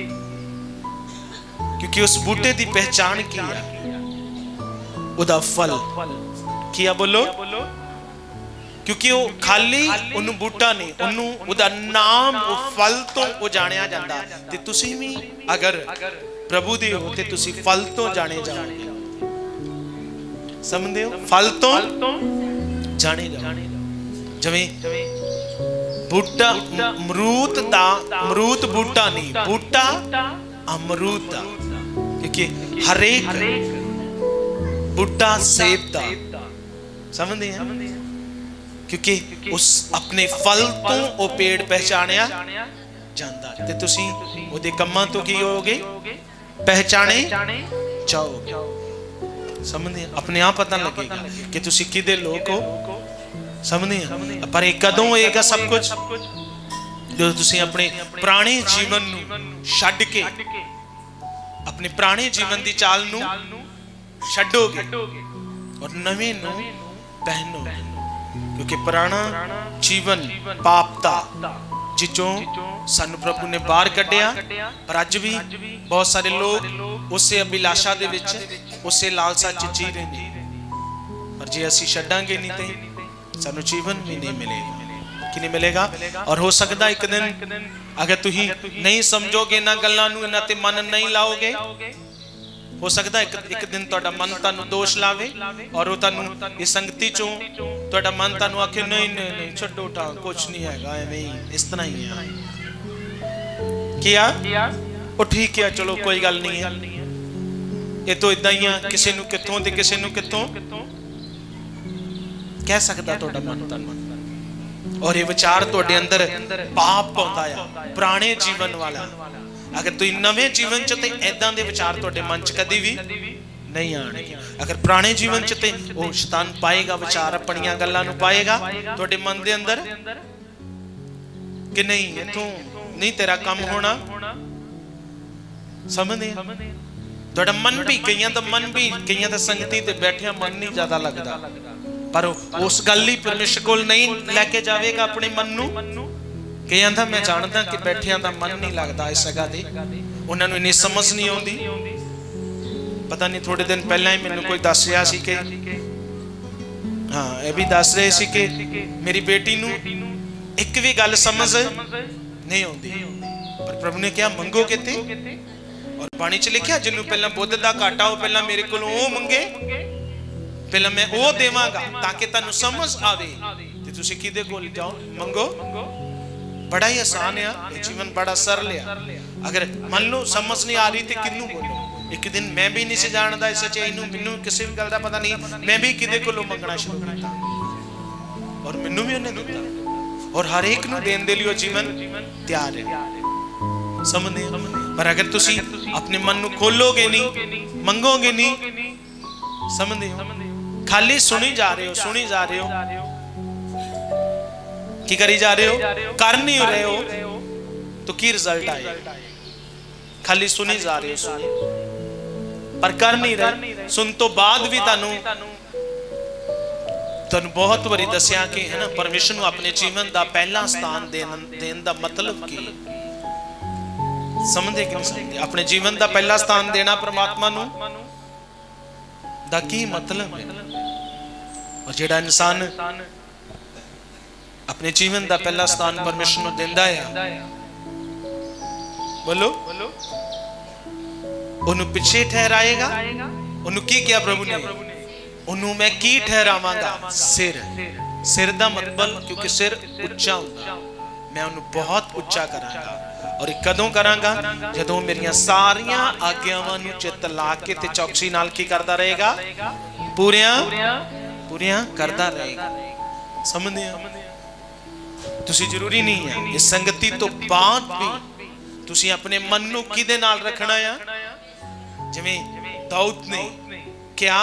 क्योंकि उस बूटे की पहचान की है उदा फल किया बोलो क्योंकि वो खाली उन्होंने बूटा नहीं उन्होंने उदा नाम वो फल तो वो जानिया जाता ते तुसी भी अगर प्रभु दे हो ते तुसी फल तो जाने जाओगे समझदे हो फल तो जाने जाओगे जिवें बूटा अमरूद दा अमरूद बूटा नहीं बूटा अमरूद दा क्योंकि हर एक बूटा सेब दा समझदे हैं क्योंकि उस अपने फल तो वो पेड़ पहचानिया जांदा ते तुसी ओदे कम्मां तो की होगे पहचाने जाओगे समझदे अपने आप पता लगेगा कि तुसी किदे लोग हो समझदे पर कदों होएगा सब कुछ जो तुसी अपने पुराने जीवन नूं छड्ड के अपने पुराने जीवन दी चाल नूं छड्डोगे और नवे नूं पहनोगे क्योंकि पुराना जीवन पाप दा जिचों सानू प्रभु ने बाहर कढ़िया पर अज भी बहुत सारे लोग उसे अभिलाषा दे विच उसे लालसा च जी रहे हैं पर जे असीं छड्डांगे नहीं ते सानू जीवन भी नहीं मिलेगा कि नहीं मिलेगा और हो सकता एक दिन अगर तुसीं नहीं समझोगे इन्हां गल्लां नूं इन्हां ते मन नहीं लाओगे हो सकता है एक, एक दिन तुहाडा मन तुहानू दोष लावे और वो तुहानू इस संगति चों तुहाडा मन तुहानू आखे नहीं नहीं नहीं छड्डो टा कुछ नहीं हैगा एवें ही इस तरह ही है किया वो ठीक है चलो कोई गल नहीं है ये तो इदां ही है किसी नू कित्थों ते किसी नू कित्थों कह सकदा तुहाडा मन तुहानू और ये विचार तुहाडे अंदर पाप पाउंदा है पुराने जीवन वाला अगर तुम नवे जीवन च ते ऐदां दे विचार तुहाडे मन च कदी भी नहीं आणगे अगर पुराने जीवन च ते वो शैतान पाएगा विचार अपनियां गल्लां नूं पाएगा तुहाडे मन दे अंदर कि नहीं इथों नहीं तेरा काम होना समझदे तुहाडा मन भी कईयां दा मन भी कईयां दा संगति ते बैठिया मन नहीं ज्यादा लगदा पर उस गल ही परमेश्वर कोल नहीं लेके जावेगा अपने मन नूं कि आंदा मैं जानदा कि बैठिया दा मन नहीं लगदा इस जगह ते उन्हां नूं इन्नी समझ नहीं आउंदी पता नहीं थोड़े दिन पहला ही मैंने कोई दस रहा सी कि हाँ ये भी दस रहे सी कि मेरी बेटी नू एक भी गल समझ नहीं आती, पर प्रभु ने क्या मंगो किते, और बाणी च लिखा जिन्हों पहला बुद्ध दा घाटा हो पहला मेरे को मंगे, पहला मैं वो देवांगा ताकि तुहानू समझ आवे ते तुसी किदे कोल जाओ मंगो। बड़ा ही आसान है, जीवन बड़ा सरल है। अगर मान लो समझ नहीं आ रही तो किन्नू बोलो। एक दिन मैं भी नहीं से जानदा इस सच्चाई नू, मैनू किसी भी गल दा पता नहीं, मैं भी किदे कोलों मंगना शुरू किया और मैनू भी उन्हें दिता, और हर एक नू देन दे लियो जीवन तैयार है। समझदे हो? पर अगर तुसी अपने मन नू खोलोगे नहीं, मंगोगे नहीं, समझदे हो, खाली सुनी जा रहे हो, सुनी जा रहे हो, की करी जा रहे हो, कर नहीं रहे हो, तो की रिजल्ट आएगा? खाली सुनी जा रहे हो, सुनी पर कर नहीं रहे। सुन तो बाद भी तानू तानू बहुत बारी दसिया कि है ना परमेश्वर नू अपने जीवन दा पहला स्थान देन देन दा मतलब की समझे कि नहीं समझे? अपने जीवन दा पहला स्थान देना परमात्मा नू दा की मतलब है? और जेड़ा इंसान अपने जीवन दा पहला स्थान परमेश्वर नू देंदा है, बोलो उन्हें पिछे ठहराएगा। उन्हें की किया प्रभु ने? उन्हें मैं की ठहरावांगा? सिर। सिर दा मतलब क्योंकि सिर उच्चा होगा, मैं उन्हें बहुत उच्चा करांगा। और कदों करांगा? जदों मेरियां सारियां आज्ञावां नू चित ला के ते चौकसी नाल की करदा रहेगा, पूरियां पूरियां करदा रहेगा। समझदे हो? तुसी जरूरी नहीं है इस संगति तो बाद भी तुसी अपने मन नू किदे नाल रखना है। जिवें दाऊद ने क्या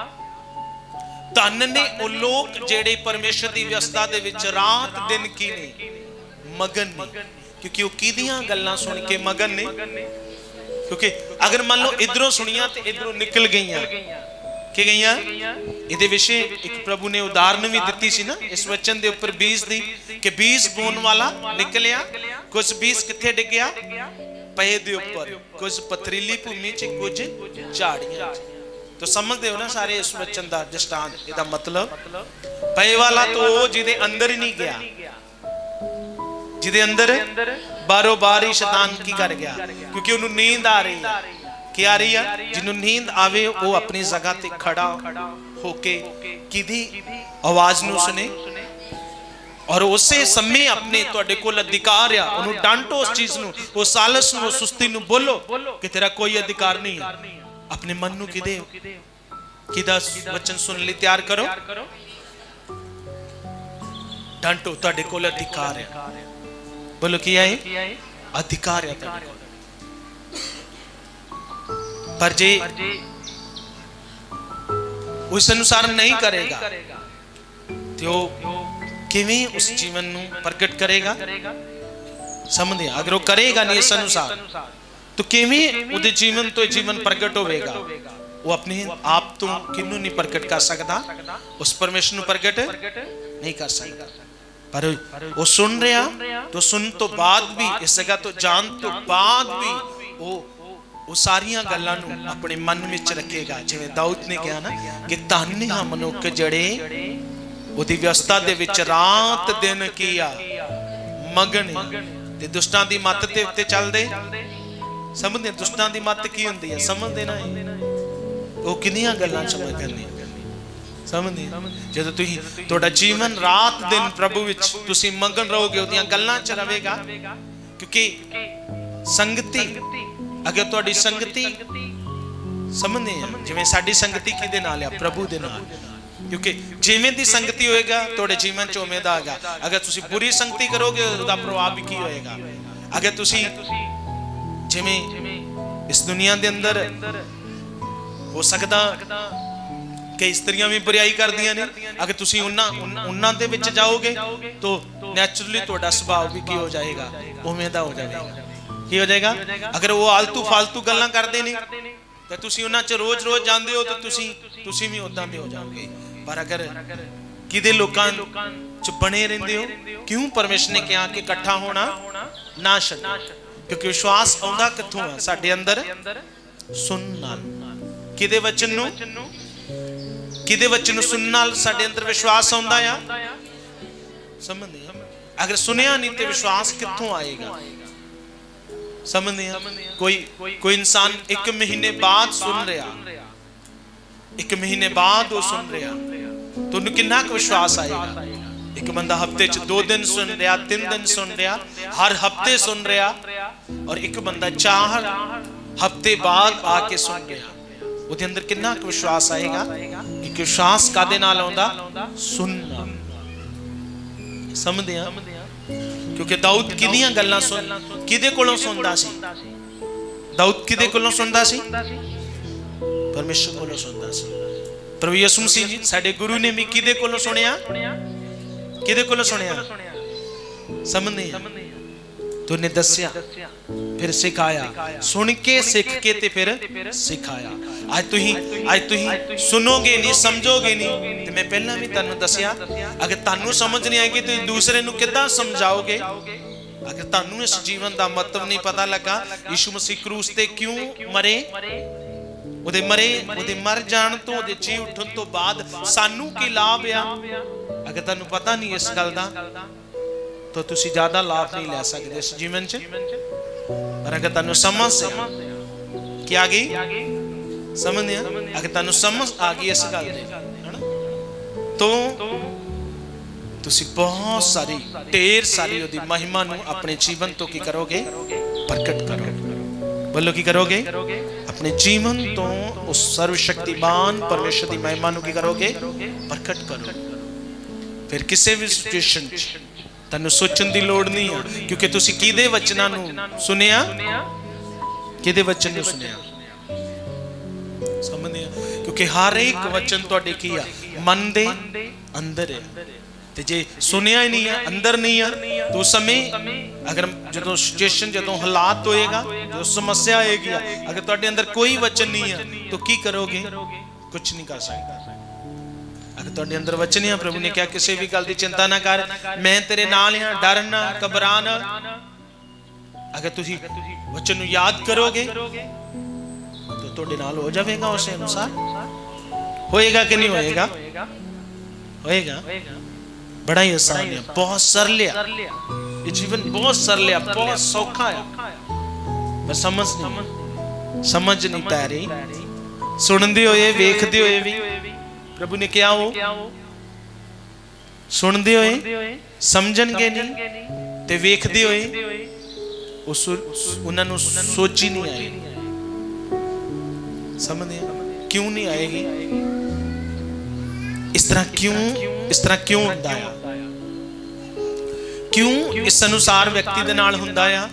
धन ने वो लोग जेड़े परमेश्वर की व्यवस्था दे विच रात दिन की ने मगन ने, क्योंकि वो किदियां गल्लां सुन के मगन ने। क्योंकि अगर मान लो इधरों सुनिया तो इधरों निकल गईयां कि गईयां इहदे विषय एक प्रभु ने उदाहरण भी दिती सी ना इस वचन दे उपर बीज दी कि बीज बोन वाला निकलिया, कुछ बीज किथे डिगया? पए दे उपर, कुछ पथरीली भूमि च, कुछ झाड़ियां। तो समझते हो ना सारे इस वचन दा दृष्टांत? इहदा मतलब पए वाला तो जिहदे अंदर ही नहीं गया, जिहदे अंदर बारों बार ही शैतान की कर गया, क्योंकि उन्हें नींद आ रही है। क्या आ रही है? जिन्होंने नींद आवे वो अपनी जगह ते खड़ा होके किदी आवाज नू सुने और उसे समय अपने तुहाडे कोल अधिकार आ, उन्हें डांटो उस चीज नू, उस सालस नू, उस सुस्ती नू, बोलो कि तेरा कोई अधिकार नहीं है। अपने मन नू किदे किदा वचन सुन ले तैयार करो, डांटो, तुहाडे कोल अधिकार है। बोलो की है? अधिकार है तुहाडे कोल। पर जे उस अनुसार नहीं करेगा तो किवें उस जीवन नू प्रकट करेगा? समझे? अगर वो करेगा नहीं इस अनुसार तो किवें उहदे जीवन तो जीवन प्रकट होवेगा? वो अपने आप तो किन्नू नहीं प्रकट कर सकता, उस परमेश्वर नू प्रकट नहीं कर सकता। पर वो सुन रहा तो सुन तो बाद भी, इस जगह तो जान तो बाद भी वो वो सारियां गल्लां नू अपने मन विच रखेगा। जिवें दाऊद ने कहा ना कि धन है मनुख जड़े उहदी व्यवस्था दे विच रात दिन किया मगन ते दुष्टां दी मत ते उत्ते चलदे। समझदे? दुष्टां दी मत की हुंदी है? समझदे ना? वो किन्नियां गल्लां समझ करनी समझदे? जदों तुसीं तुहाडा जीवन रात दिन प्रभु विच तुसीं मगन रहोगे, उहदियां गल्लां च रवेगा। क्योंकि संगति अगर तुहाडी संगति समझदे हैं जिवें साडी संगति किहदे नाल है? प्रभु दे नाल। क्योंकि जिवें दी संगति होएगा तुहाडे जीवन च उवें दा होएगा। अगर तुसीं बुरी संगति करोगे उसदा प्रभाव भी की होएगा। अगर तुसीं जिवें इस दुनिया दे अंदर हो सकदा कई स्त्रियां भी बुराई करदियां ने, अगर तुसीं उन्हां उन्हां दे विच जाओगे तो नैचुरली तुहाडा सुभाव भी की हो जाएगा? उवें दा हो जाएगा। की हो जाएगा? अगर वो आलतू फालतू गल्लां करदे ने तो तुसीं उन्हां च रोज रोज जांदे हो तो तुसीं तुसीं भी उदां दे हो जाओगे। पर अगर किदे लोकां च बने रहिंदे हो, क्यों परमेश्वर ने कहा कि इकट्ठा होना ना छड्डो? क्योंकि विश्वास आउंदा कित्थों है? साडे अंदर सुन नाल। किदे वचन नूं किदे वचन नूं सुनने नाल साडे अंदर विश्वास आउंदा आ। समझदे आ? अगर सुनिया नहीं तो विश्वास कित्थों आएगा? समझदे आ? कोई कोई इंसान एक महीने बाद सुन रहा, एक महीने बाद वो सुन रहा, तो उन्हें कितना विश्वास आएगा? एक बंदा हफ्ते च दो दिन सुन रहा, तीन दिन सुन रहा, हर हफ्ते सुन रहा, और एक बंदा चार हफ्ते बाद आके सुन रहा, उसके अंदर कितना विश्वास आएगा? क्योंकि विश्वास कादे नाल आउंदा? सुनना। समझदे आ? क्योंकि दाऊद किदियां गल्लां सुन किदे कोलों सुनदा सी? दाऊद किदे कोलों सुनदा सी? परमेश्वर कोलों सुनदा सी। प्रभु यीशु मसीह जी साडे गुरु ने भी किदे कोलों सुनिया? किदे कोलों सुनिया? समझदे आ? तो उन्हें दस्या, फिर सिखाया, सुन के सीख के ते फिर सिखाया। आज तुही आज तुही सुनोगे नहीं, समझोगे नहीं, तो मैं पहला भी तुहानू दस्या, अगर तुहानू समझ नहीं आएगी तो दूसरे नू किद्दां समझाओगे? अगर तुहानू इस जीवन का मतलब नहीं पता लगा, यीशु मसीह क्रूस ते क्यों मरे, उहदे मरे उहदे मर जान तो उहदे जी उठन तो बाद सानू की लाभ आ, अगर तुहानू पता नहीं इस गल दा, तो तुसी ज्यादा लाभ नहीं ले सकते इस जीवन च। पर अगर तुहानू समझ से क्या आ गई, समझ आ, अगर तुहानू समझ आ गई इस गल दी, तो तुसी बहुत सारी ढेर सारी उहदी महिमा नू अपने जीवन तो की करोगे? प्रकट करोगे। बोलो की करोगे? अपने जीवन तो उस सर्वशक्तिमान परमेश्वर की महिमा नू की करोगे? प्रकट करो। फिर किसी भी सिचुएशन तन्नू सोचने की लोड़ नहीं है, क्योंकि तुसी किदे वचनां नू सुनिया? किदे वचन नू सुनिया? समझदे आ? क्योंकि हर एक वचन तुहाडे की आ मन दे अंदर है, ते जे सुनिया ही नहीं है, अंदर नहीं है, तो उस समय अगर जो सिचुएशन जो हालात होएगा, जो समस्या आएगी, अगर तुहाडे अंदर कोई वचन नहीं है तो की करोगे? कुछ नहीं कर सकते। अगर तुहाडे अंदर वचन है, प्रभु ने कहा किसी भी गल की चिंता ना कर, मैं तेरे नाल हां, डर ना, घबरा ना। अगर तुसी वचन नू याद करोगे तो तुहाडे नाल हो जाएगा, उस अनुसार होएगा कि नहीं होएगा? होएगा। बड़ा ही आसान है, बहुत सरल है ये जीवन, बहुत सरल है, बहुत सौखा है, पर समझ नहीं समझ नहीं पा रही। सुनते हुए वेखते हुए भी प्रभु ने क्या हो, सुनते हुए समझणगे नहीं, ते वेखते हुए उस उन्होंने सोची नहीं आएगी। समझे? क्यों नहीं आएगी? इस तरह क्यों इस तरह क्यों होता है? क्यों इस अनुसार व्यक्ति दे नाल हुंदा आ?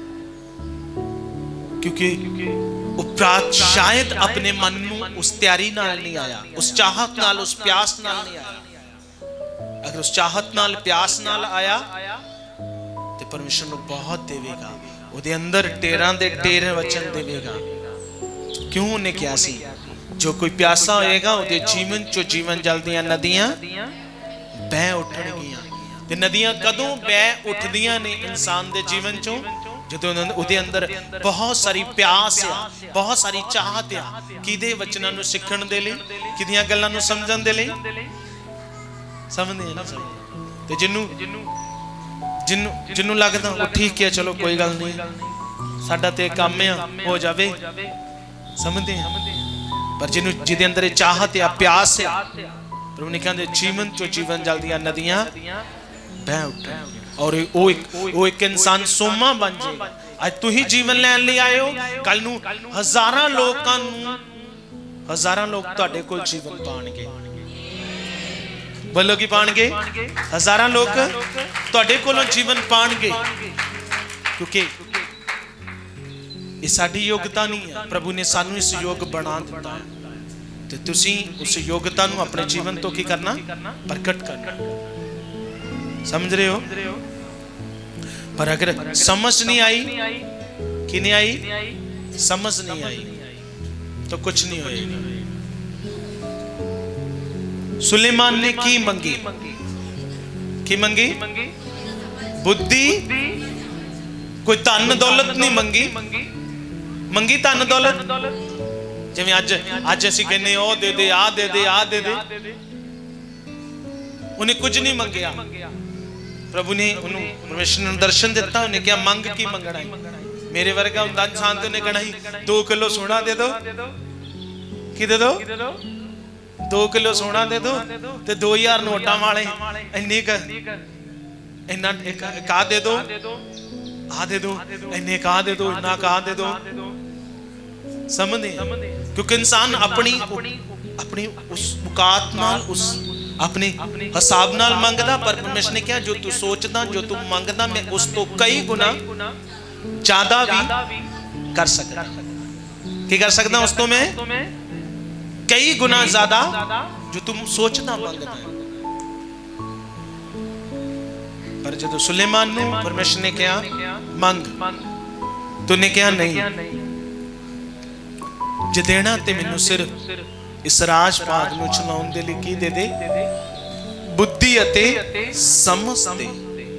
क्योंकि उपरात शायद अपने मन नू उस तैयारी नाल नहीं आया, उस चाहत नाल, उस प्यास नाल नहीं आया। अगर उस चाहत नाल, प्यास नाल आया तो परमेश्वर नू बहुत देवेगा, उहदे अंदर टेरां दे टेर वचन देवेगा। क्यों उन्हें क्या सी? जो कोई प्यासा होएगा उहदे जीवन चो जीवन जल दियां नदियां बह उठणगियां। ते नदियां कदों बह उठदियां ने इंसान दे जीवन चो? ਜਦੋਂ ਉਹਦੇ ਅੰਦਰ ਬਹੁਤ ਸਾਰੀ ਪਿਆਸ ਆ, ਬਹੁਤ ਸਾਰੀ ਚਾਹਤ ਆ, ਕਿਹਦੇ ਵਚਨਾਂ ਨੂੰ ਸਿੱਖਣ ਦੇ ਲਈ, ਕਿਹਦੀਆਂ ਗੱਲਾਂ ਨੂੰ ਸਮਝਣ ਦੇ ਲਈ। ਸਮਝਦੇ ਆ ਨਾ? ਤੇ ਜਿਹਨੂੰ ਜਿਹਨੂੰ ਜਿਹਨੂੰ ਲੱਗਦਾ ਉਹ ਠੀਕ ਹੈ, ਚਲੋ ਕੋਈ ਗੱਲ ਨਹੀਂ, ਸਾਡਾ ਤੇ ਕੰਮ ਆ, ਹੋ ਜਾਵੇ। ਸਮਝਦੇ ਆ? ਪਰ ਜਿਹਨੂੰ ਜਿਹਦੇ ਅੰਦਰ ਚਾਹਤ ਆ, ਪਿਆਸ ਆ, ਪ੍ਰਭੂ ਨੇ ਕਹਿੰਦੇ ਜੀਵਨ ਚੋਂ ਜੀਵਨ ਜਲਦੀਆਂ ਨਦੀਆਂ बह उठे, और वो एक वो एक इंसान सोमा बन जाएगा। आज तू ही जीवन लैन ले आए हो, कल नू हजारां लोकां नू हजारां लोग तुहाडे कोल जीवन पाणगे। बोलो की पाणगे? हजारां लोग तुहाडे कोलों जीवन पाणगे, क्योंकि ये साडी योग्यता नहीं है, प्रभु ने सानू इस योग बना दिता है। ते तुसी उस योग्यता नू अपने जीवन तो की करना? प्रकट करना। समझ रहे हो? पर अगर समझ नहीं आई, कि नहीं आई, समझ नहीं आई, तो कुछ नहीं होएगा। सुलेमान ने की मंगी? की मंगी? बुद्धि। कोई धन दौलत नहीं मंगी, मंगी धन दौलत। जिवें अज अज असीं कहने ओ दे दे आ दे दे आ दे दे, उन्हें कुछ नहीं मंगया। प्रभु ने उन्होंने परमेश्वर ने दर्शन दिता, उन्हें क्या मंग की मंगना है। मेरे वर्गा हुंदा इंसान तो उन्हें कहना ही दो किलो सोना दे दो, की दे दो दो किलो सोना दे दो ते दो हजार नोटा वाले इन्नी क इन्ना का दे दो आ दे दो इन्ने का दे दो इन्ना का दे दो। समझे? क्योंकि इंसान अपनी अपनी उस औकात नाल उस अपने हिसाब नाल मंगदा, पर परमेश्वर ने कहा जो तू सोचदा जो तू मंगदा मैं उस तो कई गुना ज्यादा भी कर सकदा। की कर सकदा? उस तो मैं कई गुना ज्यादा जो तुम सोचना मंगदा है। पर जो सुलेमान ने परमेश्वर ने कहा मंग, तूने कहा नहीं, जे देना ते मैनू सिर्फ इस राज पाग नूं चलाउण दे लई की दे दे, बुद्धि अते समझ दे।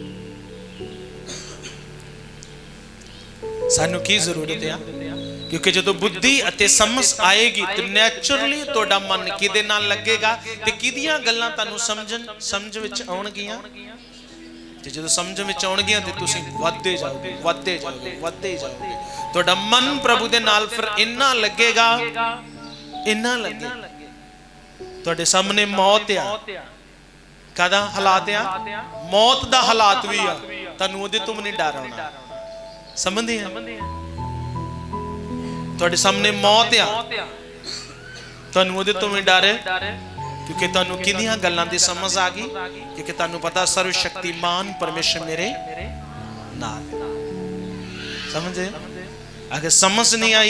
सानू की जरूरत है? क्योंकि जो बुद्धि अते समझ आएगी तो नैचुरली तुहाडा मन किदे नाल लगेगा ते किदियां गल्लां तुहानू समझन समझ विच आउणगीਆਂ। ते जो समझ विच आउणगीਆਂ ते तुसीं वधदे जाओगे वधदे जाओगे वधदे जाओगे। तुहाडा मन प्रभु दे नाल फिर इन्ना लगेगा इन्ना लगे। तुहाडे सामने मौत आ, कादा हालात आ? मौत दा हालात भी आ, तुहानू ओहदे तो नहीं डर आउणा। समझदे आ? तुहाडे सामने मौत आ, तुहानू ओहदे तो भी डर, क्योंकि तुहानू किदियां गल्लां दी समझ आ गई। क्योंकि तुहानू पता सर्वशक्तिमान परमेश्वर मेरे नाल। समझे? अगर समझ नहीं आई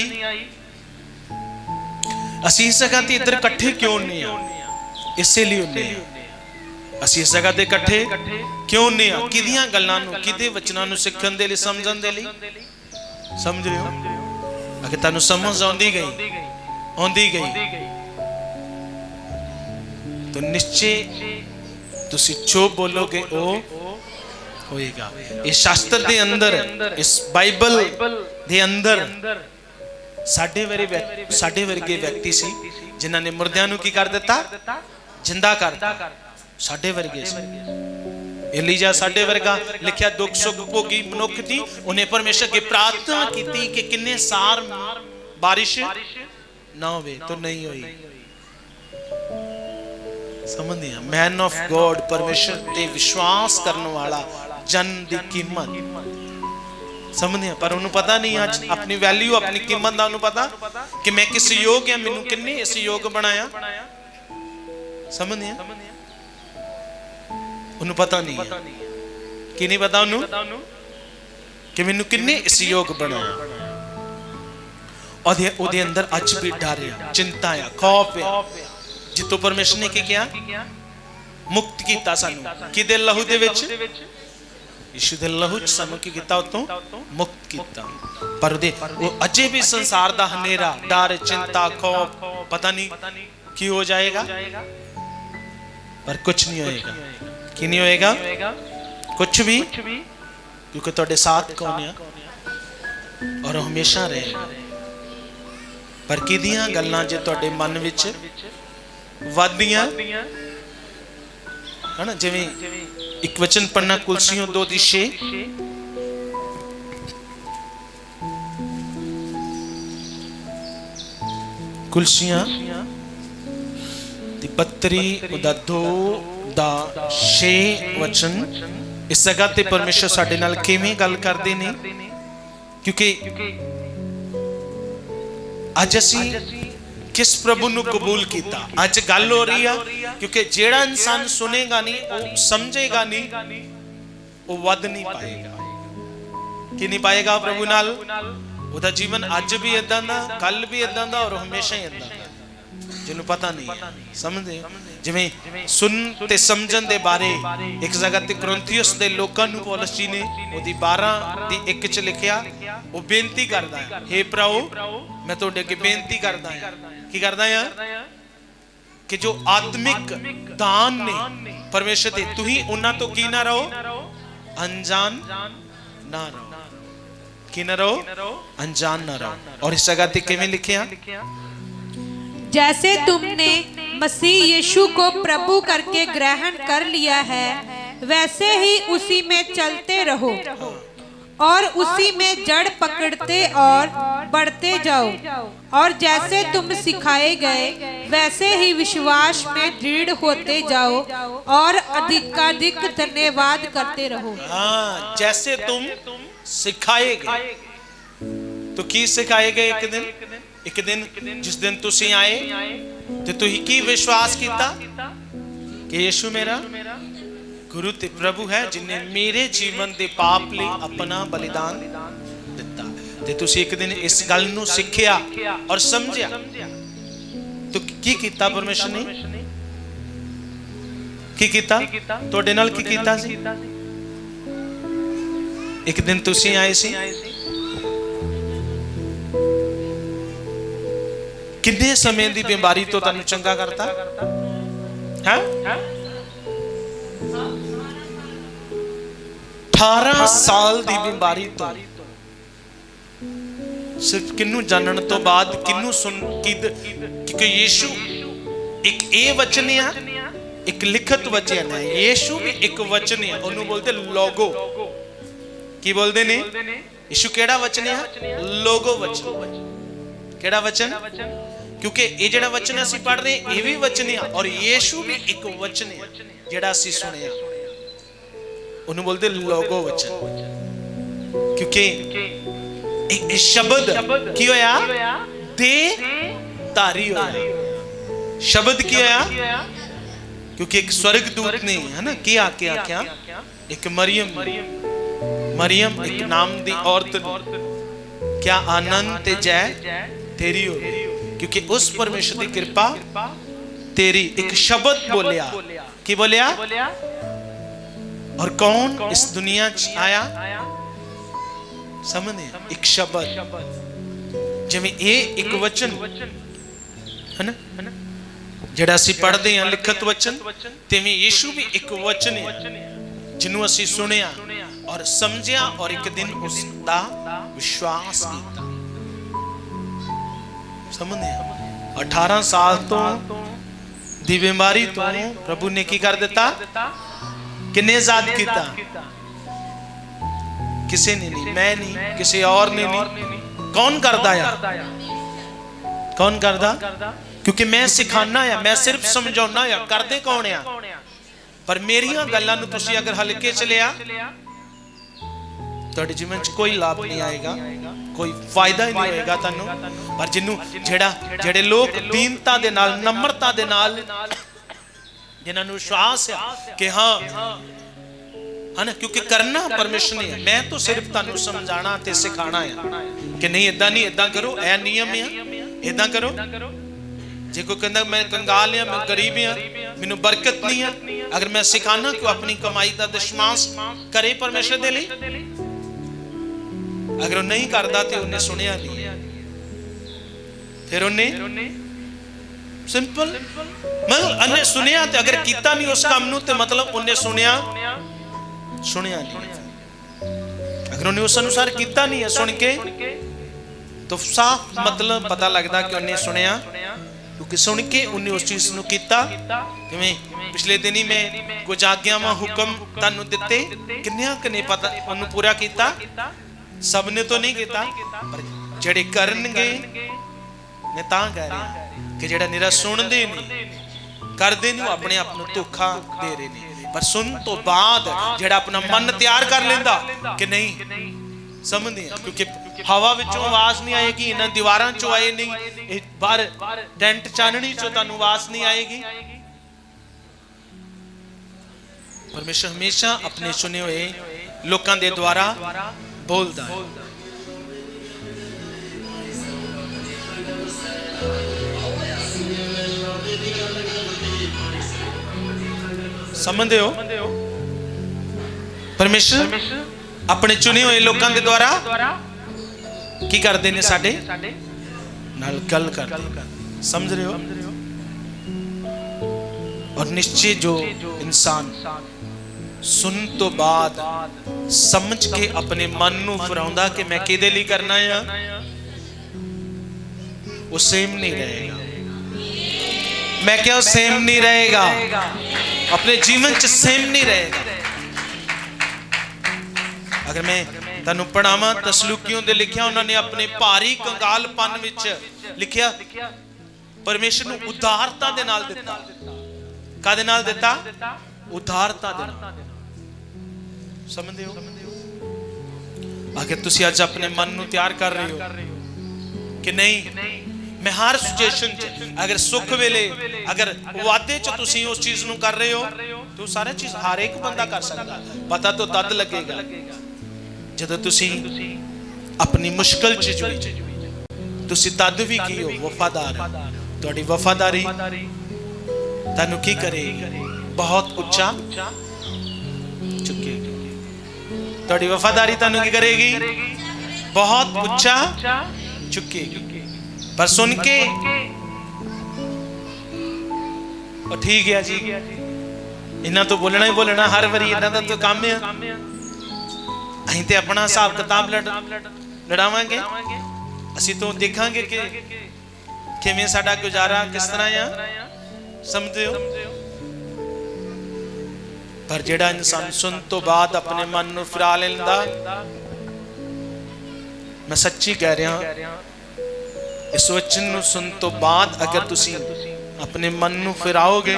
असीं इस जगह ते इधर इकट्ठे क्यों नहीं आ? इसलिए नहीं आ। असीं इस जगह ते इकट्ठे क्यों नहीं आ? किदियां गल्लां नू किदे वचनां नू सिੱਖਣ दे लई समझण दे लई। समझ रहे हो? अगर तुहानू समझ आउंदी गई आउंदी गई तो निश्चय तुसी जो बोलोगे वो होएगा। इस शास्त्र दे अंदर, इस बाइबल दे अंदर साडे वरे साडे वर्गे व्यक्ति सी जिन्हां ने मुर्दियां नू की कर दिता? जिंदा कर दिता। साडे वर्गे सी। एलीजा साडे वर्गा लिखिया दुख सुख भोगी मनुख थी, उन्हें परमेश्वर की प्रार्थना की थी कि किन्ने सार बारिश ना होवे तो नहीं हुई। समझिए? मैन ऑफ गॉड, परमेश्वर ते विश्वास करने वाला जन दी कीमत। समझिए? पर उन्हें पता नहीं आज अपनी वैल्यू अपनी कीमत दा उन्हें पता कि मैं किस योग है, मैनू किन्ने इस योग बनाया। समझिए? उन्हें पता नहीं है कि नहीं पता उन्हें कि मैनू किन्ने इस योग बनाया। और ओदे अंदर अज भी डर है, चिंता है, खौफ है, जितो परमेश्वर ने क्या मुक्त किया सानू किदे लहू दे विच, यीशु दे लहू च सानू की कीता उतों मुक्त किया। पर दे वो अजे भी संसार दा हनेरा, डर, चिंता, खौफ, पता नहीं की हो जाएगा, पर कुछ नहीं होएगा। कि नहीं होएगा कुछ भी, क्योंकि तुहाडे साथ कौन है और हमेशा रहेगा। पर किदियां गल्लां जे तुहाडे मन विच वधदियां है ना, जिवें एक वचन पढ़ना कुलसियों दो दी छे, कुलसियां दी बत्तरी उदा दो दा छे वचन। इस जगह ते परमेश्वर साडे नाल किवें गल करदे ने, क्योंकि अज असीं किस प्रभु नू कबूल किया। अज गल हो रही है क्योंकि जेड़ा इंसान सुनेगा नहीं, वो समझेगा नहीं, वो वध नहीं पाएगा। कि नहीं पाएगा प्रभु नाल? उदा जीवन अज भी इदां दा, कल भी इदां दा और हमेशा ही इदां दा, जिन्हों पता नहीं है। समझदे? जिवें सुन ते समझन दे बारे एक जगह ते कुरिन्थियस दे लोकां नू पौलुस जी ने ओदी बारह दी एक च लिखिया, वो बेनती करदा है, हे प्रभु मैं तुहाडे अगे बेनती करदा हां। की करदा हां? कि जो आत्मिक दान ने परमेश्वर दे, तुही उन्हां तो की ना रहो, अनजान ना रहो। की ना रहो? अनजान ना रहो। और इस जगह ते किवें लिखिया? जैसे तुमने मसीह यीशु को प्रभु करके ग्रहण कर लिया है, वैसे ही उसी में चलते रहो और उसी में जड़ पकड़ते और बढ़ते जाओ। और जैसे तुम सिखाए गए वैसे ही विश्वास में दृढ़ होते जाओ और अधिकाधिक धन्यवाद करते रहो। हाँ, जैसे तुम सिखाए गए। तो की सिखाए गए? एक दिन एक दिन जिस दिन तुसी आए तो तुही की विश्वास किया कि यीशु मेरा गुरु ते प्रभु है जिन्हें मेरे जीवन दे पाप लिए अपना बलिदान दिता। ते तुसी एक दिन इस गल नू सिखिया और समझिया तो की कीता परमेश्वर ने? की कीता? तोड़े नाल की कीता सी? एक दिन तुसी आए सी, किन्ने समय दी बीमारी तो तन्नू चंगा करता है? अठारह साल दी बीमारी तो सिर्फ किन्नू जानन तो बाद किन्नू सुन कि क्योंकि यीशु एक ए वचन है, एक लिखित वचन है। यीशु भी एक वचन है, ओनू बोलते लोगो। की बोलते ने? यीशु केड़ा वचन है? लोगो वचन। केड़ा वचन? क्योंकि ये जेड़ा वचन असी पढ़ रहे ये भी वचन है और यीशु भी एक वचन है जेड़ा असी सुने, उन्हें बोलते लोगो वचन। क्योंकि एक शब्द की होया दे तारी होया। शब्द की होया क्योंकि एक स्वर्गदूत ने है ना किया क्या क्या एक मरियम मरियम एक नाम दी औरत क्या आनंद ते जय तेरी हो, क्योंकि उस परमेश्वर की कृपा तेरी। एक शब्द बोलिया। की बोलिया? और कौन इस दुनिया च आया? समझे? एक शब्द जिवें ए एक वचन है ना जेड़ा असी पढ़ते हैं लिखित वचन, तिवें यीशु भी एक वचन है जिन्हों असी सुनिया और समझिया और एक दिन उसका विश्वास किया। समझे? अठारह साल तो दी बीमारी तो प्रभु ने की कर देता? किन्ने आजाद किया? किसी ने नहीं, मैं नहीं, किसी और ने नहीं। कौन करदा या? कौन करदा? क्योंकि मैं सिखाना या मैं सिर्फ समझाना या करदे कौन या? पर मेरिया गल्लां नूं तुसी अगर हल्के च लिया तुहाडे जीवन च कोई लाभ नहीं आएगा, कोई फायदा ही नहीं होएगा तन्नू। पर जिन्नू जेड़ा जेड़े लोग दीनता दे नाल नम्रता दे नाल जिन्हां नूं विश्वास है कि हाँ है ना, क्योंकि करना परमेश्वर ने, मैं तो सिर्फ तुहानू समझाना ते सिखाना है कि नहीं इदां नहीं इदां करो, ऐ नियम है इदां करो। जे कोई कहंदा मैं कंगाल हां मैं गरीब हां मैनू बरकत नहीं है, अगर मैं सिखाना कि अपनी कमाई का दशमांश करे परमेश्वर दे लई, अगर नहीं करता तो उन्हें सुनिया नहीं, फिर उन्हें सिंपल मतलब उन्हें सुनिया तो अगर कीता नहीं उस काम नूं ते मतलब उन्हें सुनिया सुनिया नहीं। अगर उन्हें उस अनुसार कीता नहीं है सुन के तो साफ मतलब पता लगता कि उन्हें सुनिया, क्योंकि सुन के उन्हें उस चीज नूं कीता। किवें पिछले दिन ही मैं कुछ आज्ञावां हुक्म तुहानू दिते, किन्नियां कने पता उन्हें पूरा कीता? सब ने तो नहीं किया, पर जेड़े करनगे मैं तां कह रहा कि जेड़ा निरा सुनदे नहीं करदे नहीं अपने आप नूं धोखा दे रहे ने। पर सुन तो बाद जेड़ा अपना मन तैयार कर लेंदा कि नहीं समझदे, क्योंकि हवा विचों आवाज नहीं आएगी, इन्हां दीवारां चों आए नहीं, बाहर टेंट चाननी चों तुहानू आवाज नहीं आएगी। परमेश्वर हमेशा अपने चुने हुए लोकां दे द्वारा बोलता है। समझते हो? परमेश्वर अपने चुने हुए लोगों के द्वारा की करते हैं, साडे नाल गल करते, समझ रहे हो? और निश्चय जो इंसान सुन तो बाद समझ के अपने मन नूं फिराउंदा कि मैं किहदे लई करना है, वो सेम नहीं रहेगा। मैं क्या सेम नहीं रहेगा, अपने जीवन च सेम नहीं रहेगा। अगर मैं तैनू पढ़ावां तसलुकियों दे लिखिया, उन्होंने अपने भारी कंगालपन विच लिखिया परमेश्वर नू उदारता दे नाल दिता। कादे नाल दिता? उदारता दे नाल। समझदे हो? अगर तुसी अज अपने मन नू तैयार कर रहे हो कि नहीं मैं हर सिचुएशन च अगर सुख वेले अगर वादे च तुसी उस चीज नू कर रहे हो तो सारा चीज हर एक बंदा कर सकता। पता तो तद लगेगा जदों तुसी अपनी मुश्किल च जुड़ी तुसी तद भी की हो वफादार। तुहाडी वफादारी तैनू की करेगी? बहुत उच्चा चुकेगी। तुहाडी वफादारी तैनू की करेगी? बहुत उच्चा चुकेगी। पर सुन के और ठीक है जी, इन्हां तो बोलना ही बोलना हर बारी, इन्हां दा तो काम है। असीं ते अपना हिसाब किताब लड़ावांगे, असीं तो देखांगे कि किवें साडा गुजारा किस तरह आ। समझदे हो? पर जेड़ा इंसान सुन तो बाद अपने मन नू फिरा लेंदा, मैं सच्ची कह रहा, इस वचन नू सुन तो बाद अगर तुसी अपने मन नू फिराओगे,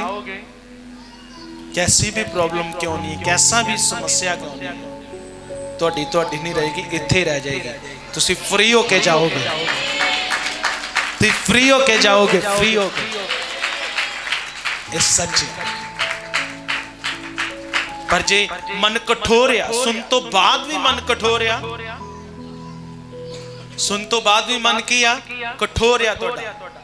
कैसी भी प्रॉब्लम क्यों नहीं, कैसा भी समस्या क्यों नहीं, तुहाडी तुहाडी नहीं रहेगी, इत्थे रह जाएगी। तुसी फ्री होके जाओगे, तुसी फ्री होके जाओगे, फ्री होके। इस सच पर जे मन कठोर आ, सुन तो बाद भी मन कठोर आ, सुन तो बाद भी मन किया कठोर आ तुहाडा,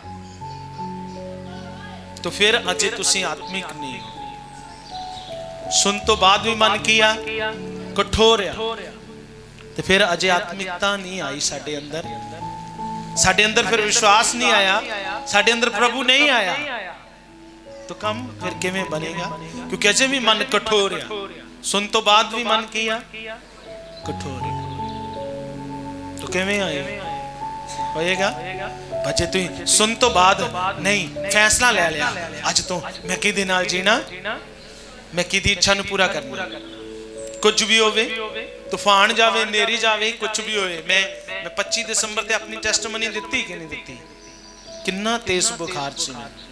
तो फिर अजे तुसी आत्मिक नहीं हो। सुन तो बाद भी मन किया कठोर आ, तो फिर अजे आत्मिकता नहीं आई साडे अंदर। साडे अंदर फिर विश्वास नहीं आया, साडे अंदर प्रभु नहीं आया, तो कम फिर किवें बनेगा? क्योंकि अजे भी मन कठोर आ। सुन तो बाद भी मन किया कठोर, तो किवें आए होएगा? बच्चे तू सुन तो बाद नहीं फैसला ले लिया, अज तो मैं किहदे नाल जीना, मैं किहदी इच्छा नू पूरा करना। कुछ भी होवे, तूफान जावे, नेरी जावे, कुछ भी होवे। मैं मैं पच्चीस दिसंबर ते अपनी टेस्टमनी दित्ती कि नहीं दित्ती? किन्ना तेज बुखार सी।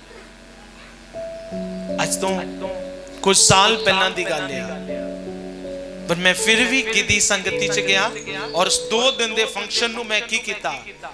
अज तो कुछ साल पहला दी गल है, पर मैं फिर भी किदी संगति च गया और उस दो दिन दे फंक्शन नू मैं की कीता,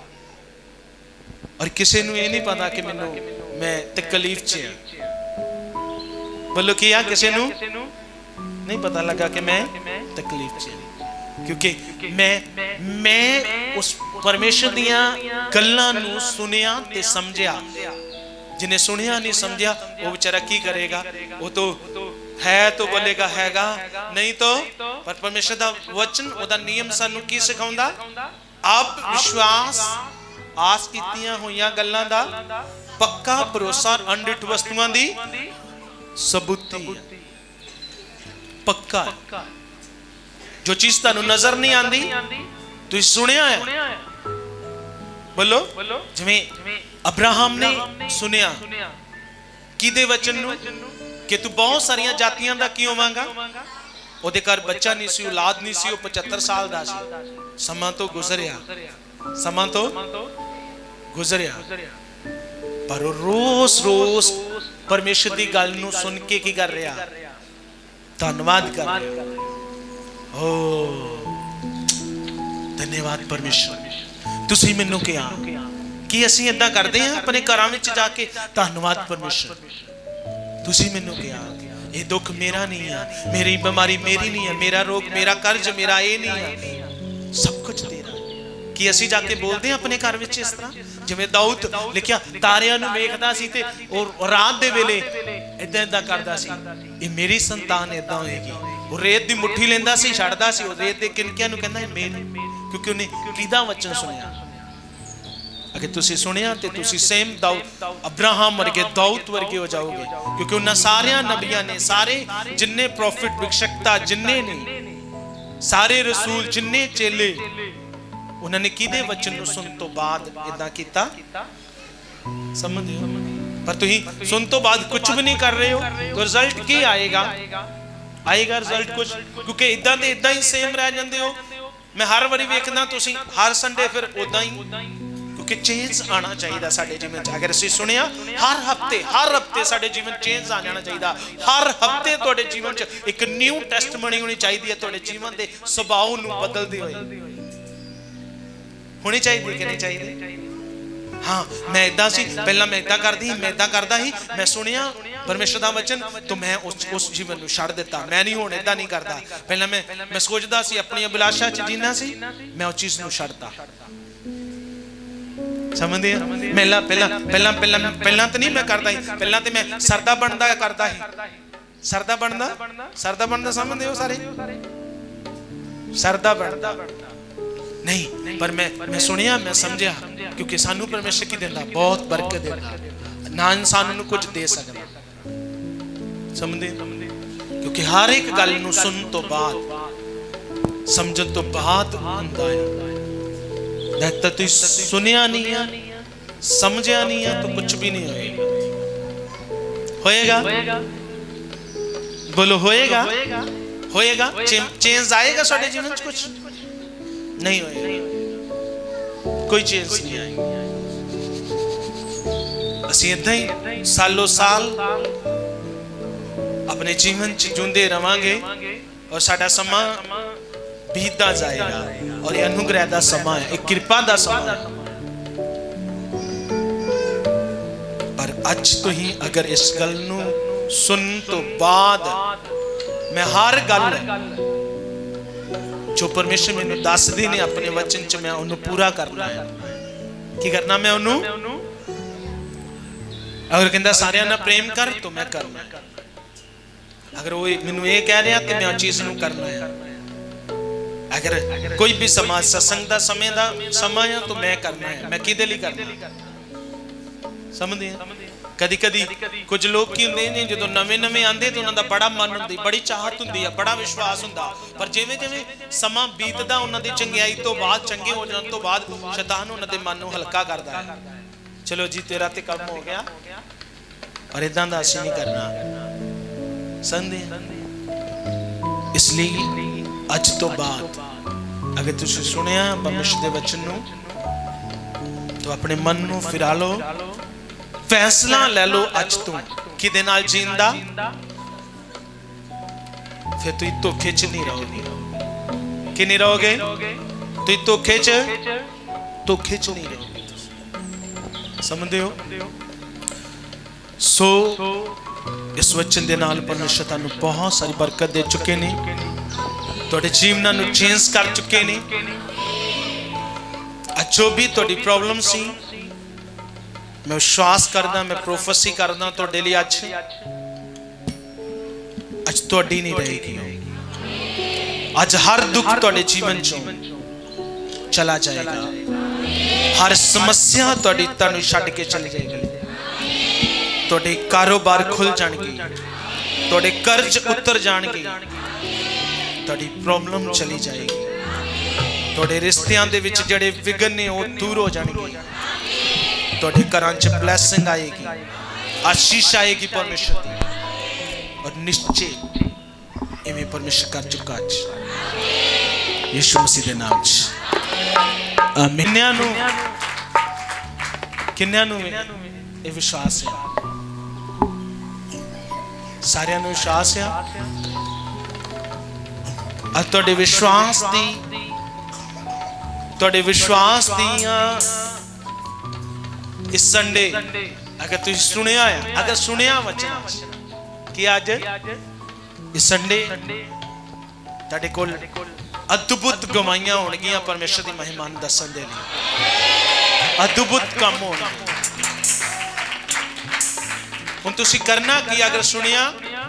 और किसी नू ये नहीं पता कि मैनू मैं तकलीफ च हां। बोलो किया किसी नू नहीं पता लगा कि मैं तकलीफ च, क्योंकि मैं मैं उस परमेश्वर दियां गल्लां नू सुनिया ते समझिया। जिन्हें सुनिया नहीं समझिया वो बेचारा की करेगा? वो तो है तो बोलेगा हैगा, नहीं तो। पर परमेश्वर दा वचन ओदा नियम सानू की सिखाउंदा? आप विश्वास आस कीतियां होईयां गल्लां दा पक्का भरोसा अनडिठ वस्तुआं दी सबूती पक्का। जो चीज तानू नजर नहीं आंदी तुसीं सुनिया है। बोलो जिवें अब्राहम ने सुनिया किदे वचन नू कि तू बहुत सारियां जातियां दा की होवांगा। ओदे घर बच्चा नहीं सी, औलाद नहीं सी, वो पचहत्तर साल दा सी। समा तो गुजरिया, समा तो गुजरिया, पर रोज रोज परमेश्वर दी गल नू सुन के की कर रहा? धन्यवाद कर रहा। ओ धन्यवाद परमेश्वर, तुसीं मैनू किया कि असीं इदां करदे हां अपने घरां विच जाके, धन्यवाद परमेश्वर तुसीं मैनू किया ये दुख मेरा नहीं है, मेरी बीमारी मेरी नहीं है, मेरा रोग मेरा कर्ज मेरा ये नहीं है, सब कुछ तेरा। कि असीं जाके बोलदे हां अपने घर विच इस तरह जिवें दाऊद लिखिया तारियां नूं वेखदा सी ते और रात दे वेले इदां इदां करदा सी, ये मेरी संतान इदां होएगी। वो रेत दी मुट्ठी लेंदा सी, छड्डदा सी, वो रेत दे किनकियां नूं कहंदा मेरी, क्योंकि उन्हें किहदा वचन सुनिया। अगर तुसी सुनिया तो तुसी सेम दाऊद अब्राहम वर्गे दाऊद वर्गे हो जाओगे, क्योंकि उन्हां सारे नबियां ने, सारे जिन्ने प्रॉफिट भिक्षकता जिन्ने ने, सारे रसूल जिन्ने चेले, उन्होंने किदे वचन नूं सुन तो बाद इदां कीता? समझदे हो? पर तुम सुन तो बाद कुछ भी नहीं कर रहे हो तो रिजल्ट की आएगा आएगा रिजल्ट कुछ क्योंकि इदा दे इदा ही सेम रह जाते हो। मैं हर बारी वेखदा तुसीं हर संडे फिर उदा ही क्योंकि चेंज आना चाहिए साडे जीवन च। अगर असीं सुनिया हर हफ्ते हर हफ्ते साडे जीवन चेंज आ जाना चाहिए। हर हफ्ते तुहाडे जीवन च एक न्यू टेस्टमनी होनी चाहिए है तुहाडे जीवन दे सुभाव नूं बदलदे होए होनी चाहिए कि नहीं चाहिए। हाँ मैं इदा सी पहला मैं इदा करदी मैं इदा करदा ही मैं सुनिया परमेश्वर दा वचन तो मैं उस उस जीवन नूं छड्ड दित्ता। मैं नहीं हुण इदा नहीं करदा। पहला मैं मैं सोचदा सी अपनी अभिलाषा च जीना सी मैं उस चीज नूं छड्डता। समझदे पहला पहला पहला पहला पहला तो नहीं मैं करदा ही पहला तो मैं सरदा बनदा करदा ही सरदा बनदा सरदा बनदा समझदे हो सारे सरदा बनदा नहीं पर मैं मैं सुनिया मैं समझिया क्योंकि सानू परमेश्वर की देंदा बहुत बरकत देंदा ना इंसान नूं कुछ दे सकदा समझदे क्योंकि हर एक गल नूं सुन तो बाद समझन तो बाद हुंदा है। जब तक तू सुनिया नहीं है समझिया नहीं है तो कुछ भी नहीं होएगा होएगा बोलो होएगा होएगा चेंज आएगा साडे जीवन च कुछ नहीं होएगा कोई चेंज नहीं आएगी। असीं इदां ही सालों साल अपने जीवन च जूंदे रवांगे और साडा समा बीतदा जाएगा और ये अनुग्रह दा समा है एक कृपा दा समा है। पर अज तो ही अगर इस गल नूं सुन तो बाद मैं हर गल जो परमेश्वर मैनू दसदे ने अपने वचन च मैं उन्होंने पूरा करना है। की करना मैं उन्होंने अगर कहता सारियां नाल प्रेम कर तो मैं करना है। अगर वो मैनू ये कह रहा तो मैं उस चीज नूं करना है। अगर कोई भी समाज सत्संग दा समय दा समा है तो मैं करना है। मैं किदे लई करना समझदे कदी कदी कुछ लोग की होंदे ने जो नवे नवे आंदे तो उन्होंने बड़ा मन होंदी बड़ी चाहत होंदी है बड़ा विश्वास होंदा पर जिवें जिवें समा बीतदा उन्हां दी चंगियाई तो बाद चंगे हो जाण तो बाद शैतान उन्हां दे मन नूं हल्का करदा है। चलो जी तेरा ते काम हो गया पर इदां दा असीं नहीं करना समझदे। इसलिए अज तो बाद अगर तुसीं सुनिया परमेश्वर दे वचन नूं तो अपने मन नूं फिरा लो फैसला ले लो अज तू कि जीन दा फिर तू धोखे च नहीं रहोगे कि नहीं रहोगे तू धोखे च धोखे च नहीं रहोगे समझदे हो। सो इस वचन दे नाल परमेश्वर तुहानू बहुत सारी बरकत दे चुके ने तुहाडे जीवनां नू चेंज कर चुके ने। जो भी तुहाडी प्रॉब्लम सी मैं विश्वास करदा मैं प्रोफेसी करदा तो डेली आज आज तुहाडी नहीं रहेगी। आज हर दुख तुहाडे जीवन चों चला जाएगा। हर समस्या तुहाडी तुहानू छड्ड के चली जाएगी। तुहाडे कारोबार खुल जाणगे तुहाडे कर्ज उतर जाणगे तुहाडी प्रॉब्लम चली जाएगी। तुहाडे रिश्तियां दे विच जिहड़े विघन ने वो दूर हो जाणगे। तुहाडे घरां च ब्लैसिंग आएगी आशीष आएगी परमेश्वर दी और निश्चय इवें परमेश्वर कर चुका आज यीशु मसीह दे नाम च आमीन। किन्नियां नूं किन्नियां नूं ये विश्वास है सारियां नूं विश्वास है। अज तुहाडे विश्वास दी तुहाडे विश्वास दियां इस संडे अगर तुम सुनिया है अगर सुनिया वचन कि आज इस संडे तुहाडे कोल अद्भुत गवाहियां होणगियां परमेश्वर दी महिमा नूं दस्सण दे लई अद्भुत काम होणगे। हुण तुसीं करना कि अगर सुनिया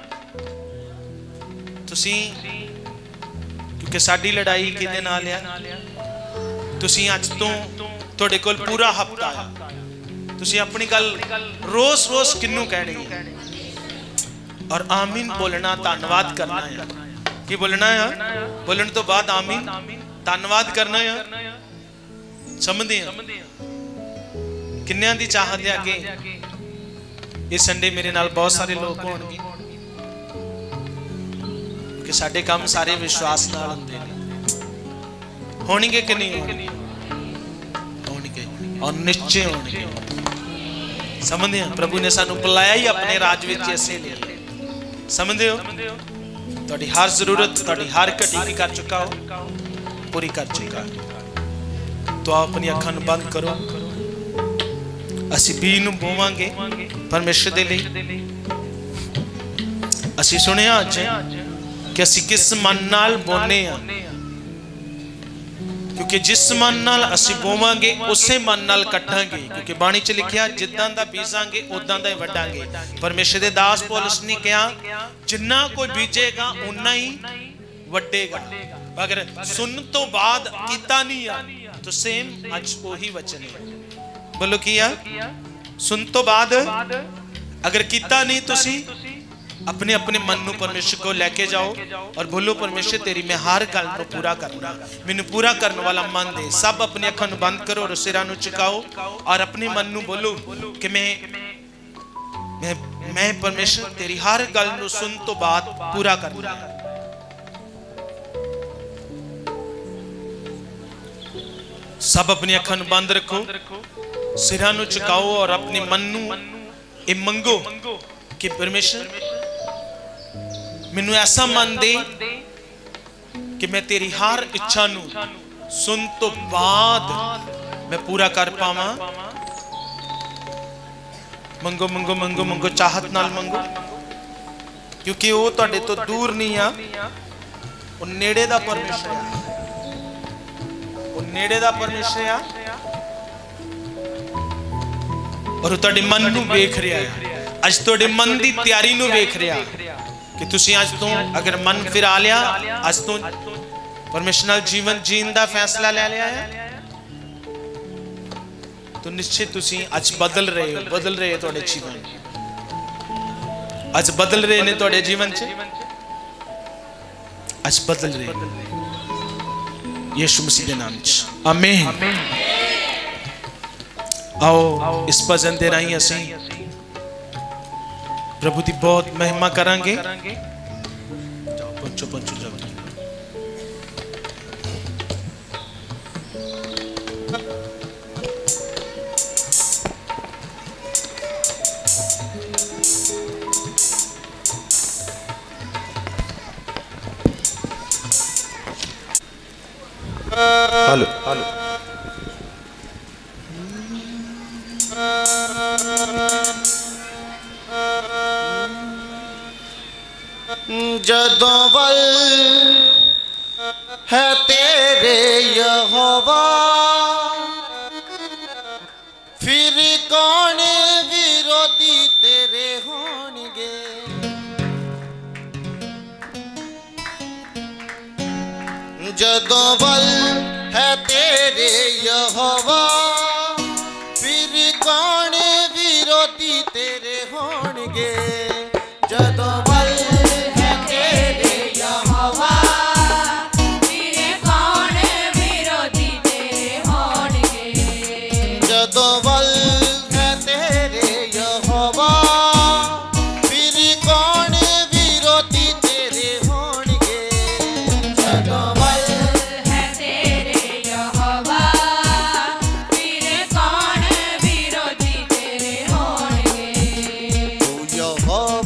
तुसीं क्योंकि साडी लड़ाई किहदे नाल है तुसीं अज तो तुहाडे कोल पूरा हफ्ता है तुसीं अपनी गल रोज रोज किन्नू कहनी है और आमीन बोलना धन्यवाद करना है। की बोलना है बोलने तो बाद आमीन धन्यवाद करना है। समझदे हैं किन्नियां दी चाहत है कि इस संडे मेरे नाल बहुत सारे लोग होणगे कि साडे काम सारे विश्वास नाल हुंदे ने होणगे कि नहीं होणगे और निश्चय होणगे समझदे हो प्रभु ने सानू बुलाया ही अपने राज विच इसे लिए समझदे हो तुहाडी हर जरूरत तुहाडी हर घटी की कर चुका हो पूरी कर चुका तो आप अपनी अखां नूं बंद करो असी बी नूं बोवांगे परमेश्वर दे लई असी सुनिया अज कि असी किस मन नाल बोने आ क्योंकि जिस मन नाल असी बोवांगे उसे मन नाल कटांगे क्योंकि बाणी च लिखिया जिद्दां दा बीजांगे उदां दा ही वड्डांगे परमेश्वर दे दास पौलुस ने कहा जिन्ना कोई बीजेगा उन्ना ही वड्डेगा अगर सुन तो बाद कीता नहीं आ तो सेम अज वही वचन है बोलो किया सुन तो बाद अगर कीता नहीं तुसी अपने अपने मन नूं परमेश्वर को लेके जाओ और बोलो परमेश्वर तेरी मैं हर गल नूं पूरा करना मैनूं पूरा करने वाला मन दे सब अपनी अखां नूं बंद करो और सिरां नूं झुकाओ और अपने मन नूं बोलो कि मैं मैं मैं परमेश्वर तेरी हर गल नूं सुन तो बाद पूरा करना सब अपनी अखां नूं बंद रखो सिरां नूं झुकाओ और अपने मन नूं ए मंगो कि परमेश्वर मैनू ऐसा मन दे कि मैं तेरी हर इच्छा नू सुन तो बाद मैं पूरा कर पावा मंगो मंगो मंगो मंगो चाहत नाल मंगो क्योंकि वो तुहाडे तो दूर नहीं आ वो नेड़े दा परमेश्वर आ वो नेड़े दा परमेश्वर आ और तुहाडे मन नू वेख रहा है अज तुहाडे मन दी तैयारी नू वेख रहा कि तुसी अज तो अगर मन फिरा लिया अज तो परमेश्वर नाल जीवन जीन दा फैसला ले लिया है तो निश्चित तुसी अज बदल रहे हो बदल रहे हो तुहाडे जीवन अज बदल रहे ने तुहाडे जीवन च अज बदल रहे यीशु मसीह दे नाम च आमीन आओ इस भजन दे राही असीं प्रभु की बहुत महिमा करांगे जाओ पंचो पंचो जाओ हेलो हेलो जदों वल है तेरे यहोवा फिर कौन विरोधी तेरे होंगे जदों वल है तेरे यहोवा फिर कौन विरोधी तेरे होंगे जदों वल Oh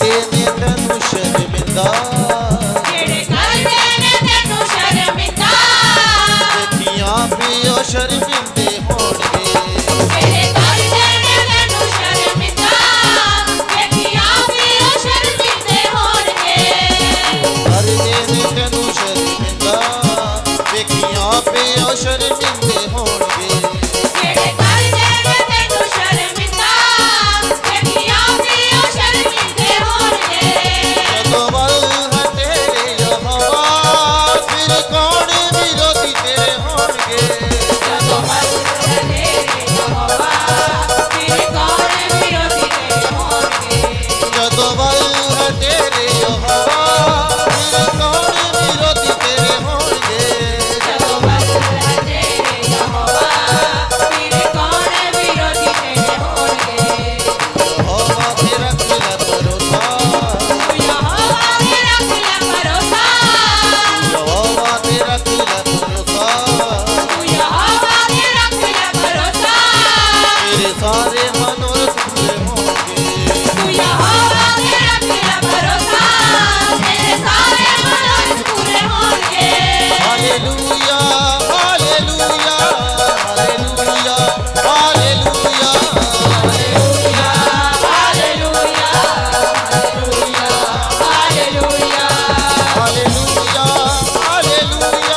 ਕਰਦੇ ਨੇ ਤੈਨੂੰ ਸ਼ਰਮਿੰਦਾ ਜਿਹੜੇ ਕਰਦੇ ਨੇ ਤੈਨੂੰ ਸ਼ਰਮਿੰਦਾ ਦੇਖੀਆਂ ਪਿਓ ਸ਼ਰਮਿੰਦੇ ਹੋਣਗੇ ਜਿਹੜੇ ਕਰਦੇ ਨੇ ਤੈਨੂੰ ਸ਼ਰਮਿੰਦਾ ਦੇਖੀਆਂ ਪਿਓ ਸ਼ਰਮਿੰਦੇ ਹੋਣਗੇ ਕਰਦੇ ਨੇ ਤੈਨੂੰ ਸ਼ਰਮਿੰਦਾ ਦੇਖੀਆਂ ਪਿਓ ਸ਼ਰਮਿੰਦੇ ਹੋਣਗੇ ਜਿਹੜੇ ਕਰਦੇ ਨੇ ਤੈਨੂੰ ਸ਼ਰਮਿੰਦਾ ਦੇਖੀਆਂ ਪਿਓ ਸ਼ਰਮਿੰਦੇ ਹੋਣਗੇ ਜਦੋਂ ਵੱਲ ਹੈ ਤੇਰੇ ਯਹੋਵਾ ਫਿਰ ਕੌਣ ਵਿਰੋਧੀ ਤੇਰੇ ਹੋਣਗੇ ਜਦੋਂ ਵੱਲ ਹੈ ਤੇਰੇ ਯਹੋਵਾ ਫਿਰ ਕੌਣ ਵਿਰੋਧੀ ਤੇਰੇ ਹੋਣਗੇ ਜਦੋਂ ਵੱਲ ਹੈ ਤੇਰੇ ਯਹੋਵਾ ਫਿਰ ਕੌਣ ਵਿਰੋਧੀ ਤੇਰੇ ਹੋਣਗੇ ਜਦੋਂ ਵੱਲ ਹੈ ਤੇਰੇ ਯਹੋਵਾ ਫਿਰ ਕੌਣ ਵਿਰੋਧੀ ਤੇਰੇ ਹੋਣਗੇ ਯਹੋਵਾ ਤੇ ਰੱਖ ਲੈ ਭਰੋਸਾ ਯਹੋਵਾ ਤੇ ਰੱਖ ਲੈ ਭਰੋਸਾ ਯਹੋਵਾ ਤੇ ਰੱਖ ਲੈ ਭਰੋਸਾ ਯਹੋਵਾ ਤੇ ਰੱਖ ਲੈ ਭਰੋਸਾ ਤੇਰੇ ਸਾਰੇ ਮਨੋਰਥ ਪੂਰੇ ਹੋਣਗੇ ਤੂੰ ਯਹੋਵਾ ਤੇ ਰੱਖ ਲੈ ਭਰੋਸਾ ਤੇਰੇ ਸਾਰੇ ਮਨੋਰਥ ਪੂਰੇ ਹੋਣਗੇ hallelujah hallelujah hallelujah hallelujah hallelujah hallelujah hallelujah hallelujah hallelujah hallelujah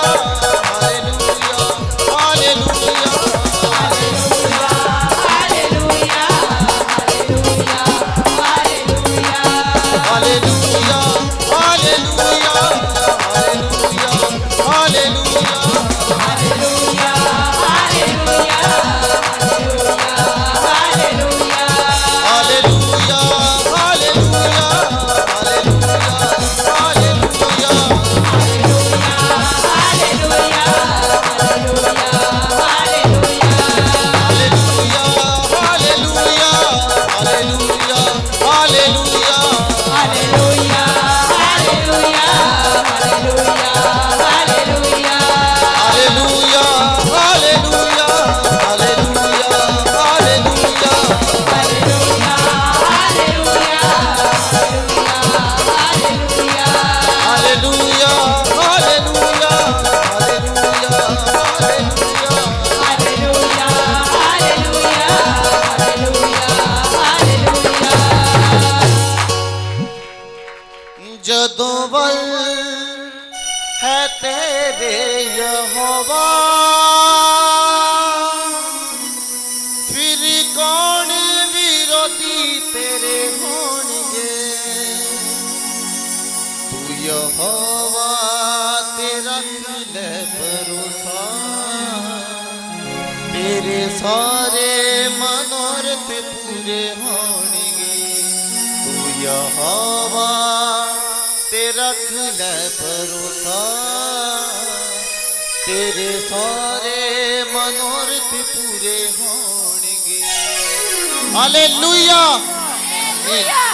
hallelujah hallelujah hallelujah hallelujah hallelujah hallelujah hallelujah hallelujah hallelujah hallelujah hallelujah hallelujah hallelujah hallelujah hallelujah hallelujah hallelujah hallelujah hallelujah hallelujah ਜਦੋਂ ਵੱਲ ਹੈ ਤੇਰੇ ਯਹੋਵਾ ਫਿਰ ਕੌਣ ਵਿਰੋਧੀ ਤੇਰੇ ਹੋਣਗੇ ਤੂੰ ਯਹੋਵਾ ਤੇ ਰੱਖ ਲੈ ਭਰੋਸਾ ਤੇਰੇ ਸਾਰੇ ਮਨੋਰਥ ਪੂਰੇ ਹੋਣਗੇ ਤੂੰ ਯਹੋਵਾ ਤੇ ਰੱਖ ਲੈ ਭਰੋਸਾ ਤੇਰੇ ਸਾਰੇ ਮਨੋਰਥ ਪੂਰੇ ਹੋਣਗੇ ਹਾਲੇਲੂਇਆ